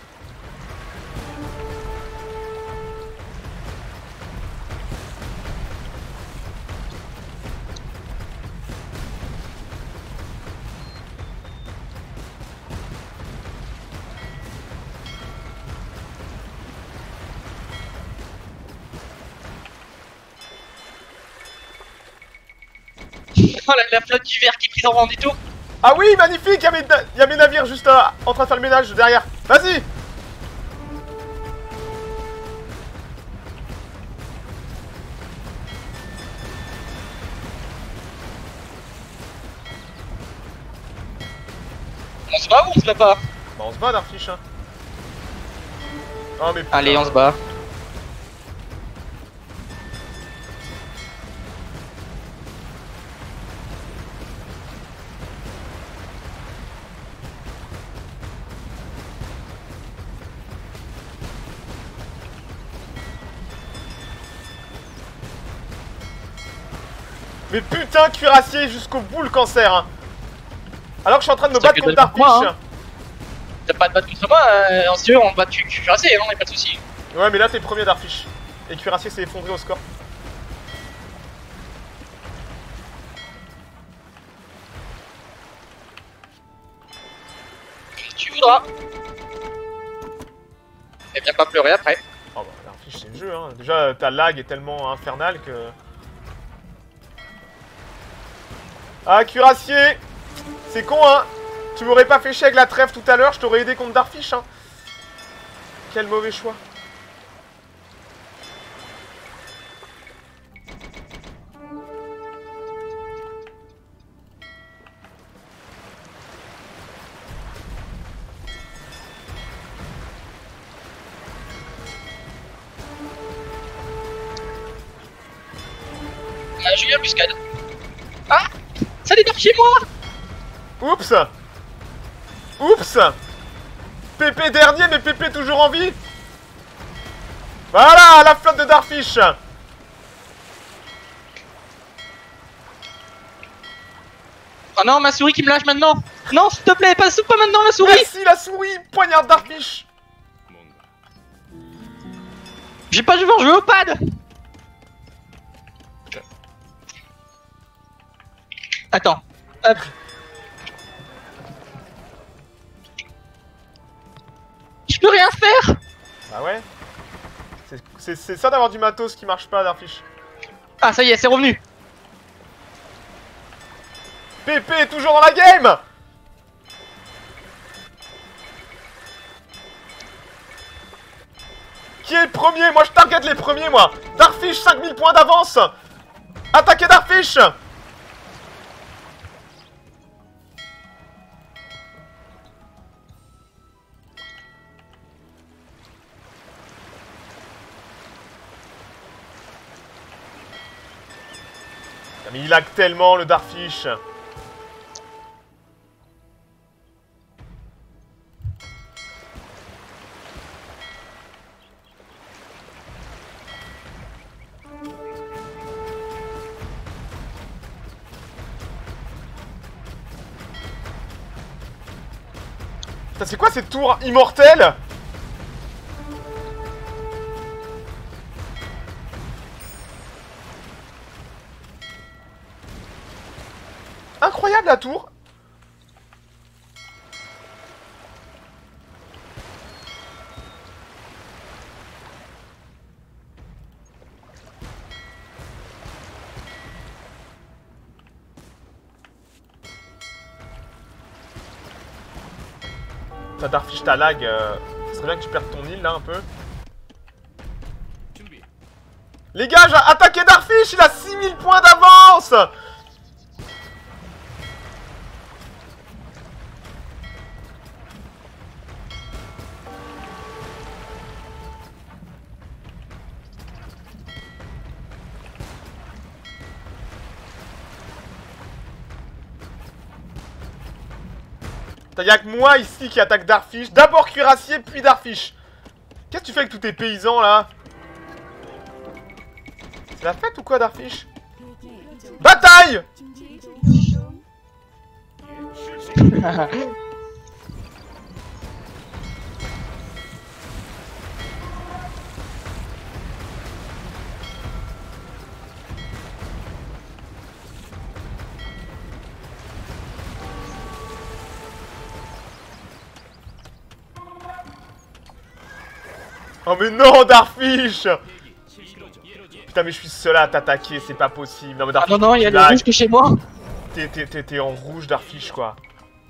Oh, la, la flotte du verre qui est prise en vent du tout. Ah oui, magnifique! Il y a mes, y a mes navires juste euh, en train de faire le ménage derrière. Vas-y! On se bat ou on se bat pas? Bah on se bat Darfish hein. Oh mais putain. Allez, on se bat. Mais putain, Cuirassier jusqu'au bout le cancer hein. Alors que je suis en train de me battre contre Darfish. Hein. T'as pas à te battre contre moi, euh, si tu veux on bat Cuirassier, hein, y'a pas de soucis. Ouais mais là t'es premier Darfish. Et Cuirassier s'est effondré au score. toi. Et viens pas pleurer après. Oh bah, Darfish, c'est le jeu, hein. Déjà, ta lag est tellement infernale que... Ah, cuirassier! C'est con, hein. Tu m'aurais pas fait chier avec la trêve tout à l'heure, je t'aurais aidé contre Darfish, hein. Quel mauvais choix. Ah, j'ai eu une embuscade. Ah, ça débarque chez moi. Oups! Oups! Pépé dernier, mais Pépé toujours en vie. Voilà, la flotte de Darfish. Oh non, ma souris qui me lâche maintenant. Non, s'il te plaît, pas, pas maintenant la souris. Merci la souris, poignard Darfish. J'ai pas joué en jouer au pad. Attends, hop. Je peux rien faire. Bah ouais. C'est ça d'avoir du matos qui marche pas, Darfish. Ah, ça y est, c'est revenu. Pépé est toujours dans la game. Qui est le premier? Moi je target les premiers, moi. Darfish, cinq mille points d'avance. Attaquez Darfish. Mais il lag tellement le Darfish. Putain, c'est quoi cette tour immortelle? Incroyable la tour. Putain, Darfish, ta lag, euh, ce serait bien que tu perdes ton île là un peu. Les gars, j'ai attaqué Darfish, il a six mille points d'avance. Y'a que moi ici qui attaque Darfish. D'abord cuirassier, puis Darfish. Qu'est-ce que tu fais avec tous tes paysans là? C'est la fête ou quoi, Darfish? Bataille! Oh mais non, Darfish! Putain, mais je suis seul à t'attaquer, c'est pas possible. Non mais Darfish, ah non non, il y a le rouge que chez moi. T'es en rouge, Darfish, quoi.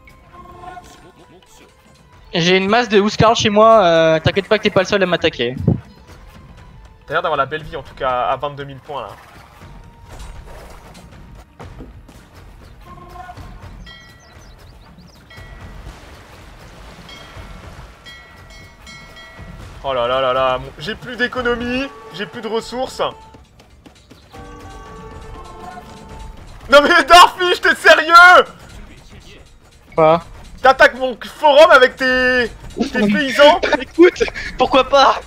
J'ai une masse de Huskarl chez moi, euh, t'inquiète pas que t'es pas le seul à m'attaquer. T'as l'air d'avoir la belle vie en tout cas, à vingt-deux mille points là. Oh là là là là, j'ai plus d'économie, j'ai plus de ressources. Non mais Darfish, t'es sérieux? Quoi? T'attaques mon forum avec tes, tes paysans? Écoute, pourquoi pas?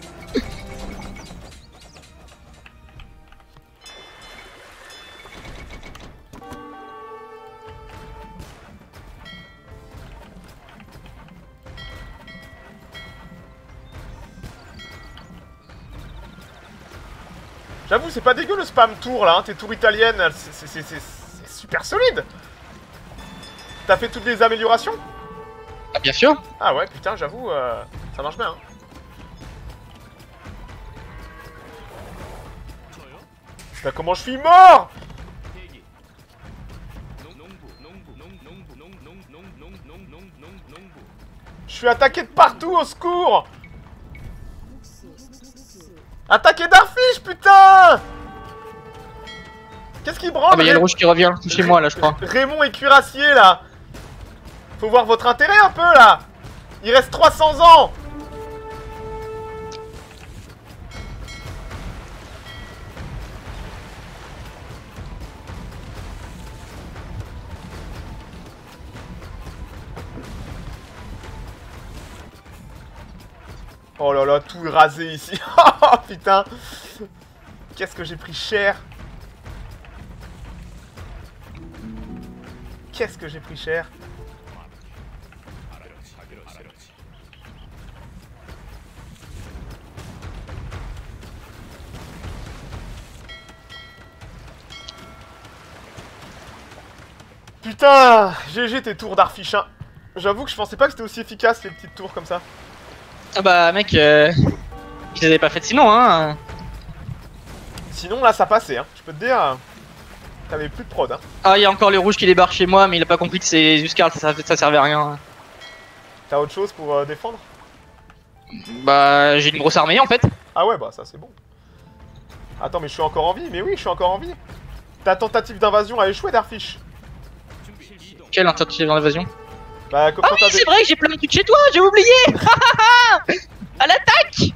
J'avoue, c'est pas dégueu le spam tour là, hein. Tes tours italiennes, c'est super solide. T'as fait toutes les améliorations? Ah, bien sûr. Ah ouais, putain, j'avoue, euh, ça marche bien. Hein. Putain, comment je suis mort? Je suis attaqué de partout, au secours! Attaqué Darfish, putain! Qu'est-ce qui branle? Ah, bah y'a le rouge qui revient, c'est chez moi là, je crois. Raymond et Cuirassier là! Faut voir votre intérêt un peu là! Il reste trois cents ans! Oh là là, tout rasé ici. Oh putain. Qu'est-ce que j'ai pris cher. Qu'est-ce que j'ai pris cher. Putain, G G tes tours d'Arfish. Hein. J'avoue que je pensais pas que c'était aussi efficace les petites tours comme ça. Ah bah mec, euh... je les avais pas faites sinon hein. Sinon là ça passait hein, je peux te dire. T'avais plus de prod hein. Ah, il y a encore le rouge qui débarque chez moi, mais il a pas compris que c'est Zuskarl, ça, ça servait à rien. T'as autre chose pour euh, défendre? Bah j'ai une grosse armée en fait. Ah ouais bah ça c'est bon. Attends mais je suis encore en vie, mais oui je suis encore en vie. Ta tentative d'invasion a échoué Darfish. Quelle tentative d'invasion? Bah quand Ah oui c'est vrai que j'ai plein de trucs chez toi, j'ai oublié. À l'attaque.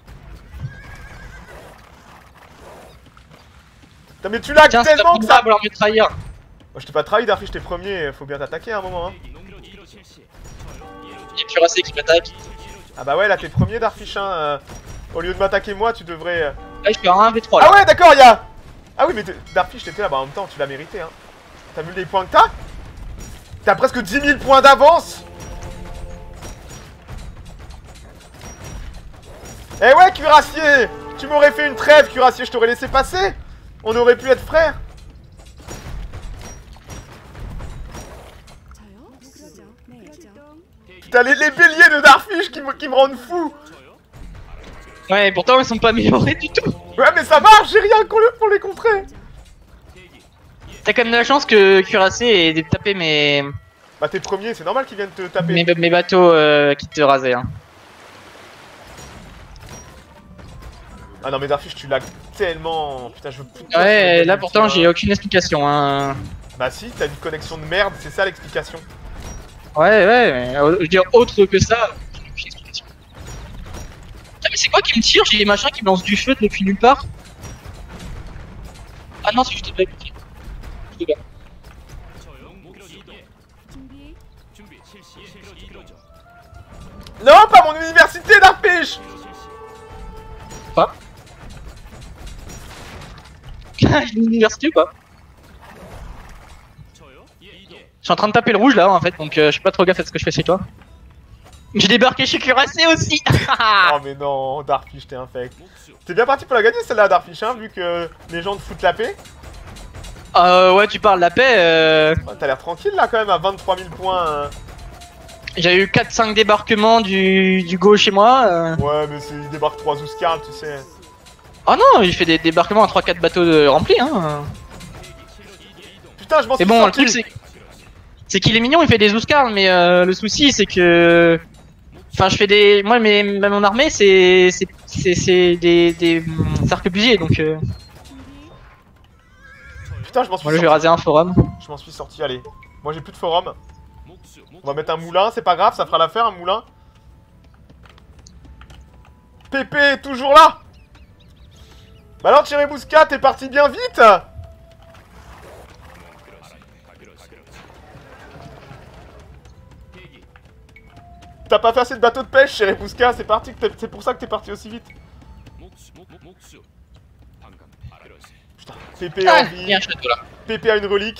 Putain mais tu lags Tiens, c'est tellement que ça... leur mitrailleur. Oh, je t'ai pas trahi Darfish, t'es premier, faut bien t'attaquer à un moment hein. Il y a Cuirassé qui m'attaque. Ah bah ouais là t'es premier Darfish hein. euh, Au lieu de m'attaquer moi tu devrais... euh, Là je fais un V trois là. Ah ouais d'accord y'a... Ah oui mais Darfish t'étais là, bah en même temps tu l'as mérité hein. T'as vu les points que t'as? T'as presque dix mille points d'avance. Eh ouais Cuirassier, tu m'aurais fait une trêve Cuirassier, je t'aurais laissé passer. On aurait pu être frères. Putain les, les béliers de Darfish qui me, qui me rendent fou. Ouais pourtant ils sont pas améliorés du tout. Ouais mais ça marche, j'ai rien pour, le, pour les contrer. T'as quand même de la chance que Cuirassé ait tapé mes... Bah t'es premier, c'est normal qu'ils viennent te taper. Mes, mes bateaux euh, qui te rasaient hein. Ah non mais Darfish tu lags tellement... Putain je veux plus... Ouais là pourtant j'ai aucune explication hein. Bah si, t'as une connexion de merde, c'est ça l'explication. Ouais ouais, mais euh, je veux dire autre que ça. J'ai explication. Ah mais c'est quoi qui me tire? J'ai des machins qui me lancent du feu depuis nulle part. Ah non c'est juste des blagues. Non, pas mon université Darfish. Quoi? Une université ou pas? Je suis en train de taper le rouge là en fait, donc euh, je suis pas trop gaffe à ce que je fais chez toi. J'ai débarqué chez Cuirassé aussi. Oh mais non, Darfish t'es infect. T'es bien parti pour la gagner celle-là Darfish hein, vu que les gens te foutent la paix. Euh ouais tu parles la paix euh... Oh, t'as l'air tranquille là quand même à vingt-trois mille points. Euh... J'ai eu quatre cinq débarquements du, du go chez moi. Euh... Ouais mais il débarque trois Zuskarl tu sais. Oh non, il fait des débarquements à trois quatre bateaux de... remplis hein. Putain je m'en suis bon, sorti. le truc c'est... C'est qu'il est mignon, il fait des Zuskarl, mais euh, le souci c'est que... Enfin je fais des... Moi mes... mon armée c'est... C'est des... des... arquebusiers donc... Euh... Putain je m'en suis Moi là sorti. je vais raser un forum. Je m'en suis sorti, allez. Moi j'ai plus de forum. On va mettre un moulin, c'est pas grave, ça fera l'affaire un moulin. Pépé, toujours là. Bah alors Cherebousca, t'es parti bien vite. T'as pas fait assez de bateaux de pêche, Cherebousca, c'est parti, c'est pour ça que t'es parti aussi vite. Putain, Pépé a Ah, envie. il y a un château là. Pépé a une relique.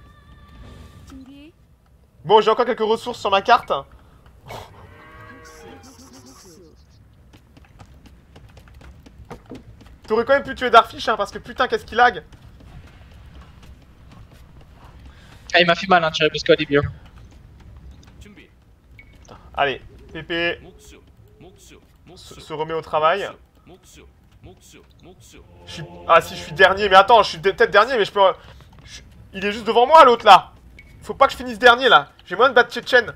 Bon, j'ai encore quelques ressources sur ma carte. T'aurais quand même pu tuer Darfish, hein, parce que putain, qu'est-ce qu'il lag. Ah il m'a fait mal hein, Cherebousca au début. Putain, Allez, Pépé 목수 목수 se, 목수 se remet au travail. 목수 목수 목수 Je suis... Ah si, je suis dernier. Mais attends, je suis peut-être dernier, mais je peux... je- Il est juste devant moi, l'autre, là. Faut pas que je finisse dernier, là. J'ai moyen de battre Tchétchène.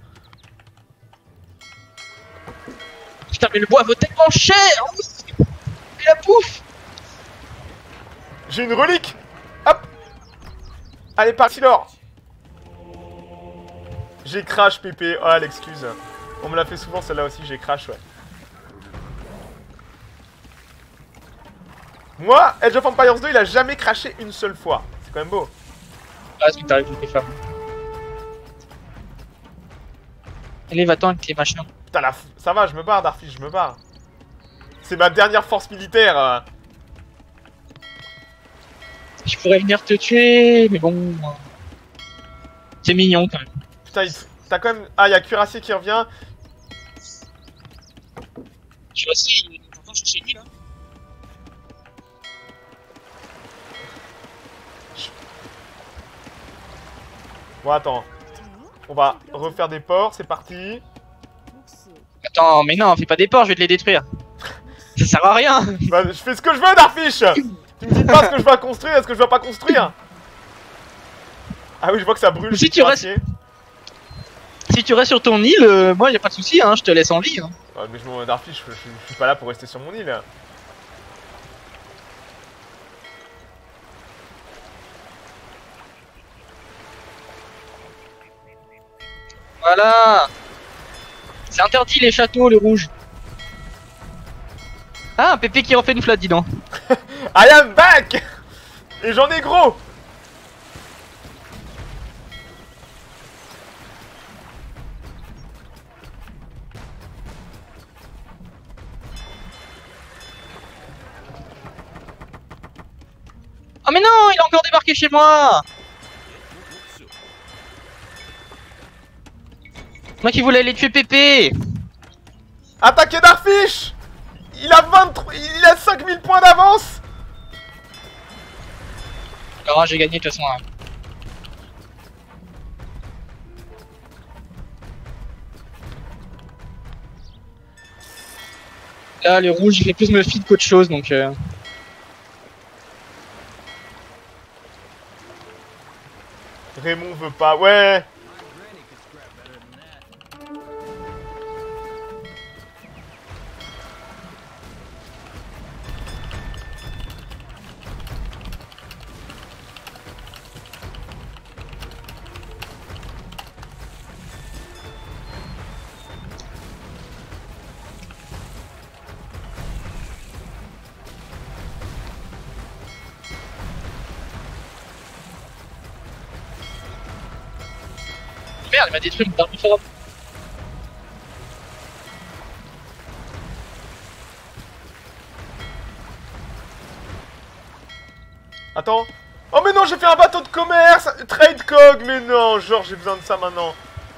Putain, mais le bois vaut tellement cher. Et la pouffe. J'ai une relique. Hop. Allez, parti, l'or. J'ai crash, Pépé. Ah, l'excuse. On me l'a fait souvent, celle-là aussi. J'ai crash, ouais. Moi, Age of Empires deux, il a jamais crashé une seule fois. C'est quand même beau. Ah, c'est que t'arrives avec les femmes. Allez, va-t'en avec les machins. Putain, la f... ça va, je me barre, Darfish, je me barre. C'est ma dernière force militaire. euh. Je pourrais venir te tuer, mais bon. C'est mignon quand même. Putain, il... t'as quand même... Ah, il y a Cuirassier qui revient. Je suis assis, pourtant je suis chez lui là. Bon, attends. On va refaire des ports, c'est parti. Attends, mais non, fais pas des ports, je vais te les détruire. Ça sert à rien. Bah, je fais ce que je veux, Darfish. Tu me dis pas ce que je dois construire et ce que je dois pas construire. Ah oui, je vois que ça brûle. Si tu restes- Si tu restes sur ton île, euh, moi y a pas de souci, hein, je te laisse en vie. Hein. Ouais, mais je m'en Darfish, je, je, je suis pas là pour rester sur mon île. Voilà. C'est interdit les châteaux, les rouges. Ah, un Pépé qui refait une flotte, dis donc. I am back. Et j'en ai gros. Oh mais non, il a encore débarqué chez moi. Moi qui voulais aller tuer Pépé. Attaquez Darfish. Il a vingt-trois... Il a cinq mille points d'avance. Alors j'ai gagné de toute façon. Hein. Là, les rouges, il fait plus me feed qu'autre chose, donc... Euh... Raymond veut pas... Ouais. Merde, il m'a détruit mon dernier forum. Attends. Oh mais non, j'ai fait un bateau de commerce. Trade cog, mais non. Genre, j'ai besoin de ça maintenant.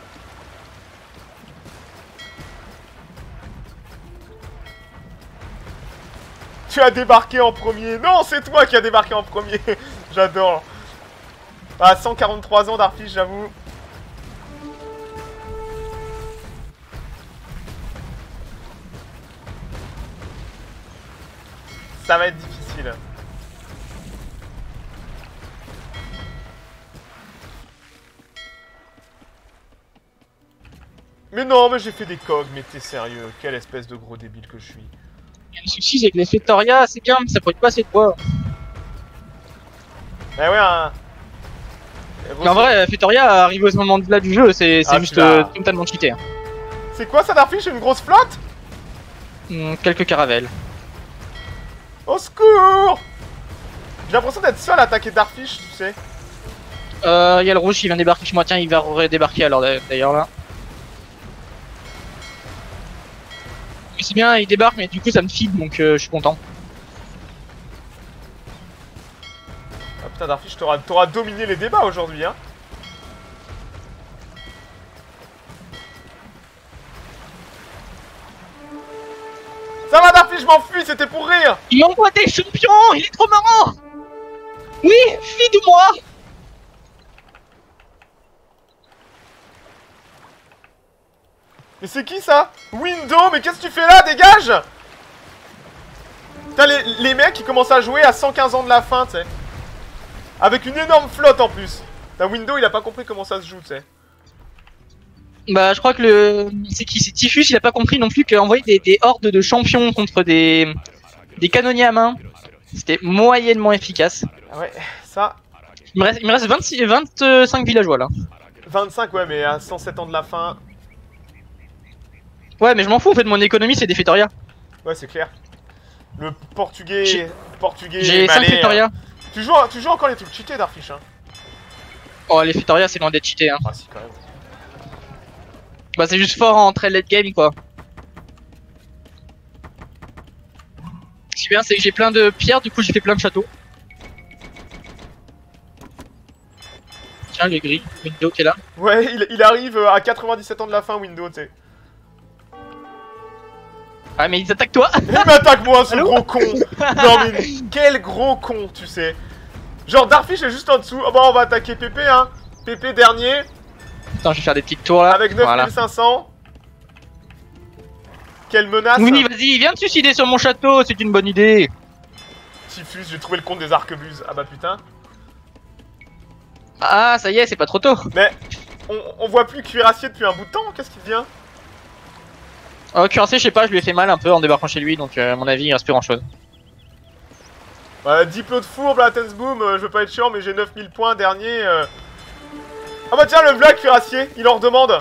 Tu as débarqué en premier. Non, c'est toi qui as débarqué en premier. J'adore. Ah, cent quarante-trois ans d'Arfish, j'avoue. Ça va être difficile. Mais non, mais j'ai fait des cogs, mais t'es sérieux. Quelle espèce de gros débile que je suis. Le souci, c'est que les Fectoria, c'est bien, mais ça pourrait pas assez de bois. Eh ouais, hein. Mais en vrai, Fectoria, arrivé à ce moment-là du jeu, c'est Ah, juste tu l'as. euh, totalement cheaté. Hein. C'est quoi ça, Darfish? Une grosse flotte? Hum, quelques caravelles. Au secours! J'ai l'impression d'être seul à attaquer Darfish, tu sais. Euh, y a le rouge qui vient débarquer chez moi, tiens, il va redébarquer alors d'ailleurs là. Mais c'est bien, il débarque, mais du coup ça me feed donc euh, je suis content. Ah putain, Darfish, t'auras t'auras dominé les débats aujourd'hui, hein. Ça va, Darfish, je m'enfuis, c'était pour rire! Il m'envoie des champions, il est trop marrant. Oui, feed-moi. Mais c'est qui ça? Window, mais qu'est-ce que tu fais là? Dégage! Putain, les, les mecs qui commencent à jouer à cent quinze ans de la fin, tu sais. Avec une énorme flotte en plus. T'as Window, il a pas compris comment ça se joue, tu sais. Bah, je crois que le. C'est qui? C'est Typhus, il a pas compris non plus qu'envoyer des, des hordes de champions contre des. Des canonniers à main, c'était moyennement efficace. Ah ouais, ça. Il me reste, il me reste vingt-six, vingt-cinq villageois là. vingt-cinq, ouais, mais à cent sept ans de la fin. Ouais, mais je m'en fous, en fait, mon économie c'est des Fétoria. Ouais, c'est clair. Le portugais. Portugais. J'ai cinq malais, Fétoria. hein. Tu joues, tu joues encore les trucs cheatés, Darfish, hein. Oh, les Fétoria c'est loin d'être cheaté, hein. Ah, si, quand même. Bah, c'est juste fort en très late game quoi. Ce qui est bien, c'est que j'ai plein de pierres, du coup j'ai fait plein de châteaux. Tiens, le gris, Window qui est là. Ouais, il, il arrive à quatre-vingt-dix-sept ans de la fin, Window, tu sais. Ah, mais ils attaquent toi. Il m'attaque moi, ce Allô gros con. Non mais quel gros con, tu sais. Genre Darfish est juste en dessous. Oh bah on va attaquer Pépé, hein. Pépé dernier. Attends, je vais faire des petites tours là. Avec neuf mille cinq cents. Quelle menace. Oui, vas-y, viens te suicider sur mon château, c'est une bonne idée. Typhus, j'ai trouvé le compte des arquebuses. Ah bah putain. Ah, ça y est, c'est pas trop tôt. Mais on, on voit plus Cuirassier depuis un bout de temps, qu'est-ce qu'il devient? Oh, Cuirassé, je sais pas, je lui ai fait mal un peu en débarquant chez lui, donc euh, à mon avis, il reste plus grand chose. Ouais, dix plots de fourbe, la Tensboom, euh, je veux pas être chiant, mais j'ai neuf mille points dernier. Euh... Ah bah tiens, le v'là Cuirassier, il en redemande.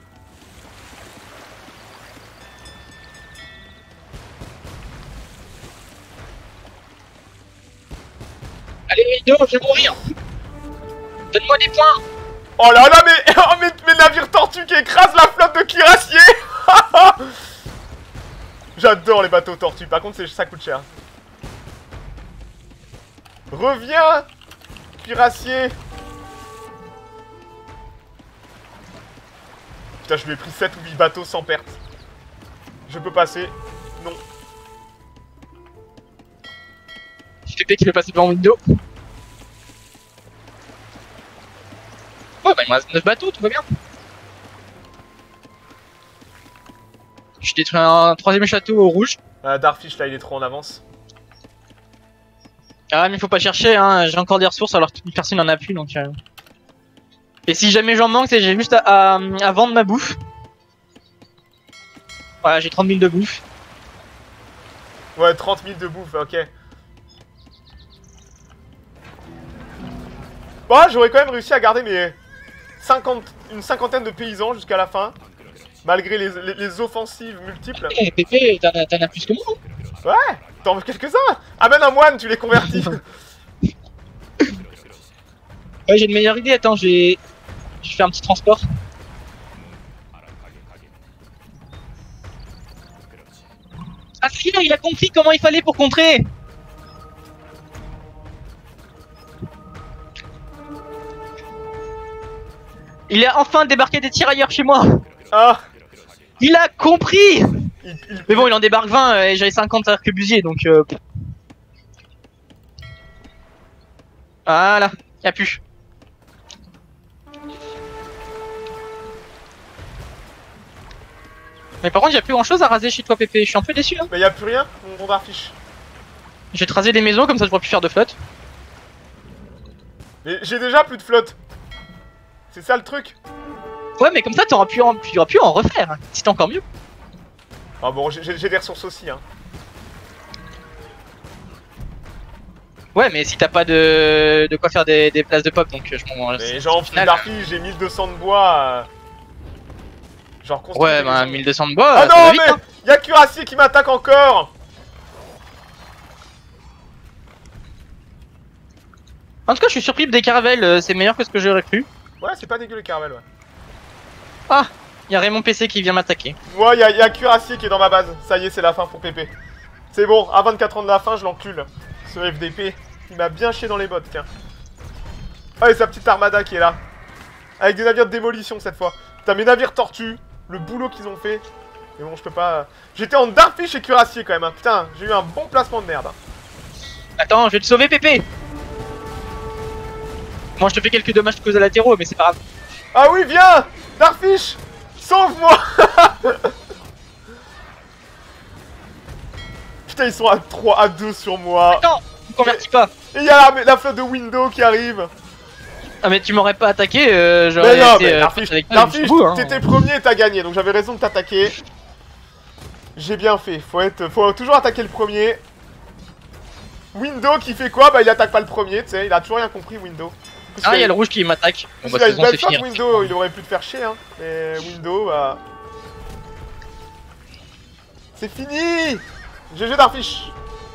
Allez, Window, je vais mourir. Donne-moi des points. Oh là là, mais oh, mes, mes navires tortues qui écrasent la flotte de Cuirassier. J'adore les bateaux tortues, par contre ça coûte cher. Reviens, Cuirassier. Putain, je lui ai pris sept ou huit bateaux sans perte. Je peux passer. Non. Je fais qu'il veut passer devant Window. Ouais, bah il me reste neuf bateaux, tout va bien. Je détruis un troisième château au rouge. Ah, Darfish là, il est trop en avance. Ah, mais faut pas chercher, hein, j'ai encore des ressources alors que personne n'en a plus donc. Euh... Et si jamais j'en manque, c'est j'ai juste à, à, à vendre ma bouffe. Voilà, j'ai trente mille de bouffe. Ouais, trente mille de bouffe, ok. Bah, j'aurais quand même réussi à garder mes cinquante, une cinquantaine de paysans jusqu'à la fin. Malgré les, les, les offensives multiples. Eh, Pépé, t'en as, as plus que moi. Ouais, t'en veux quelques-uns. Amène un moine, tu les convertis. Ouais, j'ai une meilleure idée, attends, j'ai... Je fais un petit transport. Ah, ça y est, il a compris comment il fallait pour contrer. Il a enfin débarqué des tirailleurs chez moi. Ah. Il a compris. il, il... Mais bon, il en débarque vingt et j'avais cinquante arquebusiers, donc... Euh... Voilà, y'a plus. Mais par contre, y'a plus grand chose à raser chez toi, Pépé. Je suis un peu déçu. Hein. Mais y'a plus rien, mon bon Darfish. Je vais te raser les maisons, comme ça je pourrai plus faire de flotte. Mais j'ai déjà plus de flotte. C'est ça le truc. Ouais, mais comme ça, t'auras pu, en... pu en refaire. Hein. C'était encore mieux. Ah bon, j'ai des ressources aussi, hein. Ouais, mais si t'as pas de... de quoi faire des, des places de pop, donc je m'en... Mais genre, Darfish, j'ai mille deux cents de bois. Euh... Genre, construire. Ouais, bah mille deux cents de bois. Ah non, vite, mais hein. Y'a Cuirassier qui m'attaque encore. En tout cas, je suis surpris des caravelles, c'est meilleur que ce que j'aurais cru. Ouais, c'est pas dégueu les caravelles, ouais. Ah, y'a Raymond P C qui vient m'attaquer. Ouais, y'a y a Cuirassier qui est dans ma base. Ça y est, c'est la fin pour Pépé. C'est bon, à vingt-quatre ans de la fin, je l'encule. Ce F D P, il m'a bien chié dans les bottes, tiens. Ah, et sa petite armada qui est là. Avec des navires de démolition cette fois. Putain, mes navires tortues, le boulot qu'ils ont fait. Mais bon, je peux pas... J'étais en Darfish et Cuirassier quand même, hein. Putain, j'ai eu un bon placement de merde. Attends, je vais te sauver, Pépé. Moi, je te fais quelques dommages collatéraux, mais c'est pas grave. Ah oui, viens Darfish. Sauve-moi. Putain, ils sont à trois, à deux sur moi. Non, ne convertis pas. Et il y a la, la flotte de Window qui arrive. Ah mais tu m'aurais pas attaqué, euh, j'aurais Mais non, été... mais euh, Darfish, avec toi Darfish, jusqu'au bout, hein. t'étais premier et t'as gagné, donc j'avais raison de t'attaquer. J'ai bien fait, faut être, faut toujours attaquer le premier. Window qui fait quoi? Bah il attaque pas le premier, tu sais, il a toujours rien compris Window. Ah, il y a le rouge qui m'attaque. Bon, Parce bah, qu'il de a toute une façon, belle c'est flotte fini. Window, il aurait pu te faire chier, hein. Mais Window, bah... C'est fini. G G Darfish.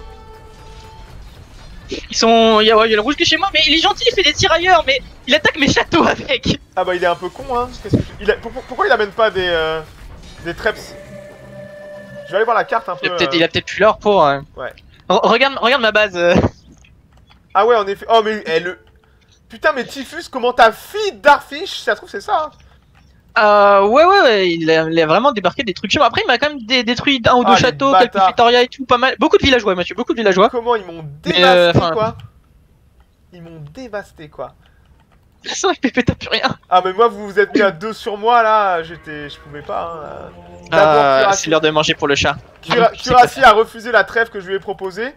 Ils sont... Il y, a... ouais, il y a le rouge qui est chez moi, mais il est gentil, il fait des tirailleurs, mais il attaque mes châteaux avec. Ah bah il est un peu con, hein. Qu'est-ce que... il a... Pourquoi il amène pas des... Euh... des traps? Je vais aller voir la carte un peu... Il a peut-être euh... peut plus l'or pour... euh... Ouais. R regarde, regarde ma base. euh. Ah ouais, en effet. Oh mais elle le... Putain mais Typhus, comment t'as feed Darfish? Ça se trouve c'est ça, hein. Euh, ouais, ouais, ouais, il a, il a vraiment débarqué des trucs chez moi. Après, il m'a quand même dé détruit un ou deux Ah, les châteaux, quelques bâtards. Victoria et tout, pas mal. Beaucoup de villageois, monsieur, beaucoup de villageois. Comment ils m'ont Mais, dévasté, euh, enfin- quoi. Ils m'ont dévasté, quoi. C'est vrai que Pépé, t'as plus rien. Ah mais moi, vous vous êtes mis à deux sur moi, là. J'étais... Je pouvais pas, hein. D'abord, Euh, Cuirassier- c'est l'heure de manger pour le chat. Cura- Cuirassier a refusé la trêve que je lui ai proposée.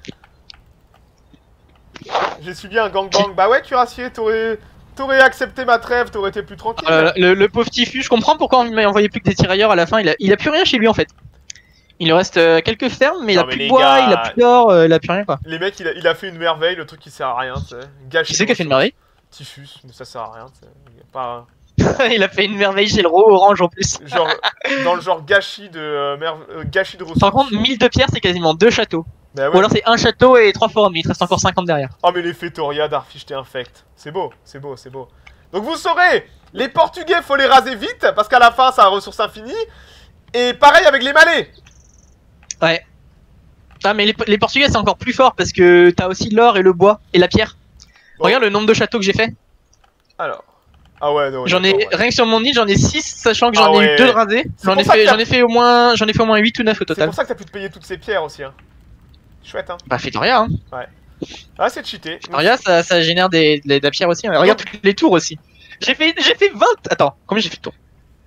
J'ai subi un gangbang. Bah ouais, Cuirassier, t'aurais... T'aurais accepté ma trêve, t'aurais été plus tranquille. Euh, le, le pauvre Tifu, je comprends pourquoi on m'a envoyé plus que des tirailleurs à la fin. Il a, il a plus rien chez lui en fait. Il lui reste euh, quelques fermes, mais il Non, a mais plus les de bois, gars, il a plus d'or, euh, il a plus rien quoi. Les mecs, il a, il a fait une merveille, le truc qui sert à rien, tu sais. Gâché. Qui c'est qui a fait une merveille? Typhus, mais ça sert à rien, tu sais. Il y a pas... Il a fait une merveille chez le ro orange en plus. Genre, dans le genre gâchis de, euh, mer... euh, gâchis de ressources. Par contre, mille de pierre, c'est quasiment deux châteaux. Bah ouais. Ou alors c'est un château et trois formes, il te reste encore cinquante derrière. Oh mais les Fétoria, Darfish, t'es infect. C'est beau, c'est beau, c'est beau. Donc vous saurez, les Portugais, faut les raser vite, parce qu'à la fin, ça a ressources infinies. Et pareil avec les Malais. Ouais. Ah mais les, les Portugais c'est encore plus fort parce que t'as aussi l'or et le bois et la pierre. Bon. Regarde le nombre de châteaux que j'ai fait. Alors. Ah ouais, non. J'en ai, d'accord, ouais. rien que sur mon île, j'en ai six, sachant que Ah j'en ai ouais. eu deux de rasés. C'est J'en pour ai ça fait, que t'as- j'en ai fait au moins, j'en ai fait au moins huit ou neuf au C'est total. pour ça que t'as pu te payer toutes ces pierres aussi, hein. Chouette, hein. Bah Fétoria, hein. Ah, c'est cheaté. Fétoria, ça, ça génère des, de la pierre aussi. hein. Regarde toutes les tours aussi. J'ai fait, j'ai fait vingt. Attends, combien j'ai fait de tours?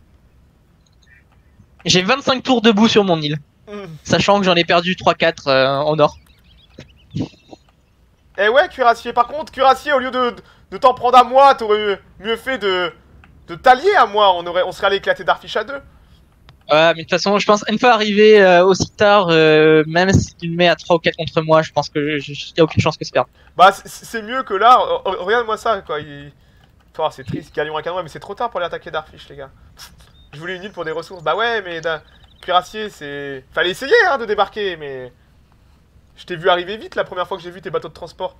J'ai vingt-cinq tours debout sur mon île, Hmm. sachant que j'en ai perdu trois quatre euh, en or. Eh ouais, Cuirassier. Par contre, Cuirassier, au lieu de, de t'en prendre à moi, t'aurais mieux fait de, de t'allier à moi. On, aurait, on serait allé éclater Darfish à deux. Ouais, mais de toute façon, je pense une fois arrivé euh, aussi tard, euh, même si tu me mets à trois ou quatre contre moi, je pense que je- je- y a aucune chance que je perde. Bah, c'est- c'est mieux que là. Re- re- Regarde-moi ça, quoi. Il... Oh, c'est triste, Galion à canon, mais c'est trop tard pour aller attaquer Darfish, les gars. Je voulais une île pour des ressources. Bah ouais, mais da- Cuirassier, c'est... Fallait essayer, hein, de débarquer, mais... Je t'ai vu arriver vite la première fois que j'ai vu tes bateaux de transport.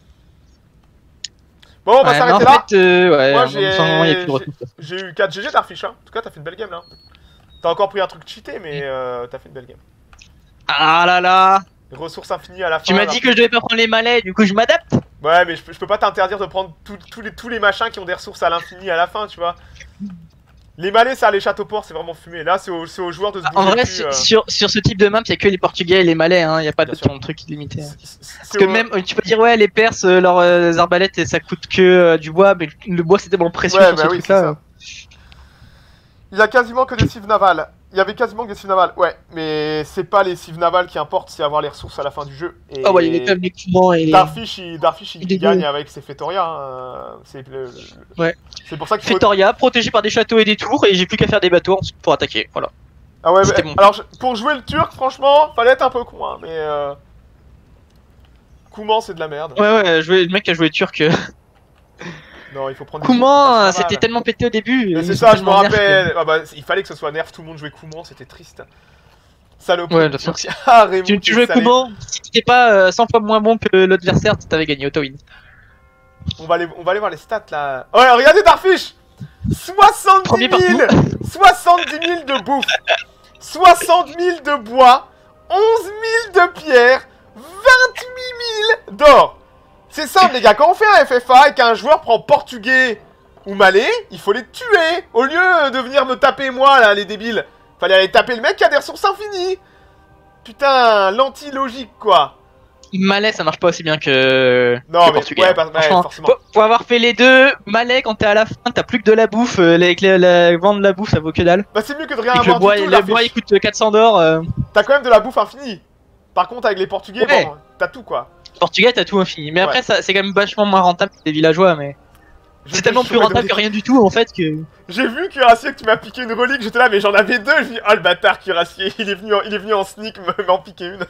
Bon, on va Ouais, mais s'arrêter en là. fait, euh, ouais, Moi, en j'ai- ce moment, y a plus de ressources. J'ai eu quatre G G Darfish, hein. En tout cas, t'as fait une belle game, là. T'as encore pris un truc cheaté, mais euh, t'as fait une belle game. Ah là là. Ressources infinies à la fin. Tu m'as là. dit que je devais pas prendre les malais, du coup je m'adapte. Ouais, mais je peux, je peux pas t'interdire de prendre tout- tous les, tous les machins qui ont des ressources à l'infini à la fin, tu vois. Les malais, ça, les châteaux ports, c'est vraiment fumé. Là, c'est aux, c'est aux joueurs de se En bouger vrai, le cul, sur, euh. sur, sur ce type de map, il y a que les Portugais et les Malais, hein. Y a pas Bien d'autres sûr. qui ont de trucs illimités. hein. C'est- c'est- Parce c'est que au- même, euh, tu peux dire, ouais, les Perses, euh, leurs euh, arbalètes, ça coûte que euh, du bois, mais le bois c'est tellement précieux Ouais, sur bah ce oui, truc-là. c'est ça. Il y a quasiment que des cives navales. Il y avait quasiment que des cives navales. Ouais, mais c'est pas les cives navales qui importent, c'est avoir les ressources à la fin du jeu. Et Ah ouais, il y a quand même les coumans et les... Darfish, il, Darfish, il Il est gagne beau. avec ses Fétoria. Hein. C'est le- le- Ouais. C'est pour ça qu'il faut... Fétoria, protégé par des châteaux et des tours, et j'ai plus qu'à faire des bateaux ensuite pour attaquer, voilà. Ah ouais, C'était mais- bon. alors je- pour jouer le turc, franchement, fallait être un peu con, hein, mais euh... Kouman, c'est de la merde. Ouais, ouais, jouer, le mec qui a joué turc. euh, Non, il faut prendre. des Kouman, trucs, c'était tellement pété au début. Mais ils c'est sont ça, je me tellement nerfs que- rappelle. Ah bah, il fallait que ce soit nerf, tout le monde jouait Kouman, c'était triste. Salope. Ouais, de toute façon. Ah, Raymond, Tu, t'es tu jouais salé. Kouman, si t'étais pas euh, cent fois moins bon que l'adversaire, t'avais gagné auto-win. On va aller, on va aller voir les stats là. Ouais, regardez Darfish. soixante-dix Premier mille, soixante-dix mille de bouffe, soixante mille de bois, onze mille de pierre, vingt-huit mille d'or. C'est simple les gars, quand on fait un F F A et qu'un joueur prend portugais ou malais, il faut les tuer. Au lieu de venir me taper moi là, les débiles. Fallait aller taper le mec qui a des ressources infinies. Putain, l'anti-logique quoi. Malais, ça marche pas aussi bien que. Non, que mais portugais. ouais, hein. par- ouais, Franchement, forcément. pour, pour avoir fait les deux, Malais, quand t'es à la fin, t'as plus que de la bouffe. euh, Avec la, la, vendre de la bouffe, ça vaut que dalle. Bah, c'est mieux que de rien Et que le avoir bois, du tout, le Darfish. bois il coûte quatre cents d'or. euh, T'as quand même de la bouffe infinie. Par contre, avec les Portugais, Ouais. bon, t'as tout quoi. Portugais, t'as tout infini. Mais après, Ouais. ça, c'est quand même vachement moins rentable que les villageois. Mais Je c'est te tellement jure plus de rentable dire- que rien du tout en fait que. J'ai vu Cuirassier que tu m'as piqué une relique, j'étais là mais j'en avais deux, je me dis oh le bâtard Cuirassier, il est venu en, il est venu en sneak me- m'en piquer une.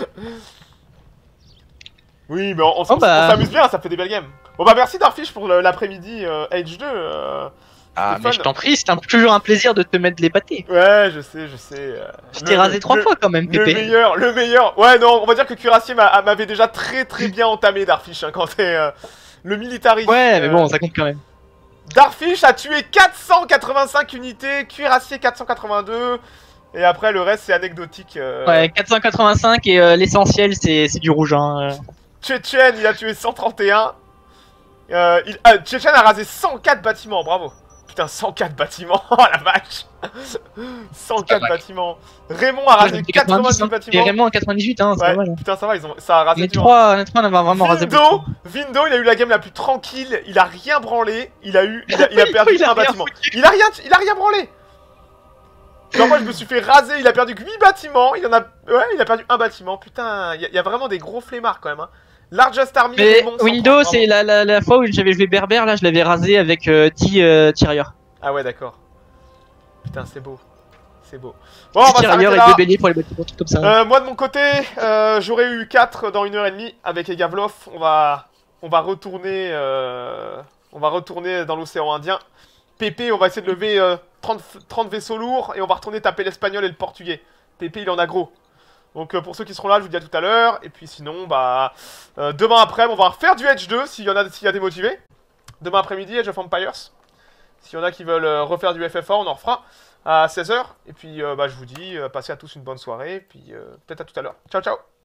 Oui mais on, on s- Oh on s- bah. on s'amuse bien, ça fait des belles games. Bon bah merci Darfish pour le- l'après-midi euh, H deux. euh, Ah, c'était mais fun. je t'en prie, c'est un- toujours un plaisir de te mettre les pâtés. Ouais je sais, je sais. euh, Je le- t'ai rasé le- trois le- fois quand même, Le Pépé. meilleur, le meilleur. Ouais non, on va dire que Cuirassier m'a- m'avait déjà très très bien entamé Darfish hein, quand t'es euh, le military. Ouais, mais euh, bon, ça compte quand même. Darfish a tué quatre cent quatre-vingt-cinq unités, Cuirassier quatre cent quatre-vingt-deux, et après le reste c'est anecdotique. Euh... Ouais, quatre cent quatre-vingt-cinq et euh, l'essentiel c'est c'est du rouge. Hein. euh. Tchétchène il a tué cent trente et un. Euh, il... ah, Tchétchène a rasé cent quatre bâtiments, bravo. Putain, cent quatre bâtiments, oh la vache. cent quatre Ouais. bâtiments. Raymond a rasé quatre-vingt-dix hein. Et bâtiments. Raymond en quatre-vingt-dix-huit, hein, c'est Ouais, pas mal. hein. putain ça va, ils ont... ça a rasé On est du trois, on est trois, on va vraiment rasé Vindo, beaucoup. Vindo, il a eu la game la plus tranquille, il a rien branlé, il a eu, il a, il a perdu Il a un rien bâtiment. Il a rien, il a rien branlé. Genre moi je me suis fait raser, il a perdu que huit bâtiments, il en a, ouais, il a perdu un bâtiment. Putain, il y, a- il y a vraiment des gros flemmards quand même. Hein. Largest Army, Mais Raymond, cent Windows, trente, c'est bravo. la, la, la fois où j'avais joué Berbère, là je l'avais rasé avec euh, dix euh, tirailleurs. Ah ouais d'accord. Putain c'est beau, c'est beau. Bon on dix va s'arrêter tirailleurs et là. deux béliers pour les bâtiments, trucs comme ça. Euh, moi de mon côté, euh, j'aurais eu quatre dans une heure et demie avec Egavlov. On va, on va retourner, euh, on va retourner dans l'océan Indien. Pépé, on va essayer de lever euh, trente, trente vaisseaux lourds et on va retourner taper l'espagnol et le portugais. Pépé, il en a gros. Donc euh, pour ceux qui seront là, je vous dis à tout à l'heure. Et puis sinon, bah euh, demain après, on va refaire du H deux s'il y en a, s'il y a des motivés. Demain après-midi, Age of Empires. S'il y en a qui veulent euh, refaire du F F A, on en refera à seize heures. Et puis euh, bah, je vous dis, euh, passez à tous une bonne soirée. Et puis euh, peut-être à tout à l'heure. Ciao, ciao.